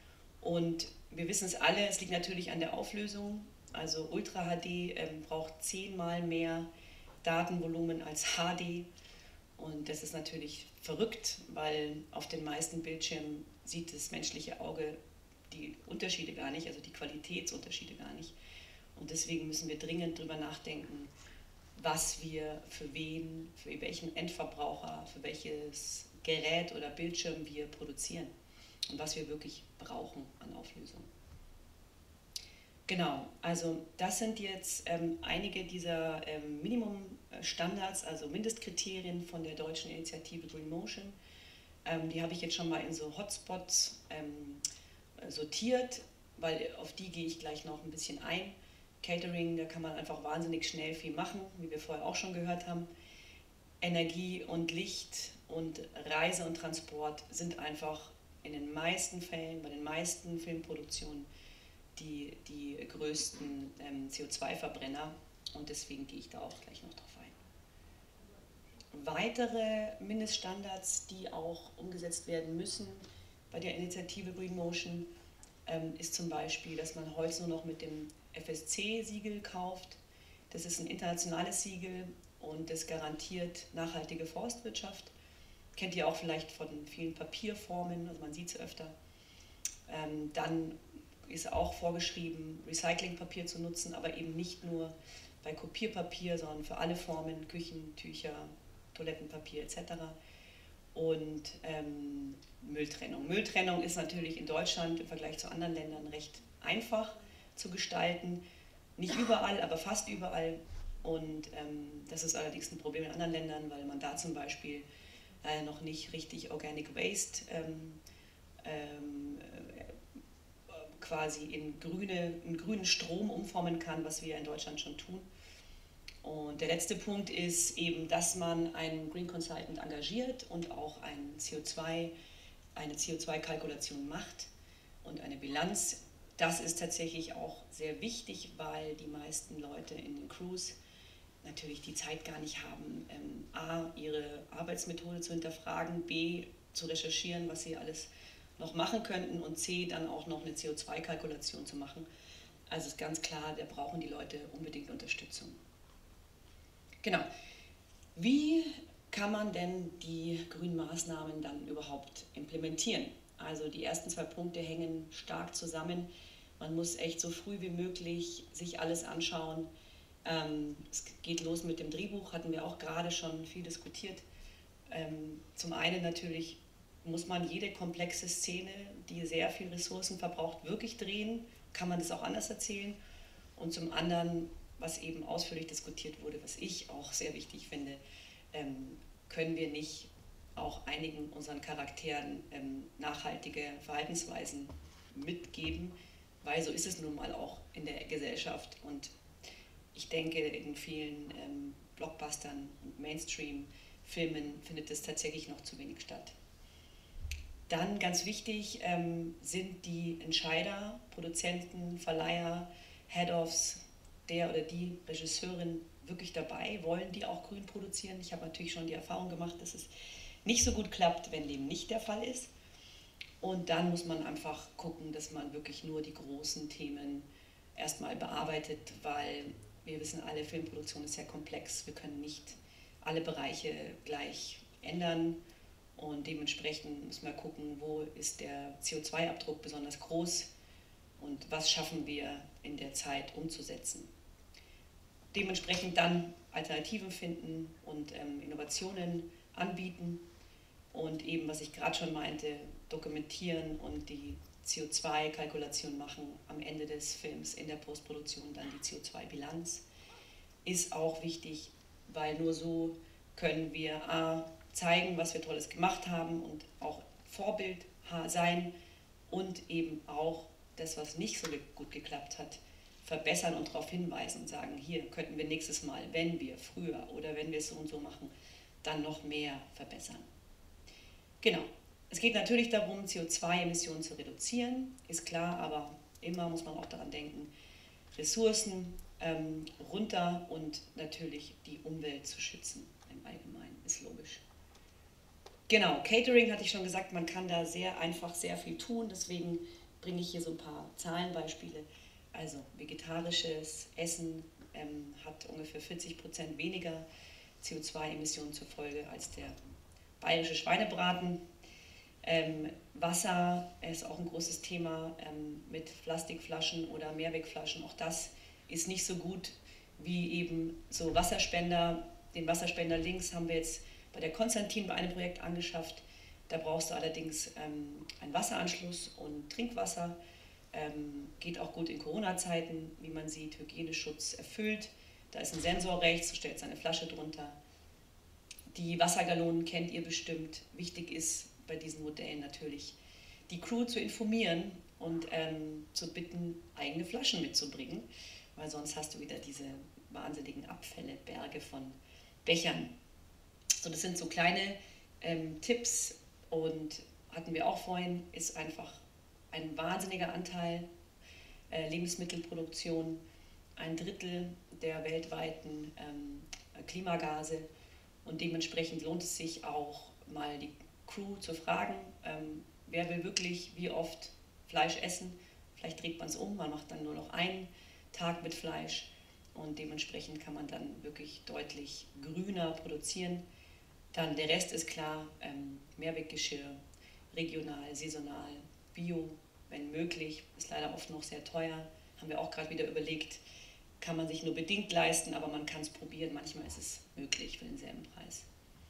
Und wir wissen es alle, es liegt natürlich an der Auflösung. Also Ultra HD braucht 10-mal mehr Datenvolumen als HD. Und das ist natürlich verrückt, weil auf den meisten Bildschirmen sieht das menschliche Auge die Unterschiede gar nicht, also die Qualitätsunterschiede gar nicht. Und deswegen müssen wir dringend darüber nachdenken, was wir für wen, für welchen Endverbraucher, für welches Gerät oder Bildschirm wir produzieren und was wir wirklich brauchen an Auflösung. Genau, also das sind jetzt einige dieser Minimumstandards, also Mindestkriterien von der deutschen Initiative Green Motion. Die habe ich jetzt schon mal in so Hotspots sortiert, weil auf die gehe ich gleich noch ein bisschen ein. Catering, da kann man einfach wahnsinnig schnell viel machen, wie wir vorher auch schon gehört haben. Energie und Licht und Reise und Transport sind einfach in den meisten Fällen, bei den meisten Filmproduktionen die größten CO2-Verbrenner, und deswegen gehe ich da auch gleich noch drauf ein. Weitere Mindeststandards, die auch umgesetzt werden müssen bei der Initiative Green Motion, ist zum Beispiel, dass man Holz nur noch mit dem FSC-Siegel kauft. Das ist ein internationales Siegel und das garantiert nachhaltige Forstwirtschaft. Kennt ihr auch vielleicht von vielen Papierformen, also man sieht es öfter. Dann ist auch vorgeschrieben, Recyclingpapier zu nutzen, aber eben nicht nur bei Kopierpapier, sondern für alle Formen, Küchentücher, Toilettenpapier etc. Und Mülltrennung. Mülltrennung ist natürlich in Deutschland im Vergleich zu anderen Ländern recht einfach zu gestalten. Nicht überall, aber fast überall. Und das ist allerdings ein Problem in anderen Ländern, weil man da zum Beispiel noch nicht richtig Organic Waste quasi in grünen Strom umformen kann, was wir in Deutschland schon tun. Und der letzte Punkt ist eben, dass man einen Green Consultant engagiert und auch eine CO2-Kalkulation macht und eine Bilanz. Das ist tatsächlich auch sehr wichtig, weil die meisten Leute in den Crews natürlich die Zeit gar nicht haben, a, ihre Arbeitsmethode zu hinterfragen, b, zu recherchieren, was sie alles noch machen könnten, und c, dann auch noch eine CO2-Kalkulation zu machen. Also ist ganz klar, da brauchen die Leute unbedingt Unterstützung. Genau. Wie kann man denn die grünen Maßnahmen dann überhaupt implementieren? Also die ersten 2 Punkte hängen stark zusammen. Man muss echt so früh wie möglich sich alles anschauen. Es geht los mit dem Drehbuch, hatten wir auch gerade schon viel diskutiert. Zum einen natürlich muss man jede komplexe Szene, die sehr viel Ressourcen verbraucht, wirklich drehen. Kann man das auch anders erzählen? Und zum anderen, was eben ausführlich diskutiert wurde, was ich auch sehr wichtig finde, können wir nicht auch einigen unseren Charakteren nachhaltige Verhaltensweisen mitgeben, weil so ist es nun mal auch in der Gesellschaft. Und ich denke, in vielen Blockbustern und Mainstream-Filmen findet es tatsächlich noch zu wenig statt. Dann ganz wichtig sind die Entscheider, Produzenten, Verleiher, Head-Offs, der oder die Regisseurin wirklich dabei? Wollen die auch grün produzieren? Ich habe natürlich schon die Erfahrung gemacht, dass es nicht so gut klappt, wenn dem nicht der Fall ist. Und dann muss man einfach gucken, dass man wirklich nur die großen Themen erstmal bearbeitet, weil wir wissen alle, Filmproduktion ist sehr komplex. Wir können nicht alle Bereiche gleich ändern. Und dementsprechend müssen wir gucken, wo ist der CO2-Abdruck besonders groß und was schaffen wir in der Zeit umzusetzen. Dementsprechend dann Alternativen finden und Innovationen anbieten und eben, was ich gerade schon meinte, dokumentieren und die CO2-Kalkulation machen am Ende des Films, in der Postproduktion dann die CO2-Bilanz, ist auch wichtig, weil nur so können wir A, zeigen, was wir Tolles gemacht haben und auch Vorbild sein und eben auch das, was nicht so gut geklappt hat, verbessern und darauf hinweisen und sagen, hier könnten wir nächstes Mal, wenn wir früher oder wenn wir es so und so machen, dann noch mehr verbessern. Genau. Es geht natürlich darum, CO2-Emissionen zu reduzieren, ist klar, aber immer muss man auch daran denken, Ressourcen runter und natürlich die Umwelt zu schützen im Allgemeinen, ist logisch. Genau, Catering hatte ich schon gesagt, man kann da sehr einfach sehr viel tun, deswegen bringe ich hier so ein paar Zahlenbeispiele. Also vegetarisches Essen hat ungefähr 40% weniger CO2-Emissionen zur Folge als der bayerische Schweinebraten. Wasser ist auch ein großes Thema mit Plastikflaschen oder Mehrwegflaschen. Auch das ist nicht so gut wie eben so Wasserspender. Den Wasserspender links haben wir jetzt bei der Konstantin bei einem Projekt angeschafft. Da brauchst du allerdings einen Wasseranschluss und Trinkwasser. Geht auch gut in Corona-Zeiten, wie man sieht, Hygieneschutz erfüllt. Da ist ein Sensor rechts, du stellst eine Flasche drunter. Die Wassergalonen kennt ihr bestimmt. Wichtig ist bei diesen Modellen natürlich, die Crew zu informieren und zu bitten, eigene Flaschen mitzubringen, weil sonst hast du wieder diese wahnsinnigen Abfälle, Berge von Bechern. So, das sind so kleine Tipps und hatten wir auch vorhin, ist einfach ein wahnsinniger Anteil Lebensmittelproduktion, 1/3 der weltweiten Klimagase und dementsprechend lohnt es sich auch mal die Crew zu fragen, wer will wirklich wie oft Fleisch essen. Vielleicht dreht man es um, man macht dann nur noch einen Tag mit Fleisch und dementsprechend kann man dann wirklich deutlich grüner produzieren. Dann der Rest ist klar, Mehrweggeschirr, regional, saisonal, bio, wenn möglich, ist leider oft noch sehr teuer, haben wir auch gerade wieder überlegt, kann man sich nur bedingt leisten, aber man kann es probieren, manchmal ist es möglich für denselben Preis.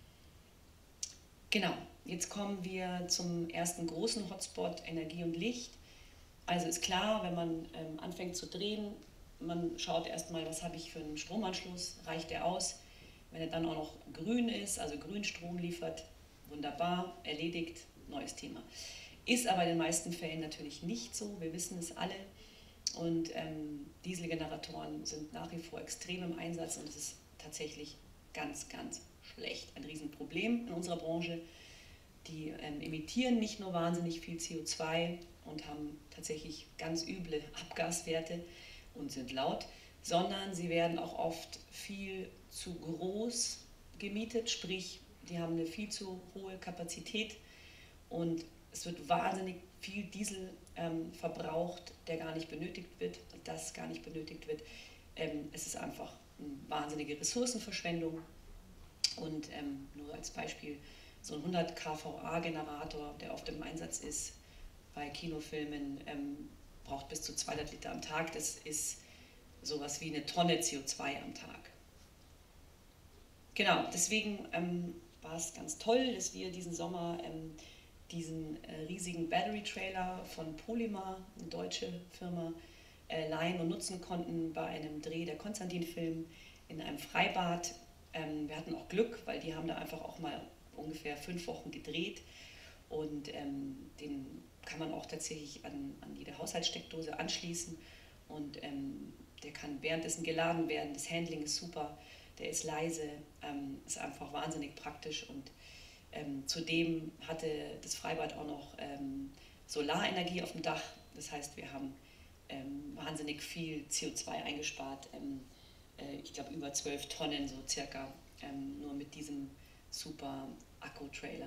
Genau, jetzt kommen wir zum ersten großen Hotspot, Energie und Licht. Also ist klar, wenn man anfängt zu drehen, man schaut erstmal, was habe ich für einen Stromanschluss, reicht der aus? Wenn er dann auch noch grün ist, also Grünstrom liefert, wunderbar, erledigt, neues Thema. Ist aber in den meisten Fällen natürlich nicht so, wir wissen es alle. Und Dieselgeneratoren sind nach wie vor extrem im Einsatz und es ist tatsächlich ganz, ganz schlecht. Ein Riesenproblem in unserer Branche. Die emittieren nicht nur wahnsinnig viel CO2 und haben tatsächlich ganz üble Abgaswerte und sind laut, sondern sie werden auch oft viel zu groß gemietet, sprich, die haben eine viel zu hohe Kapazität und es wird wahnsinnig viel Diesel verbraucht, der gar nicht benötigt wird, das gar nicht benötigt wird. Es ist einfach eine wahnsinnige Ressourcenverschwendung und nur als Beispiel so ein 100 kVA-Generator, der oft im Einsatz ist bei Kinofilmen, braucht bis zu 200 Liter am Tag. Das ist sowas wie eine Tonne CO2 am Tag. Genau, deswegen war es ganz toll, dass wir diesen Sommer diesen riesigen Battery-Trailer von Polymer, eine deutsche Firma, leihen und nutzen konnten bei einem Dreh der Konstantin-Film in einem Freibad. Wir hatten auch Glück, weil die haben da einfach auch mal ungefähr 5 Wochen gedreht und den kann man auch tatsächlich an jede Haushaltssteckdose anschließen und der kann währenddessen geladen werden. Das Handling ist super, der ist leise, ist einfach wahnsinnig praktisch und zudem hatte das Freibad auch noch Solarenergie auf dem Dach. Das heißt, wir haben wahnsinnig viel CO2 eingespart. Ich glaube über 12 Tonnen so circa, nur mit diesem super Akku-Trailer.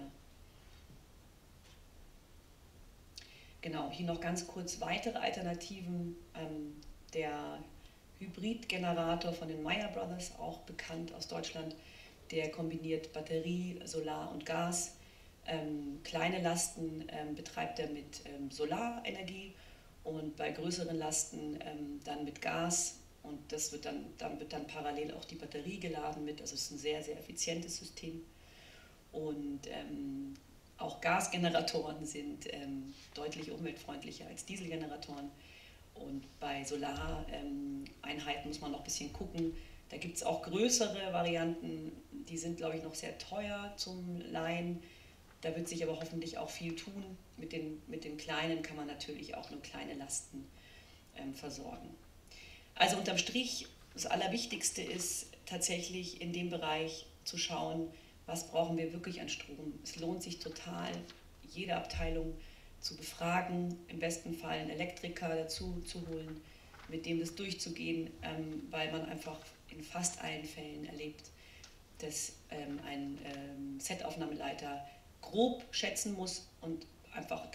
Genau, hier noch ganz kurz weitere Alternativen. Der Hybridgenerator von den Meyer Brothers, auch bekannt aus Deutschland, der kombiniert Batterie, Solar und Gas. Kleine Lasten betreibt er mit Solarenergie und bei größeren Lasten dann mit Gas und das wird dann parallel auch die Batterie geladen mit. Also es ist ein sehr, sehr effizientes System. Und auch Gasgeneratoren sind deutlich umweltfreundlicher als Dieselgeneratoren. Und bei Solareinheiten muss man noch ein bisschen gucken. Da gibt es auch größere Varianten, die sind, glaube ich, noch sehr teuer zum Leihen. Da wird sich aber hoffentlich auch viel tun. Mit den kleinen kann man natürlich auch nur kleine Lasten versorgen. Also unterm Strich, das Allerwichtigste ist tatsächlich in dem Bereich zu schauen, was brauchen wir wirklich an Strom. Es lohnt sich total, jede Abteilung zu befragen, im besten Fall einen Elektriker dazu zu holen, mit dem das durchzugehen, weil man einfach in fast allen Fällen erlebt, dass ein Setaufnahmeleiter grob schätzen muss und einfach dann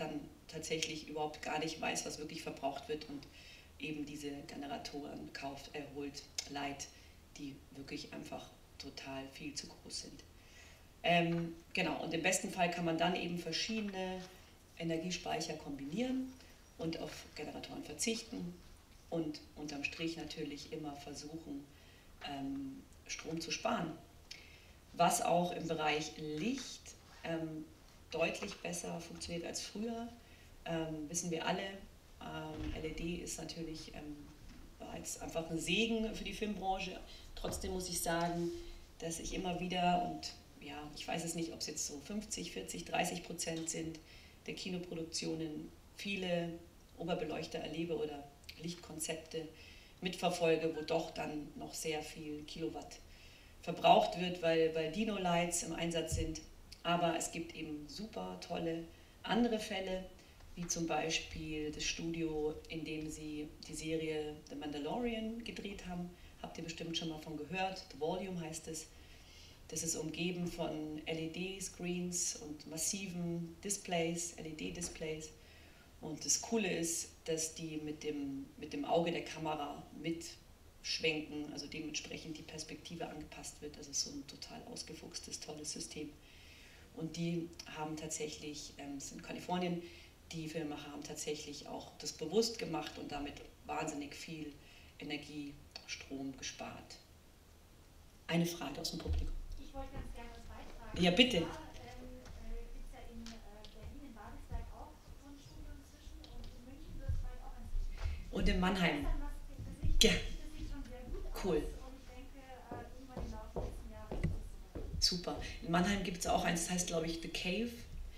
tatsächlich überhaupt gar nicht weiß, was wirklich verbraucht wird und eben diese Generatoren holt, leiht, die wirklich einfach total viel zu groß sind. Genau, und im besten Fall kann man dann eben verschiedene Energiespeicher kombinieren und auf Generatoren verzichten und unterm Strich natürlich immer versuchen, Strom zu sparen. Was auch im Bereich Licht deutlich besser funktioniert als früher, wissen wir alle. LED ist natürlich bereits einfach ein Segen für die Filmbranche. Trotzdem muss ich sagen, dass ich immer wieder, und ja, ich weiß es nicht, ob es jetzt so 50, 40, 30% sind, der Kinoproduktionen viele Oberbeleuchter erlebe oder Lichtkonzepte mitverfolge, wo doch dann noch sehr viel Kilowatt verbraucht wird, weil Dino-Lights im Einsatz sind. Aber es gibt eben super tolle andere Fälle, wie zum Beispiel das Studio, in dem sie die Serie The Mandalorian gedreht haben. Habt ihr bestimmt schon mal von gehört. The Volume heißt es. Das ist umgeben von LED-Screens und massiven Displays, LED-Displays. Und das Coole ist, dass die mit dem Auge der Kamera mitschwenken, also dementsprechend die Perspektive angepasst wird. Das ist so ein total ausgefuchstes, tolles System. Und die haben tatsächlich, es ist in Kalifornien, die Filmemacher haben tatsächlich auch das bewusst gemacht und damit wahnsinnig viel Energiestrom gespart. Eine Frage aus dem Publikum. Ich wollte ganz gerne was beitragen. Ja, bitte. Gibt es ja in Berlin, in Babelsberg auch so ein Studio inzwischen und in München wird es bald auch eins geben. Und in Mannheim. Ja. Das sieht schon sehr gut aus. Cool. Und ich denke, irgendwann im Laufe des nächsten Jahres ist es so. Super. In Mannheim gibt es auch eins, das heißt, glaube ich, The Cave.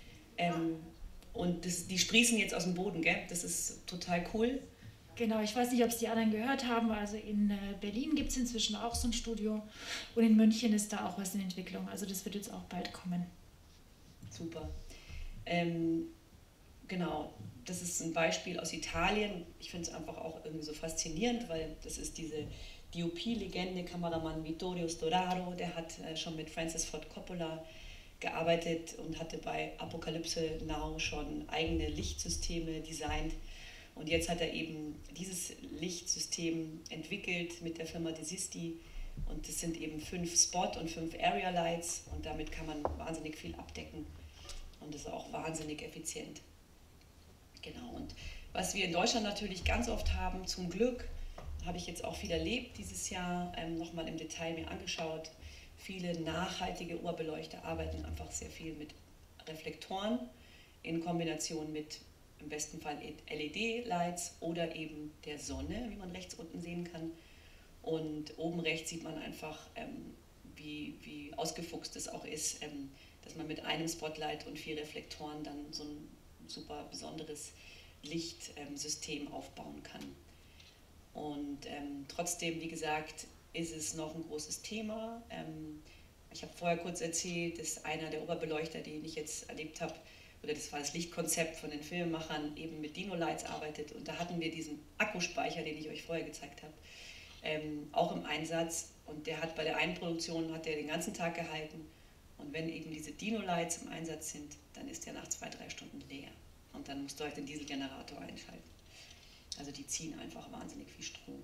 Und die sprießen jetzt aus dem Boden, gell? Das ist total cool. Genau, ich weiß nicht, ob es die anderen gehört haben. Also in Berlin gibt es inzwischen auch so ein Studio und in München ist da auch was in Entwicklung. Also das wird jetzt auch bald kommen. Super. Genau, das ist ein Beispiel aus Italien. Ich finde es einfach auch irgendwie so faszinierend, weil das ist diese DOP-Legende, Kameramann Vittorio Storaro, der hat schon mit Francis Ford Coppola gearbeitet und hatte bei Apocalypse Now schon eigene Lichtsysteme designt. Und jetzt hat er eben dieses Lichtsystem entwickelt mit der Firma Desisti. Und das sind eben 5 Spot- und 5 Area Lights. Und damit kann man wahnsinnig viel abdecken. Und das ist auch wahnsinnig effizient. Genau. Und was wir in Deutschland natürlich ganz oft haben, zum Glück, habe ich jetzt auch viel erlebt dieses Jahr, nochmal im Detail mir angeschaut. Viele nachhaltige Oberbeleuchter arbeiten einfach sehr viel mit Reflektoren in Kombination mit im besten Fall LED-Lights oder eben der Sonne, wie man rechts unten sehen kann. Und oben rechts sieht man einfach, wie ausgefuchst es auch ist, dass man mit einem Spotlight und 4 Reflektoren dann so ein super besonderes Lichtsystem aufbauen kann. Und trotzdem, wie gesagt, ist es noch ein großes Thema. Ich habe vorher kurz erzählt, dass einer der Oberbeleuchter, den ich jetzt erlebt habe, oder das war das Lichtkonzept von den Filmemachern, eben mit Dino-Lights arbeitet. Und da hatten wir diesen Akkuspeicher, den ich euch vorher gezeigt habe, auch im Einsatz. Und der hat bei der einen Produktion hat der den ganzen Tag gehalten. Und wenn eben diese Dino-Lights im Einsatz sind, dann ist der nach 2-3 Stunden leer. Und dann musst du halt den Dieselgenerator einschalten. Also die ziehen einfach wahnsinnig viel Strom.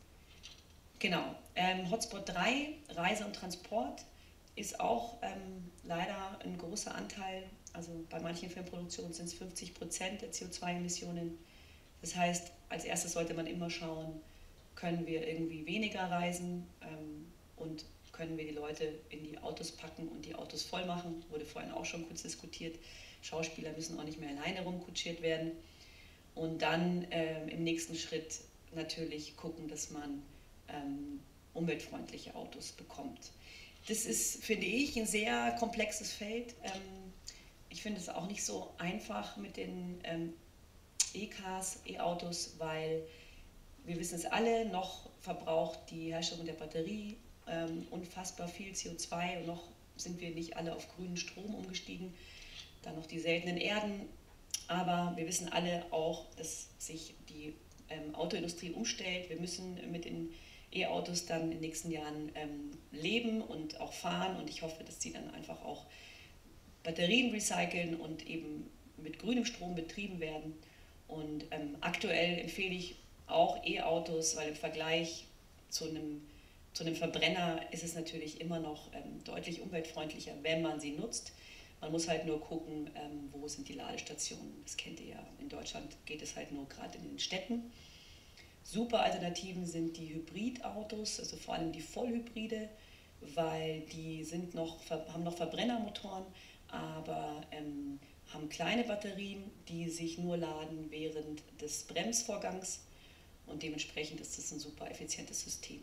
Genau, Hotspot 3, Reise und Transport, ist auch leider ein großer Anteil. Also bei manchen Filmproduktionen sind es 50% der CO2-Emissionen. Das heißt, als erstes sollte man immer schauen, können wir irgendwie weniger reisen und können wir die Leute in die Autos packen und die Autos voll machen. Wurde vorhin auch schon kurz diskutiert. Schauspieler müssen auch nicht mehr alleine rumkutschiert werden. Und dann im nächsten Schritt natürlich gucken, dass man umweltfreundliche Autos bekommt. Das ist, finde ich, ein sehr komplexes Feld. Ich finde es auch nicht so einfach mit den E-Cars, E-Autos, weil wir wissen es alle, noch verbraucht die Herstellung der Batterie unfassbar viel CO2 und noch sind wir nicht alle auf grünen Strom umgestiegen. Dann noch die seltenen Erden. Aber wir wissen alle auch, dass sich die Autoindustrie umstellt. Wir müssen mit den E-Autos dann in den nächsten Jahren leben und auch fahren. Und ich hoffe, dass sie dann einfach auch Batterien recyceln und eben mit grünem Strom betrieben werden. Und aktuell empfehle ich auch E-Autos, weil im Vergleich zu einem Verbrenner ist es natürlich immer noch deutlich umweltfreundlicher, wenn man sie nutzt. Man muss halt nur gucken, wo sind die Ladestationen. Das kennt ihr ja. In Deutschland geht es halt nur gerade in den Städten. Super Alternativen sind die Hybridautos, also vor allem die Vollhybride, weil die haben noch Verbrennermotoren, aber haben kleine Batterien, die sich nur laden während des Bremsvorgangs und dementsprechend ist das ein super effizientes System.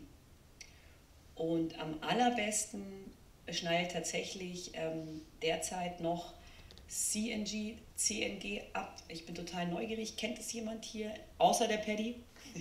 Und am allerbesten schneidet tatsächlich derzeit noch CNG ab. Ich bin total neugierig. Kennt es jemand hier, außer der Paddy?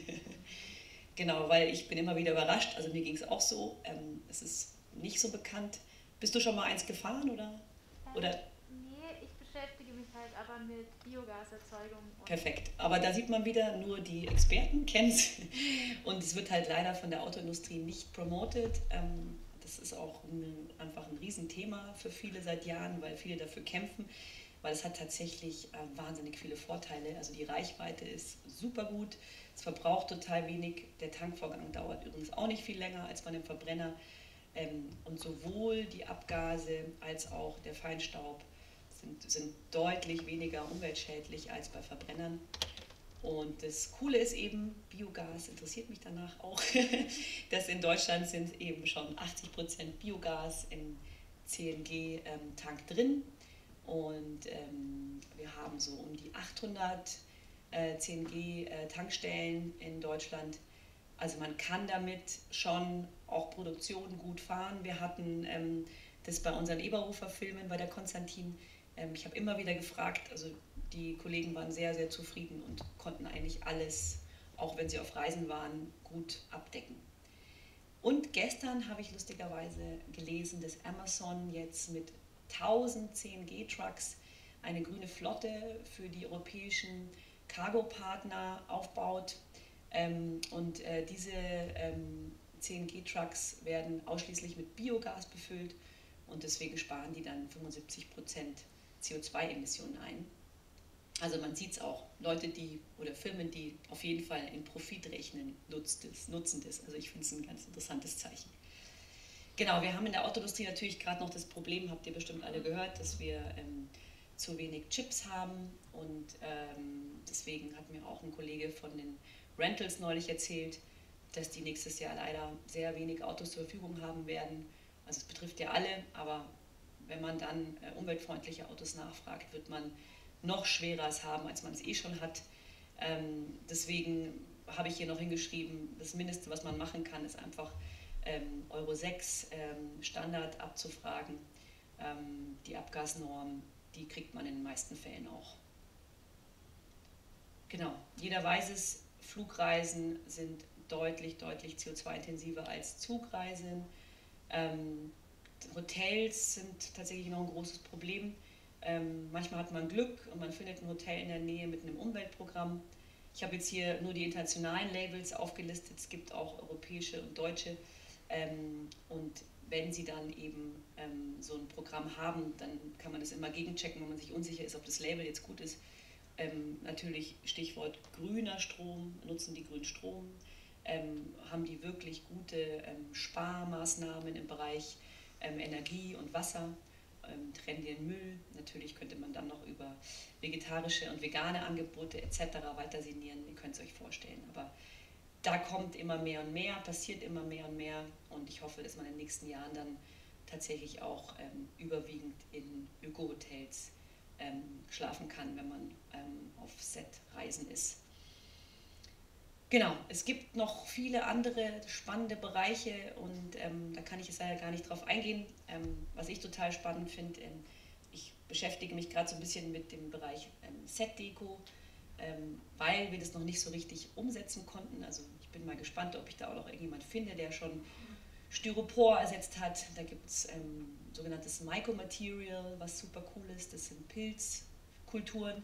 Genau, weil ich bin immer wieder überrascht. Also mir ging es auch so. Es ist nicht so bekannt. Bist du schon mal eins gefahren oder? Nee, ich beschäftige mich halt aber mit Biogaserzeugung. Perfekt. Aber da sieht man wieder, nur die Experten kennen es. Und es wird halt leider von der Autoindustrie nicht promoted. Das ist auch einfach ein Riesenthema für viele seit Jahren, weil viele dafür kämpfen, weil es hat tatsächlich wahnsinnig viele Vorteile. Also die Reichweite ist super gut, es verbraucht total wenig, der Tankvorgang dauert übrigens auch nicht viel länger als bei einem Verbrenner. Und sowohl die Abgase als auch der Feinstaub sind deutlich weniger umweltschädlich als bei Verbrennern. Und das Coole ist eben, Biogas interessiert mich danach auch, dass in Deutschland sind eben schon 80% Biogas im CNG-Tank drin. Und wir haben so um die 800 CNG-Tankstellen in Deutschland. Also man kann damit schon auch Produktion gut fahren. Wir hatten das bei unseren Eberhofer-Filmen, bei der Konstantin. Ich habe immer wieder gefragt, also die Kollegen waren sehr, sehr zufrieden und konnten eigentlich alles, auch wenn sie auf Reisen waren, gut abdecken. Und gestern habe ich lustigerweise gelesen, dass Amazon jetzt mit 1000 CNG-Trucks eine grüne Flotte für die europäischen Cargo-Partner aufbaut. Und diese CNG-Trucks werden ausschließlich mit Biogas befüllt und deswegen sparen die dann 75% CO2-Emissionen ein. Also man sieht es auch, Leute oder Firmen, die auf jeden Fall in Profit rechnen, nutzen das. Also ich finde es ein ganz interessantes Zeichen. Genau, wir haben in der Autoindustrie natürlich gerade noch das Problem, habt ihr bestimmt alle gehört, dass wir zu wenig Chips haben und deswegen hat mir auch ein Kollege von den Rentals neulich erzählt, dass die nächstes Jahr leider sehr wenig Autos zur Verfügung haben werden. Also es betrifft ja alle, aber wenn man dann umweltfreundliche Autos nachfragt, wird man noch schwerer es haben, als man es eh schon hat. Deswegen habe ich hier noch hingeschrieben, das Mindeste, was man machen kann, ist einfach Euro 6 Standard abzufragen. Die Abgasnorm, die kriegt man in den meisten Fällen auch. Genau, jeder weiß es, Flugreisen sind deutlich CO2-intensiver als Zugreisen. Hotels sind tatsächlich noch ein großes Problem. Manchmal hat man Glück und man findet ein Hotel in der Nähe mit einem Umweltprogramm. Ich habe jetzt hier nur die internationalen Labels aufgelistet, es gibt auch europäische und deutsche. Und wenn Sie dann eben so ein Programm haben, dann kann man das immer gegenchecken, wenn man sich unsicher ist, ob das Label jetzt gut ist. Natürlich Stichwort grüner Strom, nutzen die grünen Strom, haben die wirklich gute Sparmaßnahmen im Bereich Energie und Wasser, trennen den Müll. Natürlich könnte man dann noch über vegetarische und vegane Angebote etc. weiter sinnieren, ihr könnt es euch vorstellen. Aber da kommt immer mehr und mehr, passiert immer mehr und mehr und ich hoffe, dass man in den nächsten Jahren dann tatsächlich auch überwiegend in Öko-Hotels schlafen kann, wenn man auf Set-Reisen ist. Genau, es gibt noch viele andere spannende Bereiche und da kann ich jetzt leider gar nicht drauf eingehen. Was ich total spannend finde, ich beschäftige mich gerade so ein bisschen mit dem Bereich Set-Deko, weil wir das noch nicht so richtig umsetzen konnten. Also ich bin mal gespannt, ob ich da auch noch irgendjemand finde, der schon Styropor ersetzt hat. Da gibt es sogenanntes Mycomaterial, was super cool ist. Das sind Pilzkulturen.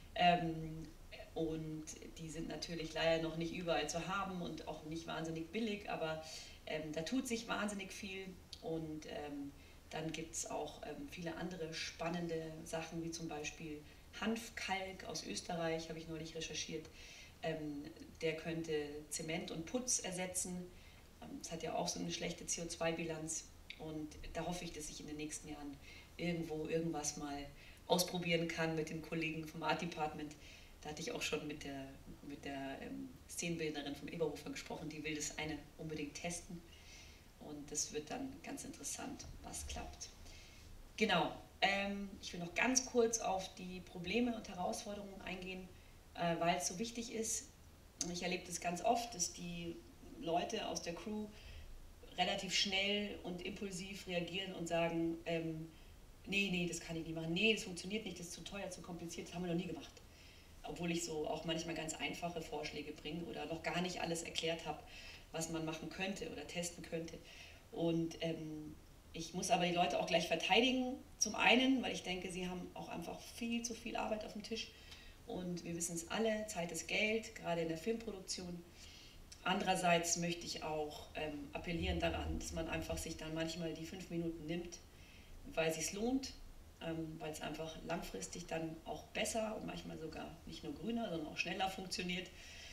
Und die sind natürlich leider noch nicht überall zu haben und auch nicht wahnsinnig billig, aber da tut sich wahnsinnig viel und dann gibt es auch viele andere spannende Sachen, wie zum Beispiel Hanfkalk aus Österreich, habe ich neulich recherchiert. Der könnte Zement und Putz ersetzen. Das hat ja auch so eine schlechte CO2-Bilanz. Und da hoffe ich, dass ich in den nächsten Jahren irgendwas mal ausprobieren kann mit den Kollegen vom Art Department. Da hatte ich auch schon mit der Szenenbildnerin vom Eberhofer gesprochen, die will das eine unbedingt testen. Und das wird dann ganz interessant, was klappt. Genau, ich will noch ganz kurz auf die Probleme und Herausforderungen eingehen, weil es so wichtig ist. Und ich erlebe das ganz oft, dass die Leute aus der Crew relativ schnell und impulsiv reagieren und sagen, nee, das kann ich nicht machen, nee, das funktioniert nicht, das ist zu teuer, zu kompliziert, das haben wir noch nie gemacht. Obwohl ich so auch manchmal ganz einfache Vorschläge bringe oder noch gar nicht alles erklärt habe, was man machen könnte oder testen könnte. Und ich muss aber die Leute auch gleich verteidigen, zum einen, weil ich denke, sie haben auch einfach viel zu viel Arbeit auf dem Tisch. Und wir wissen es alle, Zeit ist Geld, gerade in der Filmproduktion. Andererseits möchte ich auch appellieren daran, dass man einfach sich dann manchmal die 5 Minuten nimmt, weil es sich lohnt, weil es einfach langfristig dann auch besser und manchmal sogar nicht nur grüner, sondern auch schneller funktioniert.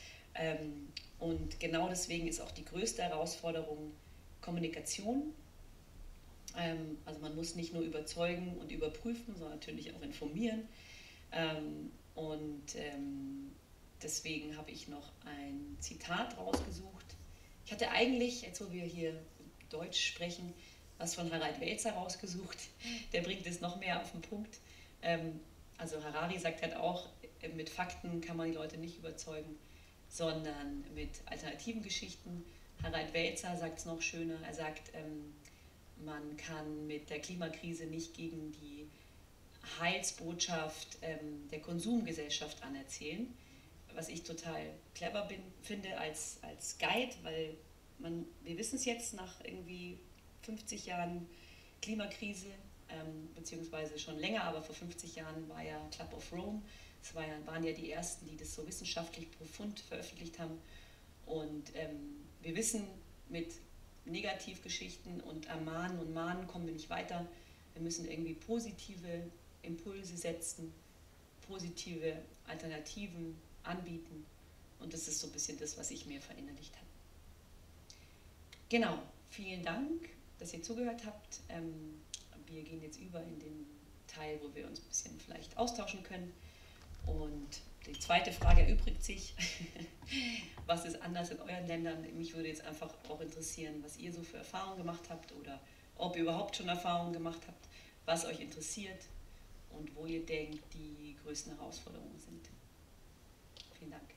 Und genau deswegen ist auch die größte Herausforderung Kommunikation. Also man muss nicht nur überzeugen und überprüfen, sondern natürlich auch informieren. Deswegen habe ich noch ein Zitat rausgesucht. Ich hatte eigentlich, jetzt wo wir hier Deutsch sprechen, was von Harald Welzer rausgesucht. Der bringt es noch mehr auf den Punkt. Also Harari sagt halt auch, mit Fakten kann man die Leute nicht überzeugen, sondern mit alternativen Geschichten. Harald Welzer sagt es noch schöner. Er sagt, man kann mit der Klimakrise nicht gegen die Heilsbotschaft der Konsumgesellschaft anerzählen, was ich total clever finde als Guide, weil wir wissen es jetzt nach irgendwie 50 Jahren Klimakrise, beziehungsweise schon länger, aber vor 50 Jahren war ja Club of Rome, waren ja die ersten, die das so wissenschaftlich profund veröffentlicht haben. Und wir wissen, mit Negativgeschichten und Ermahnen und Mahnen kommen wir nicht weiter. Wir müssen irgendwie positive Impulse setzen, positive Alternativen anbieten. Und das ist so ein bisschen das, was ich mir verinnerlicht habe. Genau, vielen Dank, dass ihr zugehört habt. Wir gehen jetzt über in den Teil, wo wir uns ein bisschen vielleicht austauschen können. Und die zweite Frage erübrigt sich. Was ist anders in euren Ländern? Mich würde jetzt einfach auch interessieren, was ihr so für Erfahrungen gemacht habt oder ob ihr überhaupt schon Erfahrungen gemacht habt, was euch interessiert und wo ihr denkt, die größten Herausforderungen sind. Vielen Dank.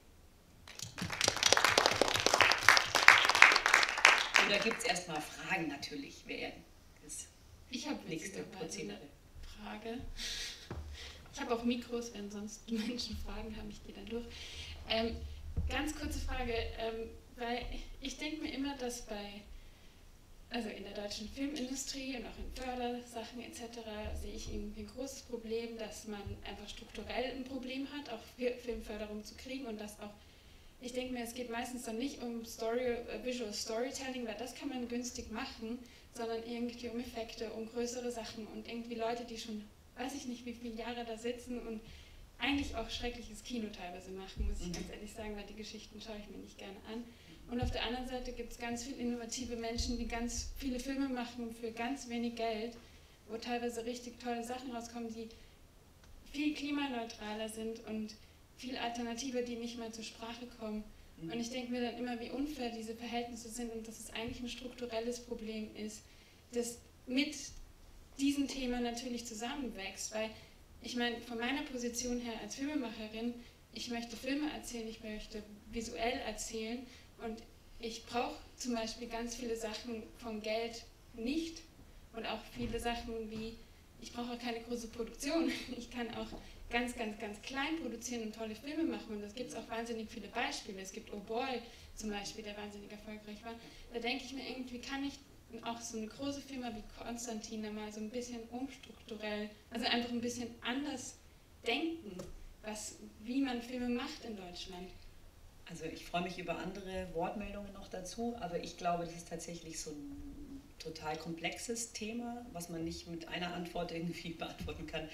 Oder gibt es erstmal Fragen natürlich? Wer das ich habe nächste Prozedere. Frage. Ich habe auch Mikros, wenn sonst Menschen Fragen haben, ich gehe dann durch. Ganz kurze Frage, weil ich denke mir immer, dass also in der deutschen Filmindustrie und auch in Fördersachen etc. sehe ich irgendwie ein großes Problem, dass man einfach strukturell ein Problem hat, auch Filmförderung zu kriegen und dass auch, ich denke mir, es geht meistens dann nicht um Visual Storytelling, weil das kann man günstig machen, sondern irgendwie um Effekte, um größere Sachen und irgendwie Leute, die schon, weiß ich nicht, wie viele Jahre da sitzen und eigentlich auch schreckliches Kino teilweise machen, muss ich ganz ehrlich sagen, weil die Geschichten schaue ich mir nicht gerne an. Und auf der anderen Seite gibt es ganz viele innovative Menschen, die ganz viele Filme machen für ganz wenig Geld, wo teilweise richtig tolle Sachen rauskommen, die viel klimaneutraler sind und viel alternativer, die nicht mehr zur Sprache kommen. Und ich denke mir dann immer, wie unfair diese Verhältnisse sind und dass es eigentlich ein strukturelles Problem ist, das mit diesem Thema natürlich zusammenwächst, weil ich meine, von meiner Position her als Filmemacherin, ich möchte Filme erzählen, ich möchte visuell erzählen und ich brauche zum Beispiel ganz viele Sachen vom Geld nicht und auch viele Sachen wie, ich brauche auch keine große Produktion, ich kann auch ganz, ganz, ganz klein produzieren und tolle Filme machen und da gibt es auch wahnsinnig viele Beispiele. Es gibt Oh Boy zum Beispiel, der wahnsinnig erfolgreich war. Da denke ich mir irgendwie, kann ich auch so eine große Firma wie Konstantin mal so ein bisschen umstrukturell, also einfach ein bisschen anders denken, wie man Filme macht in Deutschland. Also ich freue mich über andere Wortmeldungen noch dazu, aber ich glaube, das ist tatsächlich so ein total komplexes Thema, was man nicht mit einer Antwort irgendwie beantworten kann.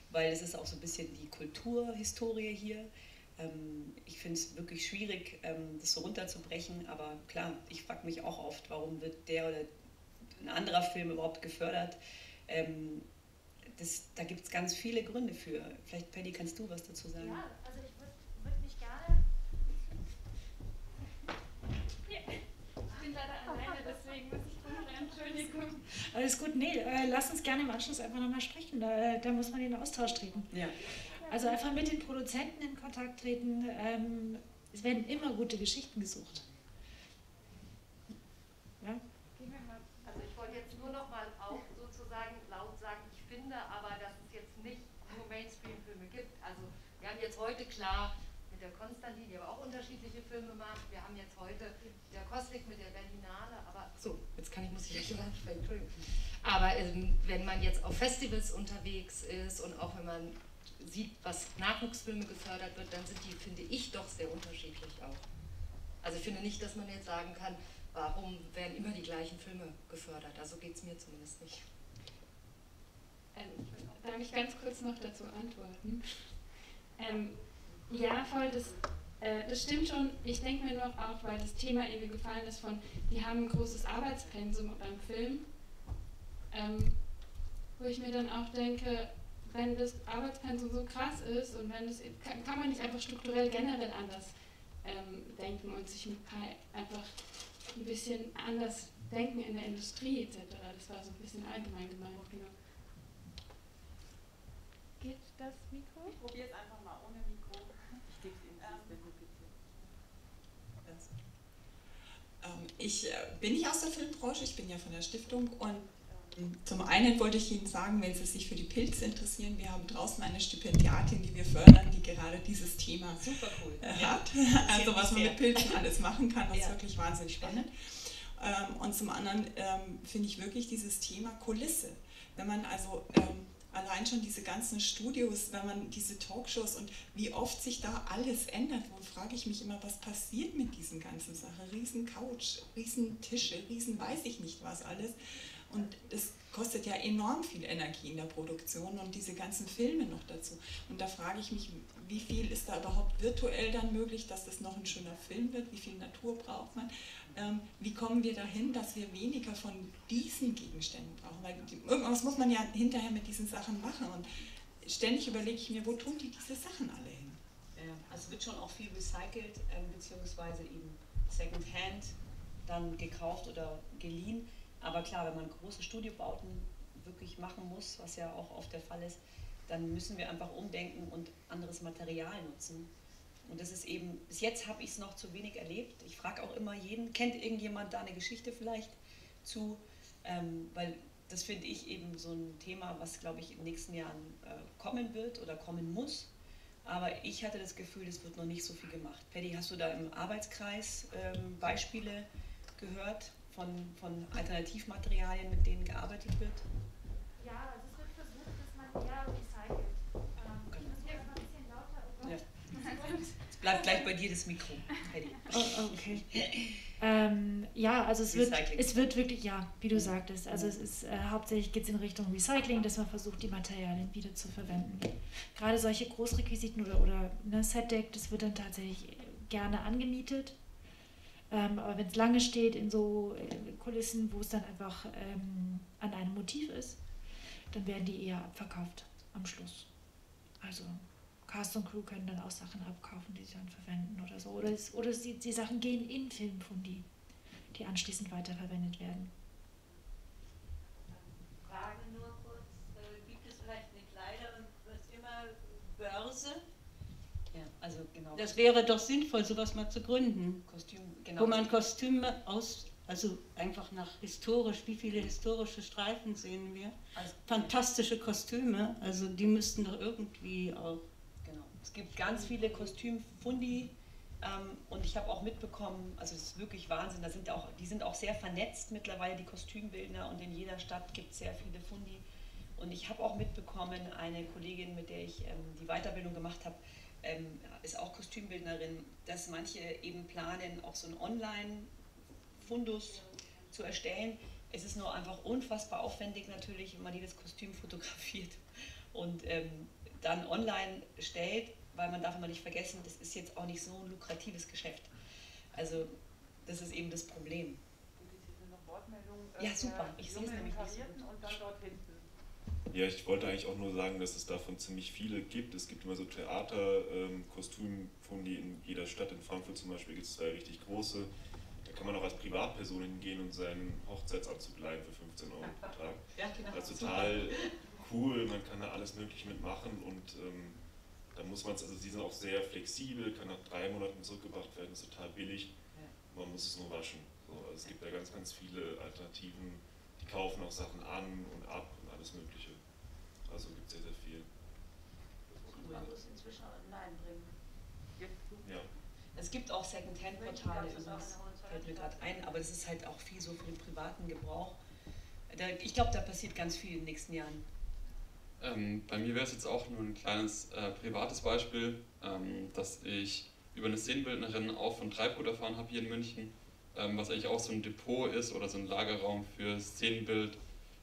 weil es ist auch so ein bisschen die Kulturhistorie hier. Ich finde es wirklich schwierig, das so runterzubrechen, aber klar, ich frage mich auch oft, warum wird der oder ein anderer Film überhaupt gefördert. Da gibt es ganz viele Gründe für. Vielleicht, Paddy, kannst du was dazu sagen? Ja, also ich würd mich gerne... Ich bin leider alleine, deswegen muss ich Entschuldigung. Alles gut, nee, lass uns gerne im Anschluss einfach nochmal sprechen. Da muss man in den Austausch treten. Ja. Also einfach mit den Produzenten in Kontakt treten. Es werden immer gute Geschichten gesucht. Ja? Also ich wollte jetzt nur noch mal auch sozusagen laut sagen, ich finde aber, dass es jetzt nicht nur Mainstream-Filme gibt. Also wir haben jetzt heute klar mit der Konstantin, die aber auch unterschiedliche Filme macht. Wir haben jetzt heute der Koslik mit der Berlinale, aber so, jetzt muss ich euch schon ansprechen, Entschuldigung. Aber wenn man jetzt auf Festivals unterwegs ist und auch wenn man sieht, was Nachwuchsfilme gefördert wird, dann sind die, finde ich, doch sehr unterschiedlich auch. Also ich finde nicht, dass man jetzt sagen kann, warum werden immer die gleichen Filme gefördert? Also geht es mir zumindest nicht. Darf ich ganz kurz noch dazu antworten? Ja, voll, das stimmt schon. Ich denke mir noch auch, weil das Thema irgendwie gefallen ist die haben ein großes Arbeitspensum beim Film, wo ich mir dann auch denke, wenn das Arbeitspensum so krass ist und wenn das kann man nicht einfach strukturell generell anders denken und sich einfach ein bisschen anders denken in der Industrie etc. Das war so ein bisschen allgemein gemeint. Genau. Geht das Mikro? Ich probiere es einfach mal ohne Mikro. Ich gebe es Ihnen Ich bin nicht aus der Filmbranche, ich bin ja von der Stiftung und zum einen wollte ich Ihnen sagen, wenn Sie sich für die Pilze interessieren, wir haben draußen eine Stipendiatin, die wir fördern, die gerade dieses Thema hat. Also was man mit Pilzen alles machen kann, das ist wirklich wahnsinnig spannend. Und zum anderen finde ich wirklich dieses Thema Kulisse. Wenn man also allein schon diese ganzen Studios, wenn man diese Talkshows und wie oft sich da alles ändert, wo frage ich mich immer, was passiert mit diesen ganzen Sachen? Riesen Couch, riesen Tische, riesen weiß ich nicht was alles. Und das kostet ja enorm viel Energie in der Produktion und diese ganzen Filme noch dazu. Und da frage ich mich, wie viel ist da überhaupt virtuell dann möglich, dass das noch ein schöner Film wird? Wie viel Natur braucht man? Wie kommen wir dahin, dass wir weniger von diesen Gegenständen brauchen? Weil irgendwas muss man ja hinterher mit diesen Sachen machen. Und ständig überlege ich mir, wo tun die diese Sachen alle hin? Ja, also wird schon auch viel recycelt, beziehungsweise eben Secondhand dann gekauft oder geliehen. Aber klar, wenn man große Studiobauten wirklich machen muss, was ja auch oft der Fall ist, dann müssen wir einfach umdenken und anderes Material nutzen. Und das ist eben, bis jetzt habe ich es noch zu wenig erlebt. Ich frage auch immer jeden, kennt irgendjemand da eine Geschichte vielleicht zu? Weil das finde ich eben so ein Thema, was, glaube ich, in den nächsten Jahren kommen wird oder kommen muss. Aber ich hatte das Gefühl, es wird noch nicht so viel gemacht. Paddy, hast du da im Arbeitskreis Beispiele gehört von Alternativmaterialien, mit denen gearbeitet wird? Ja, also es wird versucht, dass man eher recycelt. Genau. Das wird aber ein bisschen lauter. Oh Gott. Ja. Es bleibt gleich bei dir das Mikro, Paddy. Oh, okay. Ja, also es wird wirklich, ja, wie du sagtest, also es ist hauptsächlich geht es in Richtung Recycling, dass man versucht, die Materialien wieder zu verwenden. Gerade solche Großrequisiten oder ne, Setdeck, das wird dann tatsächlich gerne angemietet. Aber wenn es lange steht in so Kulissen, wo es dann einfach an einem Motiv ist, dann werden die eher abverkauft am Schluss. Also Cast und Crew können dann auch Sachen abkaufen, die sie dann verwenden oder so. Oder die Sachen gehen in Filmfundi, die anschließend weiterverwendet werden. Frage nur kurz, gibt es vielleicht eine Kleider- und was immer Börse? Ja, also genau. Das wäre doch sinnvoll, sowas mal zu gründen. Kostüm, genau. Wo man Kostüme also einfach nach historisch, wie viele historische Streifen sehen wir? Also, fantastische Kostüme, also die müssten doch irgendwie auch. Genau. Es gibt ganz viele Kostümfundi und ich habe auch mitbekommen, also es ist wirklich Wahnsinn, die sind auch sehr vernetzt mittlerweile, die Kostümbildner, und in jeder Stadt gibt es sehr viele Fundi. Und ich habe auch mitbekommen, eine Kollegin, mit der ich die Weiterbildung gemacht habe, ist auch Kostümbildnerin, dass manche eben planen, auch so einen Online-Fundus zu erstellen. Es ist nur einfach unfassbar aufwendig natürlich, wenn man jedes Kostüm fotografiert und dann online stellt, weil man darf immer nicht vergessen, das ist jetzt auch nicht so ein lukratives Geschäft. Also das ist eben das Problem. Noch Wortmeldungen? Ja, super. Ich sehe es nämlich nicht so gut. Und dann dort hinten. Ja, ich wollte eigentlich auch nur sagen, dass es davon ziemlich viele gibt. Es gibt immer so Theater, Kostümfundi in jeder Stadt. In Frankfurt zum Beispiel gibt es 2 richtig große. Da kann man auch als Privatperson hingehen und seinen Hochzeitsanzug leihen für 15 € pro Tag. Ja, genau. Das ist total cool, man kann da alles Mögliche mitmachen und da muss man es, also die sind auch sehr flexibel, kann nach 3 Monaten zurückgebracht werden, ist total billig. Man muss es nur waschen. So, also es gibt da ganz, ganz viele Alternativen, die kaufen auch Sachen an und ab und alles Mögliche. Also gibt es sehr, sehr viel. Man muss inzwischen online bringen. Ja. Es gibt auch Second-Hand-Portale übrigens, fällt mir gerade ein, aber es ist halt auch viel so für den privaten Gebrauch. Ich glaube, da passiert ganz viel in den nächsten Jahren. Bei mir wäre es jetzt auch nur ein kleines privates Beispiel, dass ich über eine Szenenbildnerin Auf- und Treibgut erfahren habe hier in München, was eigentlich auch so ein Depot ist oder so ein Lagerraum für Szenenbild,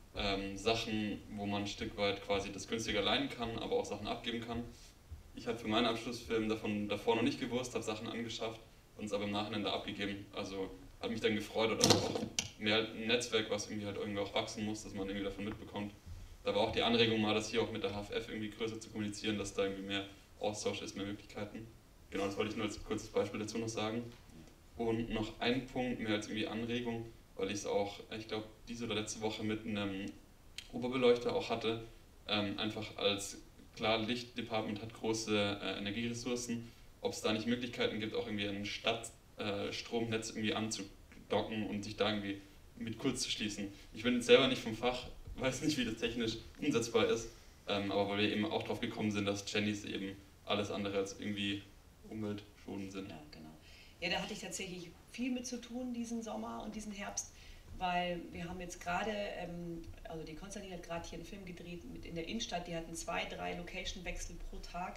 Sachen, wo man ein Stück weit quasi das günstiger leihen kann, aber auch Sachen abgeben kann. Ich habe für meinen Abschlussfilm davor noch nicht gewusst, habe Sachen angeschafft und es aber im Nachhinein da abgegeben. Also hat mich dann gefreut oder auch mehr ein Netzwerk, was irgendwie halt irgendwie auch wachsen muss, dass man irgendwie davon mitbekommt. Da war auch die Anregung mal, das hier auch mit der HFF irgendwie größer zu kommunizieren, dass da irgendwie mehr Austausch ist, mehr Möglichkeiten. Genau, das wollte ich nur als kurzes Beispiel dazu noch sagen. Und noch ein Punkt mehr als irgendwie Anregung, weil ich es auch, ich glaube, diese oder letzte Woche mit einem Oberbeleuchter auch hatte, einfach als klar, Lichtdepartment hat große Energieressourcen, ob es da nicht Möglichkeiten gibt, auch irgendwie ein Stadtstromnetz irgendwie anzudocken und sich da irgendwie mit kurz zu schließen. Ich bin jetzt selber nicht vom Fach, weiß nicht, wie das technisch umsetzbar ist, aber weil wir eben auch drauf gekommen sind, dass Jennys eben alles andere als irgendwie umweltschonend sind. Ja, genau. Ja, da hatte ich tatsächlich viel mit zu tun diesen Sommer und diesen Herbst, weil wir haben jetzt gerade, also die Konstantin hat gerade hier einen Film gedreht in der Innenstadt, die hatten 2, 3 Location-Wechsel pro Tag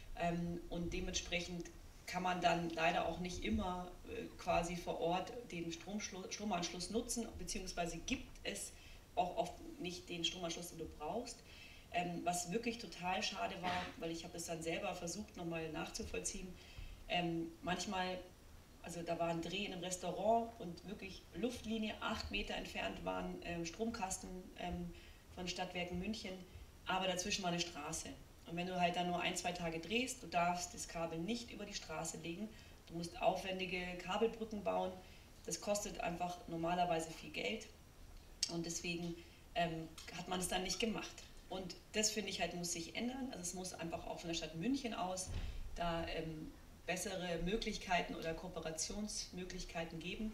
und dementsprechend kann man dann leider auch nicht immer quasi vor Ort den Stromanschluss nutzen, beziehungsweise gibt es auch oft nicht den Stromanschluss, den du brauchst. Was wirklich total schade war, weil ich habe es dann selber versucht nochmal nachzuvollziehen, manchmal, also da war ein Dreh in einem Restaurant und wirklich Luftlinie 8 Meter entfernt waren Stromkasten von Stadtwerken München, aber dazwischen war eine Straße. Und wenn du halt dann nur 1, 2 Tage drehst, du darfst das Kabel nicht über die Straße legen, du musst aufwendige Kabelbrücken bauen, das kostet einfach normalerweise viel Geld und deswegen hat man es dann nicht gemacht. Und das finde ich halt muss sich ändern, also es muss einfach auch von der Stadt München aus da bessere Möglichkeiten oder Kooperationsmöglichkeiten geben.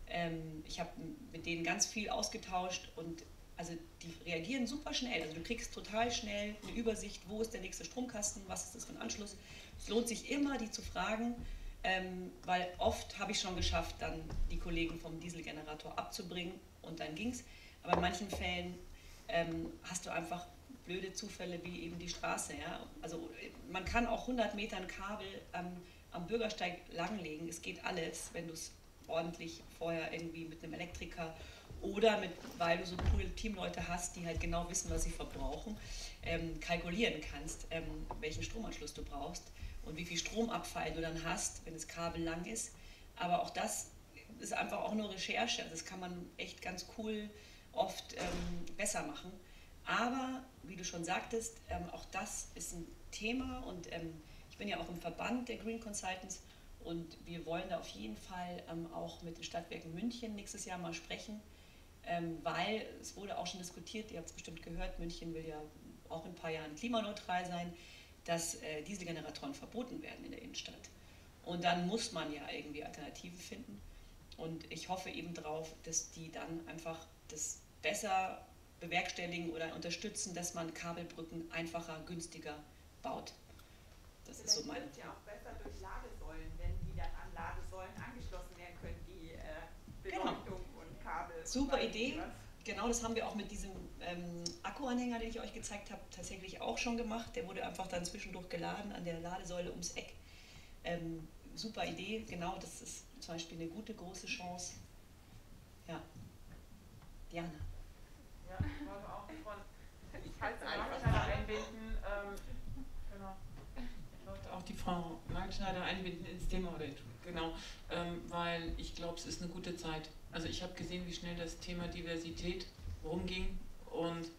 Ich habe mit denen ganz viel ausgetauscht und also die reagieren super schnell. Also du kriegst total schnell eine Übersicht, wo ist der nächste Stromkasten, was ist das für ein Anschluss. Es lohnt sich immer, die zu fragen, weil oft habe ich schon geschafft, dann die Kollegen vom Dieselgenerator abzubringen und dann ging es. Aber in manchen Fällen hast du einfach blöde Zufälle wie eben die Straße. Ja? Also man kann auch 100 Meter ein Kabel am Bürgersteig langlegen. Es geht alles, wenn du es ordentlich vorher irgendwie mit einem Elektriker oder weil du so coole Teamleute hast, die halt genau wissen, was sie verbrauchen, kalkulieren kannst, welchen Stromanschluss du brauchst und wie viel Stromabfall du dann hast, wenn das Kabel lang ist. Aber auch das ist einfach auch nur Recherche. Also das kann man echt ganz cool oft besser machen. Aber, wie du schon sagtest, auch das ist ein Thema und ich bin ja auch im Verband der Green Consultants und wir wollen da auf jeden Fall auch mit den Stadtwerken München nächstes Jahr mal sprechen, weil es wurde auch schon diskutiert, ihr habt es bestimmt gehört, München will ja auch in ein paar Jahren klimaneutral sein, dass Dieselgeneratoren verboten werden in der Innenstadt. Und dann muss man ja irgendwie Alternativen finden und ich hoffe eben drauf, dass die dann einfach das besser bewerkstelligen oder unterstützen, dass man Kabelbrücken einfacher, günstiger baut. Das ist so meine. Vielleicht ja auch besser durch Ladesäulen, wenn die dann an Ladesäulen angeschlossen werden können, die Beleuchtung und Kabel. Super Idee. Genau, das haben wir auch mit diesem Akkuanhänger, den ich euch gezeigt habe, tatsächlich auch schon gemacht. Der wurde einfach dann zwischendurch geladen an der Ladesäule ums Eck. Super Idee, genau, das ist zum Beispiel eine gute, große Chance. Ja. Diana. Ja, ich wollte auch von Ich kann es einfach einbinden. Genau. Ich wollte auch die Frau Markschneider einbinden ins Thema, oder genau, weil ich glaube, es ist eine gute Zeit. Also ich habe gesehen, wie schnell das Thema Diversität rumging und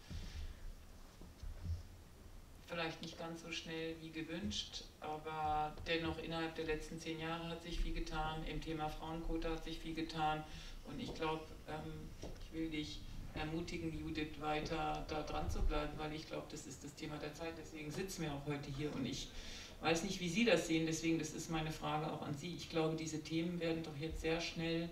vielleicht nicht ganz so schnell wie gewünscht, aber dennoch innerhalb der letzten 10 Jahre hat sich viel getan, im Thema Frauenquote hat sich viel getan und ich glaube, ich will dich ermutigen, Judith, weiter da dran zu bleiben, weil ich glaube, das ist das Thema der Zeit, deswegen sitzen wir auch heute hier und ich weiß nicht, wie Sie das sehen, deswegen, das ist meine Frage auch an Sie. Ich glaube, diese Themen werden doch jetzt sehr schnell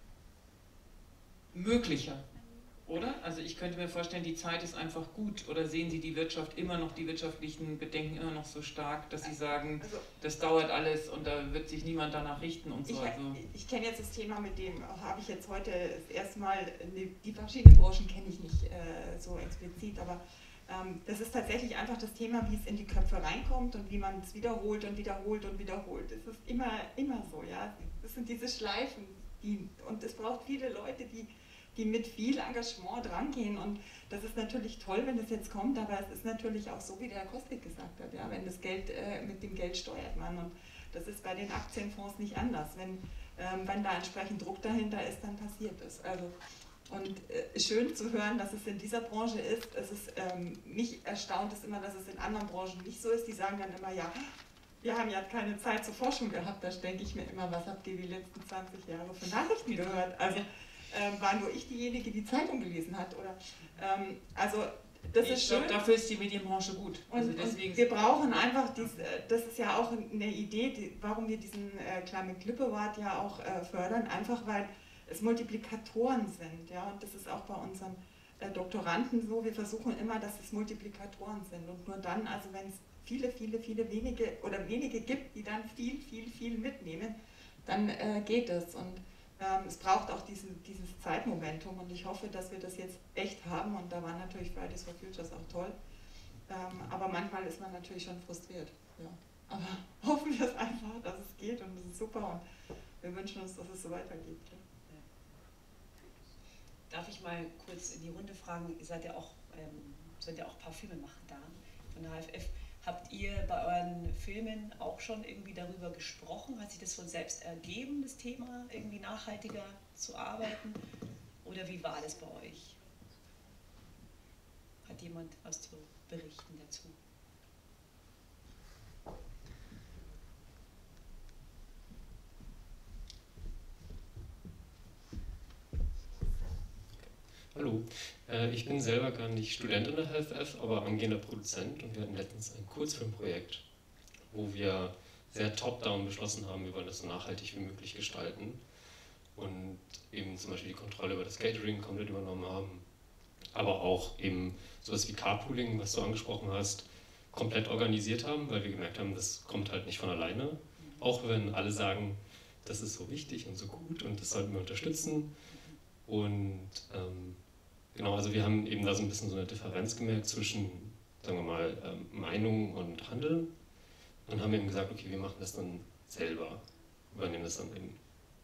möglicher, oder? Also ich könnte mir vorstellen, die Zeit ist einfach gut. Oder sehen Sie die Wirtschaft immer noch, die wirtschaftlichen Bedenken immer noch so stark, dass Sie sagen, das dauert alles und da wird sich niemand danach richten und so. Ich kenne jetzt das Thema, mit dem habe ich jetzt heute das erste Mal, die verschiedenen Branchen kenne ich nicht so explizit, aber das ist tatsächlich einfach das Tema, wie es in die Köpfe reinkommt und wie man es wiederholt und wiederholt und wiederholt. Es ist immer so, ja. Das sind diese Schleifen, und es braucht viele Leute, die mit viel Engagement drangehen und das ist natürlich toll, wenn das jetzt kommt, aber es ist natürlich auch so, wie der Herr Koslik gesagt hat, ja, wenn das Geld, mit dem Geld steuert man und das ist bei den Aktienfonds nicht anders. Wenn da entsprechend Druck dahinter ist, dann passiert es. Also, und schön zu hören, dass es in dieser Branche ist. Es ist mich erstaunt es immer, dass es in anderen Branchen nicht so ist. Die sagen dann immer, ja, wir haben ja keine Zeit zur Forschung gehabt. Da denke ich mir immer, was habt ihr die letzten 20 Jahre für Nachrichten gehört? Also war nur ich diejenige, die Zeitung gelesen hat? Oder, also das ist schön. Dafür ist die Medienbranche gut. Also und wir brauchen einfach, das ist ja auch eine Idee, warum wir diesen Climate Clip Award ja auch fördern, einfach weil es Multiplikatoren sind. Ja? Und das ist auch bei unseren Doktoranden so, wir versuchen immer, dass es Multiplikatoren sind. Und nur dann, also wenn es viele wenige gibt, die dann viel mitnehmen, dann geht es. Und es braucht auch dieses Zeitmomentum und ich hoffe, dass wir das jetzt echt haben und da waren natürlich Fridays for Futures auch toll, aber manchmal ist man natürlich schon frustriert. Ja. Aber hoffen wir es einfach, dass es geht und es ist super und wir wünschen uns, dass es so weitergeht. Ja. Darf ich mal kurz in die Runde fragen, ihr seid ja auch Parfümemacher da von der HFF. Habt ihr bei euren Filmen auch schon irgendwie darüber gesprochen? Hat sich das von selbst ergeben, das Thema, irgendwie nachhaltiger zu arbeiten? Oder wie war das bei euch? Hat jemand was zu berichten dazu? Hallo, ich bin selber gar nicht Student in der HFF, aber angehender Produzent und wir hatten letztens ein Kurzfilmprojekt, wo wir sehr top-down beschlossen haben, wir wollen das so nachhaltig wie möglich gestalten und eben zum Beispiel die Kontrolle über das Catering komplett übernommen haben, aber auch eben sowas wie Carpooling, was du angesprochen hast, komplett organisiert haben, weil wir gemerkt haben, das kommt halt nicht von alleine, auch wenn alle sagen, das ist so wichtig und so gut und das sollten wir unterstützen und genau, also wir haben eben da so ein bisschen so eine Differenz gemerkt zwischen, sagen wir mal, Meinung und Handeln und haben eben gesagt, okay, wir machen das dann selber, übernehmen das dann eben.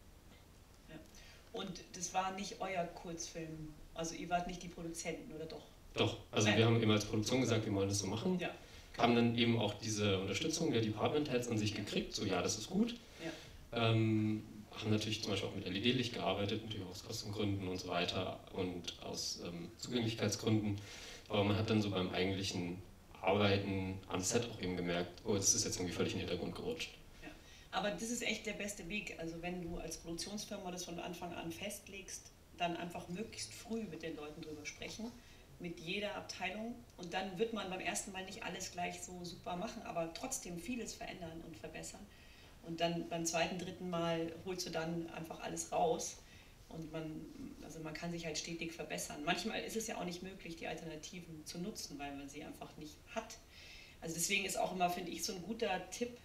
Ja. Und das war nicht euer Kurzfilm, also ihr wart nicht die Produzenten, oder doch? Doch, also wir haben eben als Produktion gesagt, wir wollen das so machen, ja. Haben dann eben auch diese Unterstützung der Department Heads an sich gekriegt, so ja, das ist gut. Ja. Haben natürlich zum Beispiel auch mit LED-Licht gearbeitet, natürlich aus Kostengründen und so weiter und aus Zugänglichkeitsgründen. Aber man hat dann so beim eigentlichen Arbeiten am Set auch eben gemerkt, oh, das ist jetzt irgendwie völlig in den Hintergrund gerutscht. Ja. Aber das ist echt der beste Weg. Also wenn du als Produktionsfirma das von Anfang an festlegst, dann einfach möglichst früh mit den Leuten drüber sprechen, mit jeder Abteilung. Und dann wird man beim ersten Mal nicht alles gleich so super machen, aber trotzdem vieles verändern und verbessern. Und dann beim zweiten, dritten Mal holst du dann einfach alles raus und man kann sich halt stetig verbessern. Manchmal ist es ja auch nicht möglich, die Alternativen zu nutzen, weil man sie einfach nicht hat. Also deswegen ist auch immer, finde ich, so ein guter Tipp,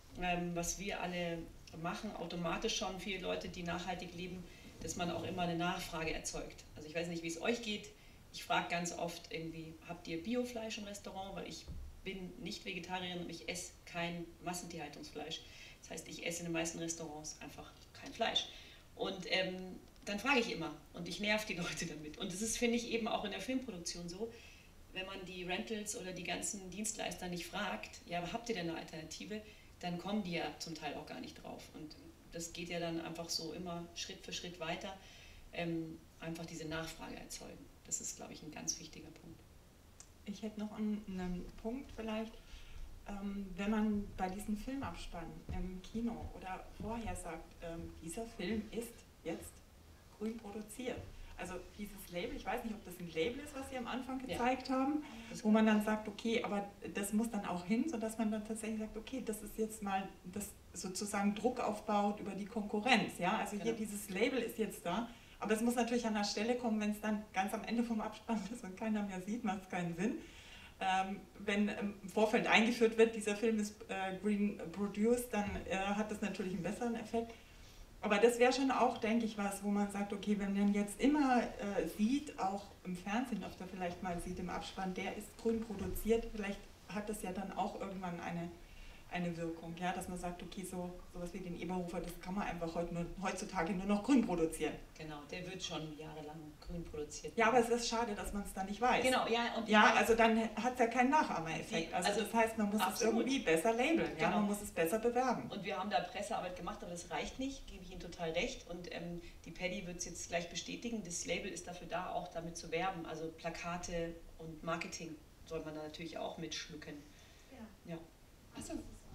was wir alle machen, automatisch schon viele Leute, die nachhaltig leben, dass man auch immer eine Nachfrage erzeugt. Also ich weiß nicht, wie es euch geht. Ich frage ganz oft irgendwie, habt ihr Biofleisch im Restaurant? Weil ich bin nicht Vegetarierin und ich esse kein Massentierhaltungsfleisch. Das heißt, ich esse in den meisten Restaurants einfach kein Fleisch. Und dann frage ich immer und ich nerv die Leute damit. Und das ist, finde ich, eben auch in der Filmproduktion so. wenn man die Rentals oder die ganzen Dienstleister nicht fragt, ja, aber habt ihr denn eine Alternative, dann kommen die ja zum Teil auch gar nicht drauf. Und das geht ja dann einfach so immer Schritt für Schritt weiter, einfach diese Nachfrage erzeugen. Das ist, glaube ich, ein ganz wichtiger Punkt. Ich hätte noch einen Punkt vielleicht, wenn man bei diesem Filmabspann im Kino oder vorher sagt, dieser Film ist jetzt grün produziert. Also dieses Label, ich weiß nicht, ob das ein Label ist, was Sie am Anfang gezeigt haben, wo man dann sagt, okay, aber das muss dann auch hin, sodass man dann tatsächlich sagt, okay, das ist jetzt mal, das sozusagen Druck aufbaut über die Konkurrenz. Ja? Also hier dieses Label ist jetzt da, aber es muss natürlich an der Stelle kommen, wenn es dann ganz am Ende vom Abspann ist und keiner mehr sieht, macht es keinen Sinn. Wenn im Vorfeld eingeführt wird, dieser Film ist green produced, dann hat das natürlich einen besseren Effekt. Aber das wäre schon auch, denke ich, was, wo man sagt, okay, wenn man jetzt immer sieht, auch im Fernsehen öfter vielleicht mal sieht im Abspann, der ist grün produziert, vielleicht hat das ja dann auch irgendwann eine Wirkung, ja, dass man sagt, okay, sowas wie den Eberhofer, das kann man einfach heutzutage nur noch grün produzieren. Genau, der wird schon jahrelang grün produziert. Ja, aber es ist schade, dass man es dann nicht weiß. Genau, ja. Und ja, also dann hat es ja keinen Nachahmereffekt. Also das heißt, man muss es irgendwie besser labeln, ja, man muss es besser bewerben. Und wir haben da Pressearbeit gemacht, aber das reicht nicht, gebe ich Ihnen total recht. Und die Paddy wird es jetzt gleich bestätigen, das Label ist dafür da, auch damit zu werben. Also Plakate und Marketing soll man da natürlich auch mitschmücken. Ja. Achso.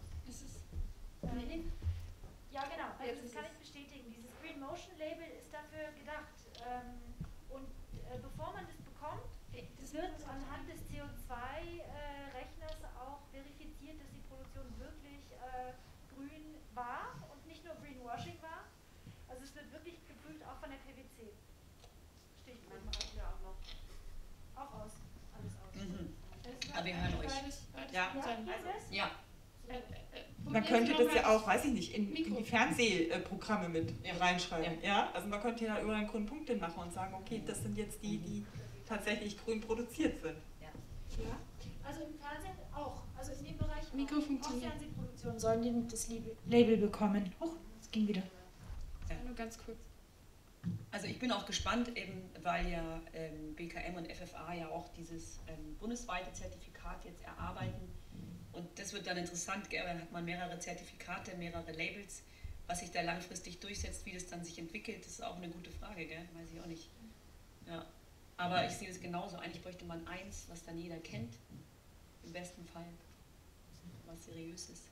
Ja, genau. Also das kann ich bestätigen. Dieses Green Motion Label ist dafür gedacht. Und bevor man das bekommt, das wird anhand des CO2-Rechners auch verifiziert, dass die Produktion wirklich grün war und nicht nur Greenwashing war. Also es wird wirklich geprüft, auch von der PwC. Stichwort ja auch noch. Auch aus. Alles aus. Aber wir hören euch. Ja. Man könnte das ja auch, weiß ich nicht, in die Fernsehprogramme mit reinschreiben. Ja. Also man könnte ja überall einen grünen Punkt hin machen und sagen, okay, das sind jetzt die tatsächlich grün produziert sind. Ja. Also im Fernsehen auch. Also in dem Bereich auch Fernsehproduktionen sollen die das Label bekommen. Es ging wieder. Ja, nur ganz kurz. Also ich bin auch gespannt, eben weil ja BKM und FFA ja auch dieses bundesweite Zertifikat jetzt erarbeiten. Und das wird dann interessant, gell? Dann hat man mehrere Zertifikate, mehrere Labels, was sich da langfristig durchsetzt, wie das dann sich entwickelt, das ist auch eine gute Frage, gell? Weiß ich auch nicht. Ja. Aber ich sehe das genauso, eigentlich bräuchte man eins, was dann jeder kennt, im besten Fall, was seriös ist.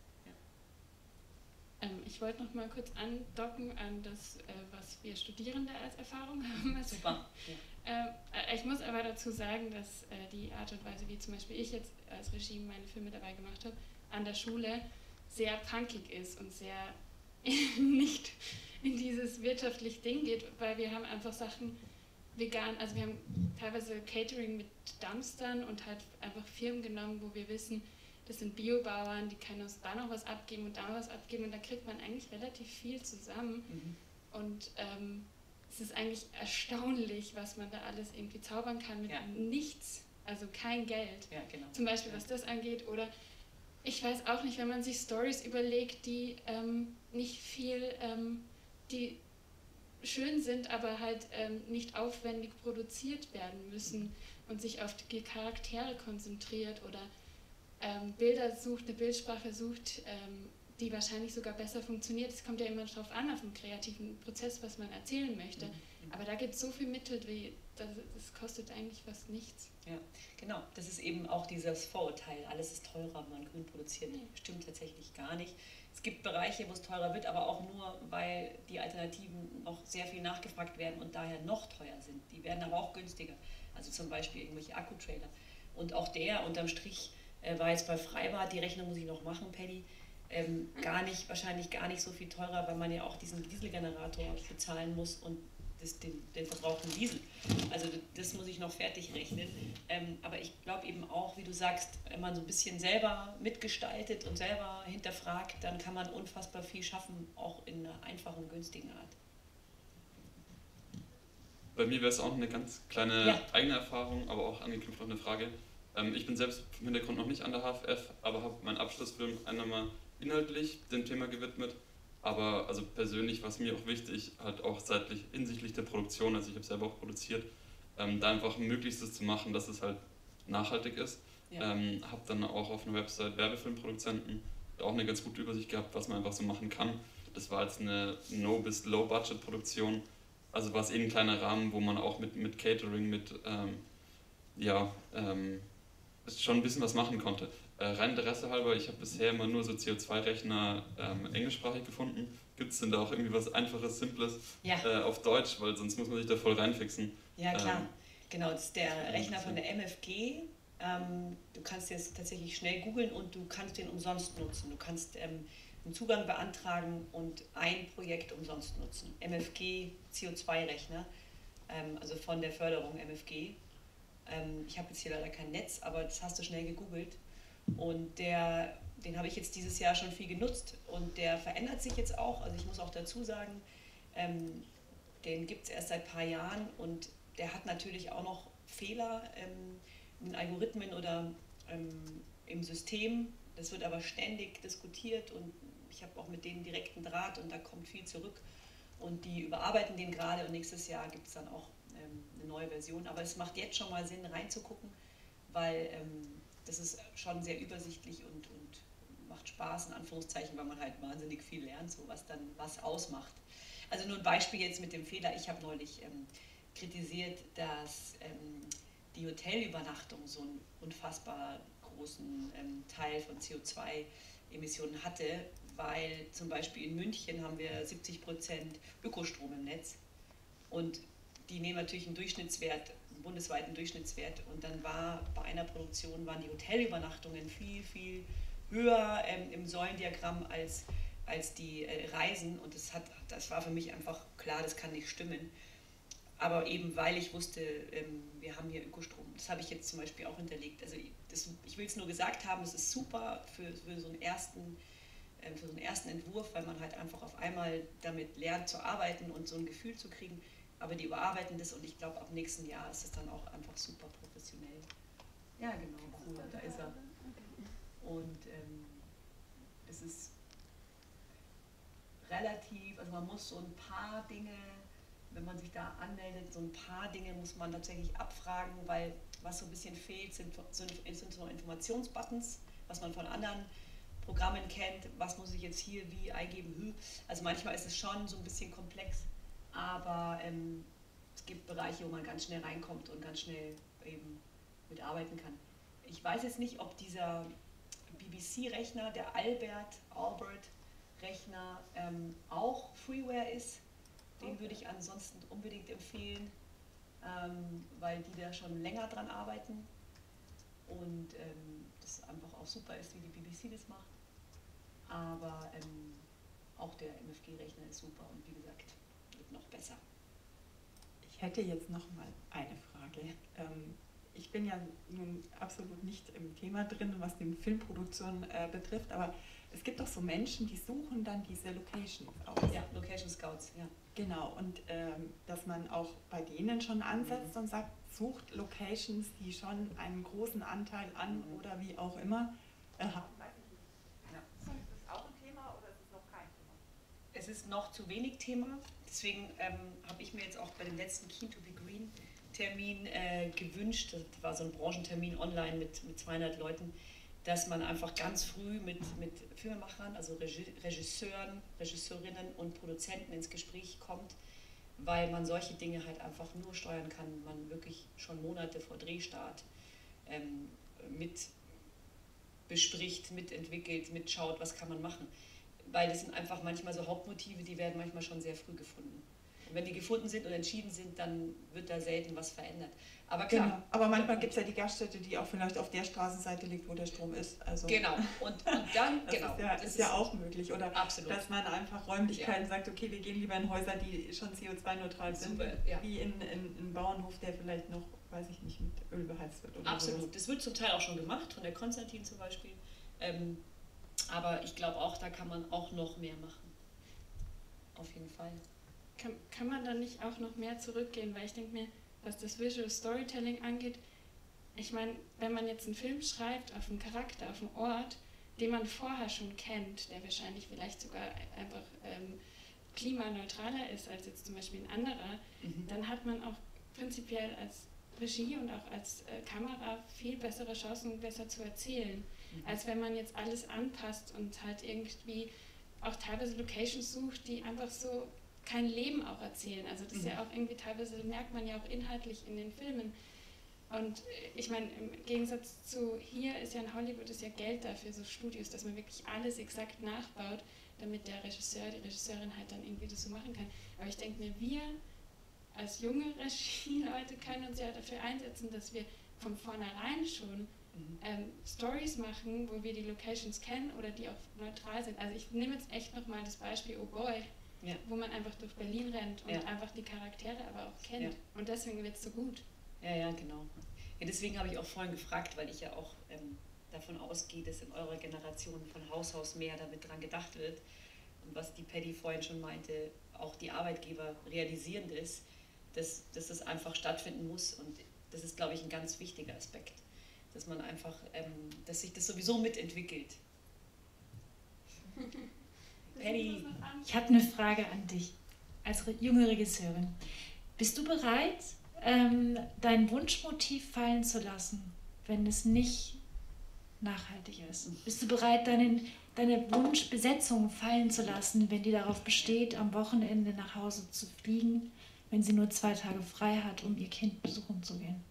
Ja. Ich wollte noch mal kurz andocken an das, was wir Studierende als Erfahrung haben. Super. Ja. Ich muss aber dazu sagen, dass die Art und Weise, wie zum Beispiel ich jetzt als Regime meine Filme dabei gemacht habe, an der Schule sehr punkig ist und sehr nicht in dieses wirtschaftliche Ding geht, weil wir haben einfach Sachen vegan, also wir haben teilweise Catering mit Dumpstern und halt einfach Firmen genommen, wo wir wissen, das sind Biobauern, die können uns da noch was abgeben und da noch was abgeben und da kriegt man eigentlich relativ viel zusammen. Und es ist eigentlich erstaunlich, was man da alles irgendwie zaubern kann mit nichts, also kein Geld. Ja, genau. Zum Beispiel, was das angeht. Oder ich weiß auch nicht, wenn man sich Stories überlegt, die nicht viel, die schön sind, aber halt nicht aufwendig produziert werden müssen und sich auf die Charaktere konzentriert oder Bilder sucht, eine Bildsprache sucht, die wahrscheinlich sogar besser funktioniert. Es kommt ja immer darauf an, auf den kreativen Prozess, was man erzählen möchte. Aber da gibt es so viel Mittel, wie das kostet eigentlich fast nichts. Ja, genau. Das ist eben auch dieses Vorurteil, alles ist teurer, wenn man grün produziert. Stimmt tatsächlich gar nicht. Es gibt Bereiche, wo es teurer wird, aber auch nur, weil die Alternativen noch sehr viel nachgefragt werden und daher noch teuer sind. Die werden aber auch günstiger. Also zum Beispiel irgendwelche Akkutrailer. Und auch der unterm Strich war jetzt bei Freibad, die Rechnung muss ich noch machen, Paddy, wahrscheinlich gar nicht so viel teurer, weil man ja auch diesen Dieselgenerator bezahlen muss und den verbrauchten Diesel. Also das muss ich noch fertig rechnen. Aber ich glaube eben auch, wie du sagst, wenn man so ein bisschen selber mitgestaltet und selber hinterfragt, dann kann man unfassbar viel schaffen, auch in einer einfachen, günstigen Art. Bei mir wäre es auch eine ganz kleine eigene Erfahrung, aber auch angeknüpft auf eine Frage. Ich bin selbst im Hintergrund noch nicht an der HFF, aber habe meinen Abschlussfilm einmal inhaltlich dem Thema gewidmet. Aber also persönlich war es mir auch wichtig, halt auch seitlich hinsichtlich der Produktion, also ich habe selber auch produziert, da einfach ein Möglichstes zu machen, dass es halt nachhaltig ist. Ja. Habe dann auch auf einer Website Werbefilmproduzenten auch eine ganz gute Übersicht gehabt, was man einfach so machen kann. Das war jetzt eine No- bis Low-Budget-Produktion, also war es ein kleiner Rahmen, wo man auch mit Catering, schon ein bisschen was machen konnte. Rein Interesse halber, ich habe bisher immer nur so CO2-Rechner englischsprachig gefunden. Gibt es denn da auch irgendwie was Einfaches, Simples auf Deutsch, weil sonst muss man sich da voll reinfixen. Ja, klar. Genau, das ist der Rechner von der MFG. Du kannst jetzt tatsächlich schnell googeln und du kannst den umsonst nutzen. Du kannst einen Zugang beantragen und ein Projekt umsonst nutzen. MFG CO2-Rechner, also von der Förderung MFG. Ich habe jetzt hier leider kein Netz, aber das hast du schnell gegoogelt. Und den habe ich jetzt dieses Jahr schon viel genutzt und der verändert sich jetzt auch. Also ich muss auch dazu sagen, den gibt es erst seit ein paar Jahren und der hat natürlich auch noch Fehler in den Algorithmen oder im System. Das wird aber ständig diskutiert und ich habe auch mit denen direkten Draht und da kommt viel zurück. Und die überarbeiten den gerade und nächstes Jahr gibt es dann auch eine neue Version. Aber es macht jetzt schon mal Sinn reinzugucken, weil das ist schon sehr übersichtlich und macht Spaß, in Anführungszeichen, weil man halt wahnsinnig viel lernt, so was dann was ausmacht. Also nur ein Beispiel jetzt mit dem Fehler. Ich habe neulich kritisiert, dass die Hotelübernachtung so einen unfassbar großen Teil von CO2-Emissionen hatte, weil zum Beispiel in München haben wir 70% Ökostrom im Netz und die nehmen natürlich einen Durchschnittswert, einen bundesweiten Durchschnittswert und dann war bei einer Produktion waren die Hotelübernachtungen viel, viel höher im Säulendiagramm als die Reisen und das war für mich einfach klar, das kann nicht stimmen. Aber eben weil ich wusste, wir haben hier Ökostrom. Das habe ich jetzt zum Beispiel auch hinterlegt. Also ich will es nur gesagt haben, es ist super für so einen ersten Entwurf, weil man halt einfach auf einmal damit lernt zu arbeiten und so ein Gefühl zu kriegen. Aber die überarbeiten das und ich glaube, ab nächsten Jahr ist es dann auch einfach super professionell. Ja, genau, cool, da ist er. Und es ist relativ, also man muss so ein paar Dinge, wenn man sich da anmeldet, so ein paar Dinge muss man tatsächlich abfragen, weil was so ein bisschen fehlt, sind so Informationsbuttons, was man von anderen Programmen kennt, was muss ich jetzt hier wie eingeben. Also manchmal ist es schon so ein bisschen komplex, aber es gibt Bereiche, wo man ganz schnell reinkommt und ganz schnell eben mitarbeiten kann. Ich weiß jetzt nicht, ob dieser BBC-Rechner, der Albert-Rechner auch Freeware ist. Den würde ich ansonsten unbedingt empfehlen, weil die da schon länger dran arbeiten und das einfach auch super ist, wie die BBC das macht. Aber auch der MFG-Rechner ist super und wie gesagt, wird noch besser. Ich hätte jetzt noch mal eine Frage. Ich bin ja nun absolut nicht im Thema drin, was die Filmproduktion betrifft, aber es gibt doch so Menschen, die suchen dann diese Locations aus. Ja, Location Scouts, ja. Genau, und dass man auch bei denen schon ansetzt und sagt, sucht Locations, die schon einen großen Anteil an oder wie auch immer haben. Ist das auch ein Thema oder ist es noch kein Thema? Es ist noch zu wenig Thema, deswegen habe ich mir jetzt auch bei dem letzten Keen to be Green Termin gewünscht, das war so ein Branchentermin online mit 200 Leuten, dass man einfach ganz früh mit Filmemachern, also Regisseuren, Regisseurinnen und Produzenten ins Gespräch kommt, weil man solche Dinge halt einfach nur steuern kann, man wirklich schon Monate vor Drehstart mit bespricht, mitentwickelt, mitschaut, was kann man machen. Weil das sind einfach manchmal so Hauptmotive, die werden manchmal schon sehr früh gefunden. Und wenn die gefunden sind und entschieden sind, dann wird da selten was verändert. Aber klar. Genau. Aber manchmal gibt es ja die Gaststätte, die auch vielleicht auf der Straßenseite liegt, wo der Strom ist. Also genau. Und dann, das genau. Das ist ja auch möglich. Oder absolut. Dass man einfach Räumlichkeiten sagt, okay, wir gehen lieber in Häuser, die schon CO2-neutral sind, wie in einen Bauernhof, der vielleicht noch, weiß ich nicht, mit Öl beheizt wird. Oder absolut. sowas. Das wird zum Teil auch schon gemacht, von der Konstantin zum Beispiel. Aber ich glaube auch, da kann man auch noch mehr machen. Auf jeden Fall. Kann man da nicht auch noch mehr zurückgehen? Weil ich denke mir, was das Visual Storytelling angeht, ich meine, wenn man jetzt einen Film schreibt auf einen Charakter, auf einen Ort, den man vorher schon kennt, der wahrscheinlich vielleicht sogar einfach klimaneutraler ist als jetzt zum Beispiel ein anderer, dann hat man auch prinzipiell als Regie und auch als Kamera viel bessere Chancen, besser zu erzählen, als wenn man jetzt alles anpasst und halt irgendwie auch teilweise Locations sucht, die einfach so kein Leben auch erzählen. Also das ist ja auch irgendwie teilweise, merkt man ja auch inhaltlich in den Filmen. Und ich meine, im Gegensatz zu hier ist ja in Hollywood ist ja Geld dafür, so Studios, dass man wirklich alles exakt nachbaut, damit der Regisseur, die Regisseurin halt dann irgendwie das so machen kann. Aber ich denke mir, wir als junge Regieleute können uns ja dafür einsetzen, dass wir von vornherein schon Stories machen, wo wir die Locations kennen oder die auch neutral sind. Also ich nehme jetzt echt nochmal das Beispiel Oh Boy, wo man einfach durch Berlin rennt und einfach die Charaktere aber auch kennt. Ja. Und deswegen wird es so gut. Ja, genau. Ja, deswegen habe ich auch vorhin gefragt, weil ich ja auch davon ausgehe, dass in eurer Generation von Haus aus mehr damit dran gedacht wird. Und was die Paddy vorhin schon meinte, auch die Arbeitgeber realisieren dass das einfach stattfinden muss. Und das ist, glaube ich, ein ganz wichtiger Aspekt, dass man einfach, dass sich das sowieso mitentwickelt. Paddy, ich habe eine Frage an dich als junge Regisseurin. Bist du bereit, dein Wunschmotiv fallen zu lassen, wenn es nicht nachhaltig ist? Bist du bereit, deine Wunschbesetzung fallen zu lassen, wenn die darauf besteht, am Wochenende nach Hause zu fliegen, wenn sie nur 2 Tage frei hat, um ihr Kind besuchen zu gehen?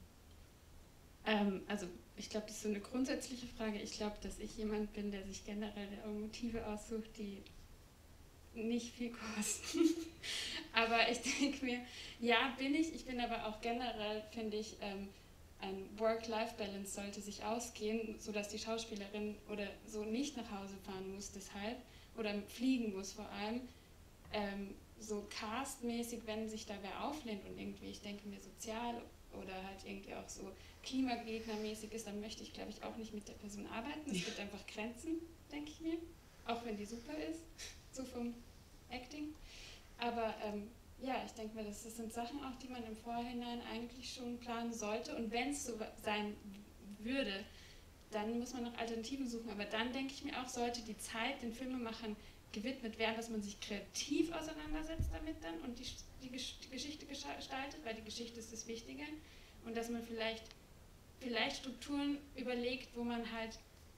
Also ich glaube, das ist so eine grundsätzliche Frage. Ich glaube, dass ich jemand bin, der sich generell Motive aussucht, die nicht viel kosten. Aber ich denke mir, ja, bin ich. Ich bin aber auch generell, finde ich, ein Work-Life-Balance sollte sich ausgehen, sodass die Schauspielerin oder so nicht nach Hause fahren muss deshalb oder fliegen muss vor allem. So castmäßig, wenn sich da wer auflehnt und irgendwie, ich denke mir, sozial oder halt irgendwie auch so Klimagegnermäßig ist, dann möchte ich, glaube ich, auch nicht mit der Person arbeiten. Es gibt einfach Grenzen, denke ich mir, auch wenn die super ist, so vom Acting. Aber ja, ich denke mir, das sind Sachen auch, die man im Vorhinein eigentlich schon planen sollte. Und wenn es so sein würde, dann muss man nach Alternativen suchen. Aber dann denke ich mir auch, sollte die Zeit den Filmemachern gewidmet werden, dass man sich kreativ auseinandersetzt damit dann und die Geschichte gestaltet, weil die Geschichte ist das Wichtige. Und dass man vielleicht Strukturen überlegt, wo man halt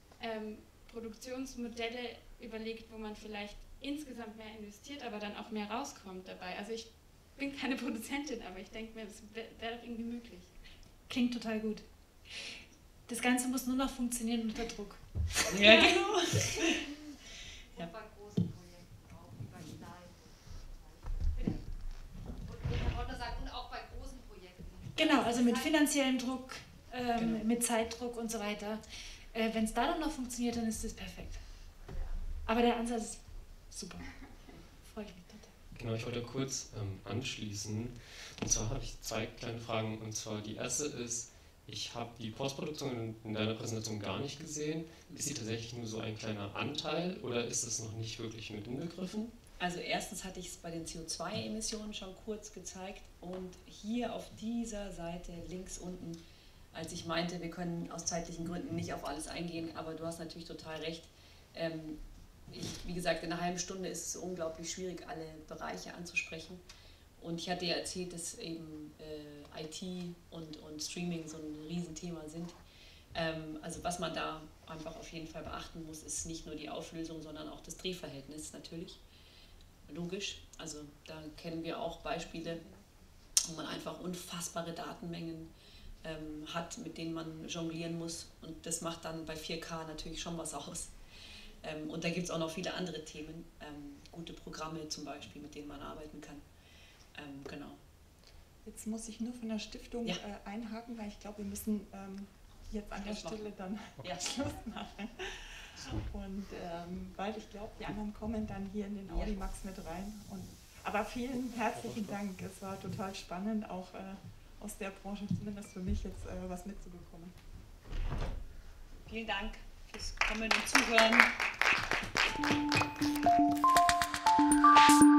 Produktionsmodelle überlegt, wo man vielleicht insgesamt mehr investiert, aber dann auch mehr rauskommt dabei. Also ich bin keine Produzentin, aber ich denke mir, das wäre doch irgendwie möglich. Klingt total gut. Das Ganze muss nur noch funktionieren unter Druck. Ja, genau. Ja. Bei großen Projekten auch, wie bei kleinen. Und ich wollte sagen, und auch bei großen Projekten. Genau, also mit finanziellem Druck, mit Zeitdruck und so weiter. Wenn es da dann noch funktioniert, dann ist das perfekt. Aber der Ansatz ist super. Freue ich mich total. Genau, ich wollte kurz anschließen. Und zwar habe ich 2 kleine Fragen. Und zwar die erste ist, ich habe die Postproduktion in deiner Präsentation gar nicht gesehen. Ist sie tatsächlich nur so ein kleiner Anteil oder ist es noch nicht wirklich mit inbegriffen? Also erstens hatte ich es bei den CO2-Emissionen schon kurz gezeigt und hier auf dieser Seite links unten, als ich meinte, wir können aus zeitlichen Gründen nicht auf alles eingehen, aber du hast natürlich total recht. Wie gesagt, in einer halben Stunde ist es unglaublich schwierig, alle Bereiche anzusprechen. Und ich hatte ja erzählt, dass eben IT und Streaming so ein Riesenthema sind. Also was man da einfach auf jeden Fall beachten muss, ist nicht nur die Auflösung, sondern auch das Drehverhältnis natürlich. Logisch, also da kennen wir auch Beispiele, wo man einfach unfassbare Datenmengen hat, mit denen man jonglieren muss. Und das macht dann bei 4K natürlich schon was aus. Und da gibt es auch noch viele andere Themen, gute Programme zum Beispiel, mit denen man arbeiten kann. Genau. Jetzt muss ich nur von der Stiftung einhaken, weil ich glaube, wir müssen jetzt an der Stelle dann Schluss machen. Und weil ich glaube, die anderen kommen dann hier in den Audimax mit rein. Aber vielen herzlichen Dank. Es war total spannend, auch aus der Branche zumindest für mich jetzt was mitzubekommen. Vielen Dank fürs Kommen und Zuhören.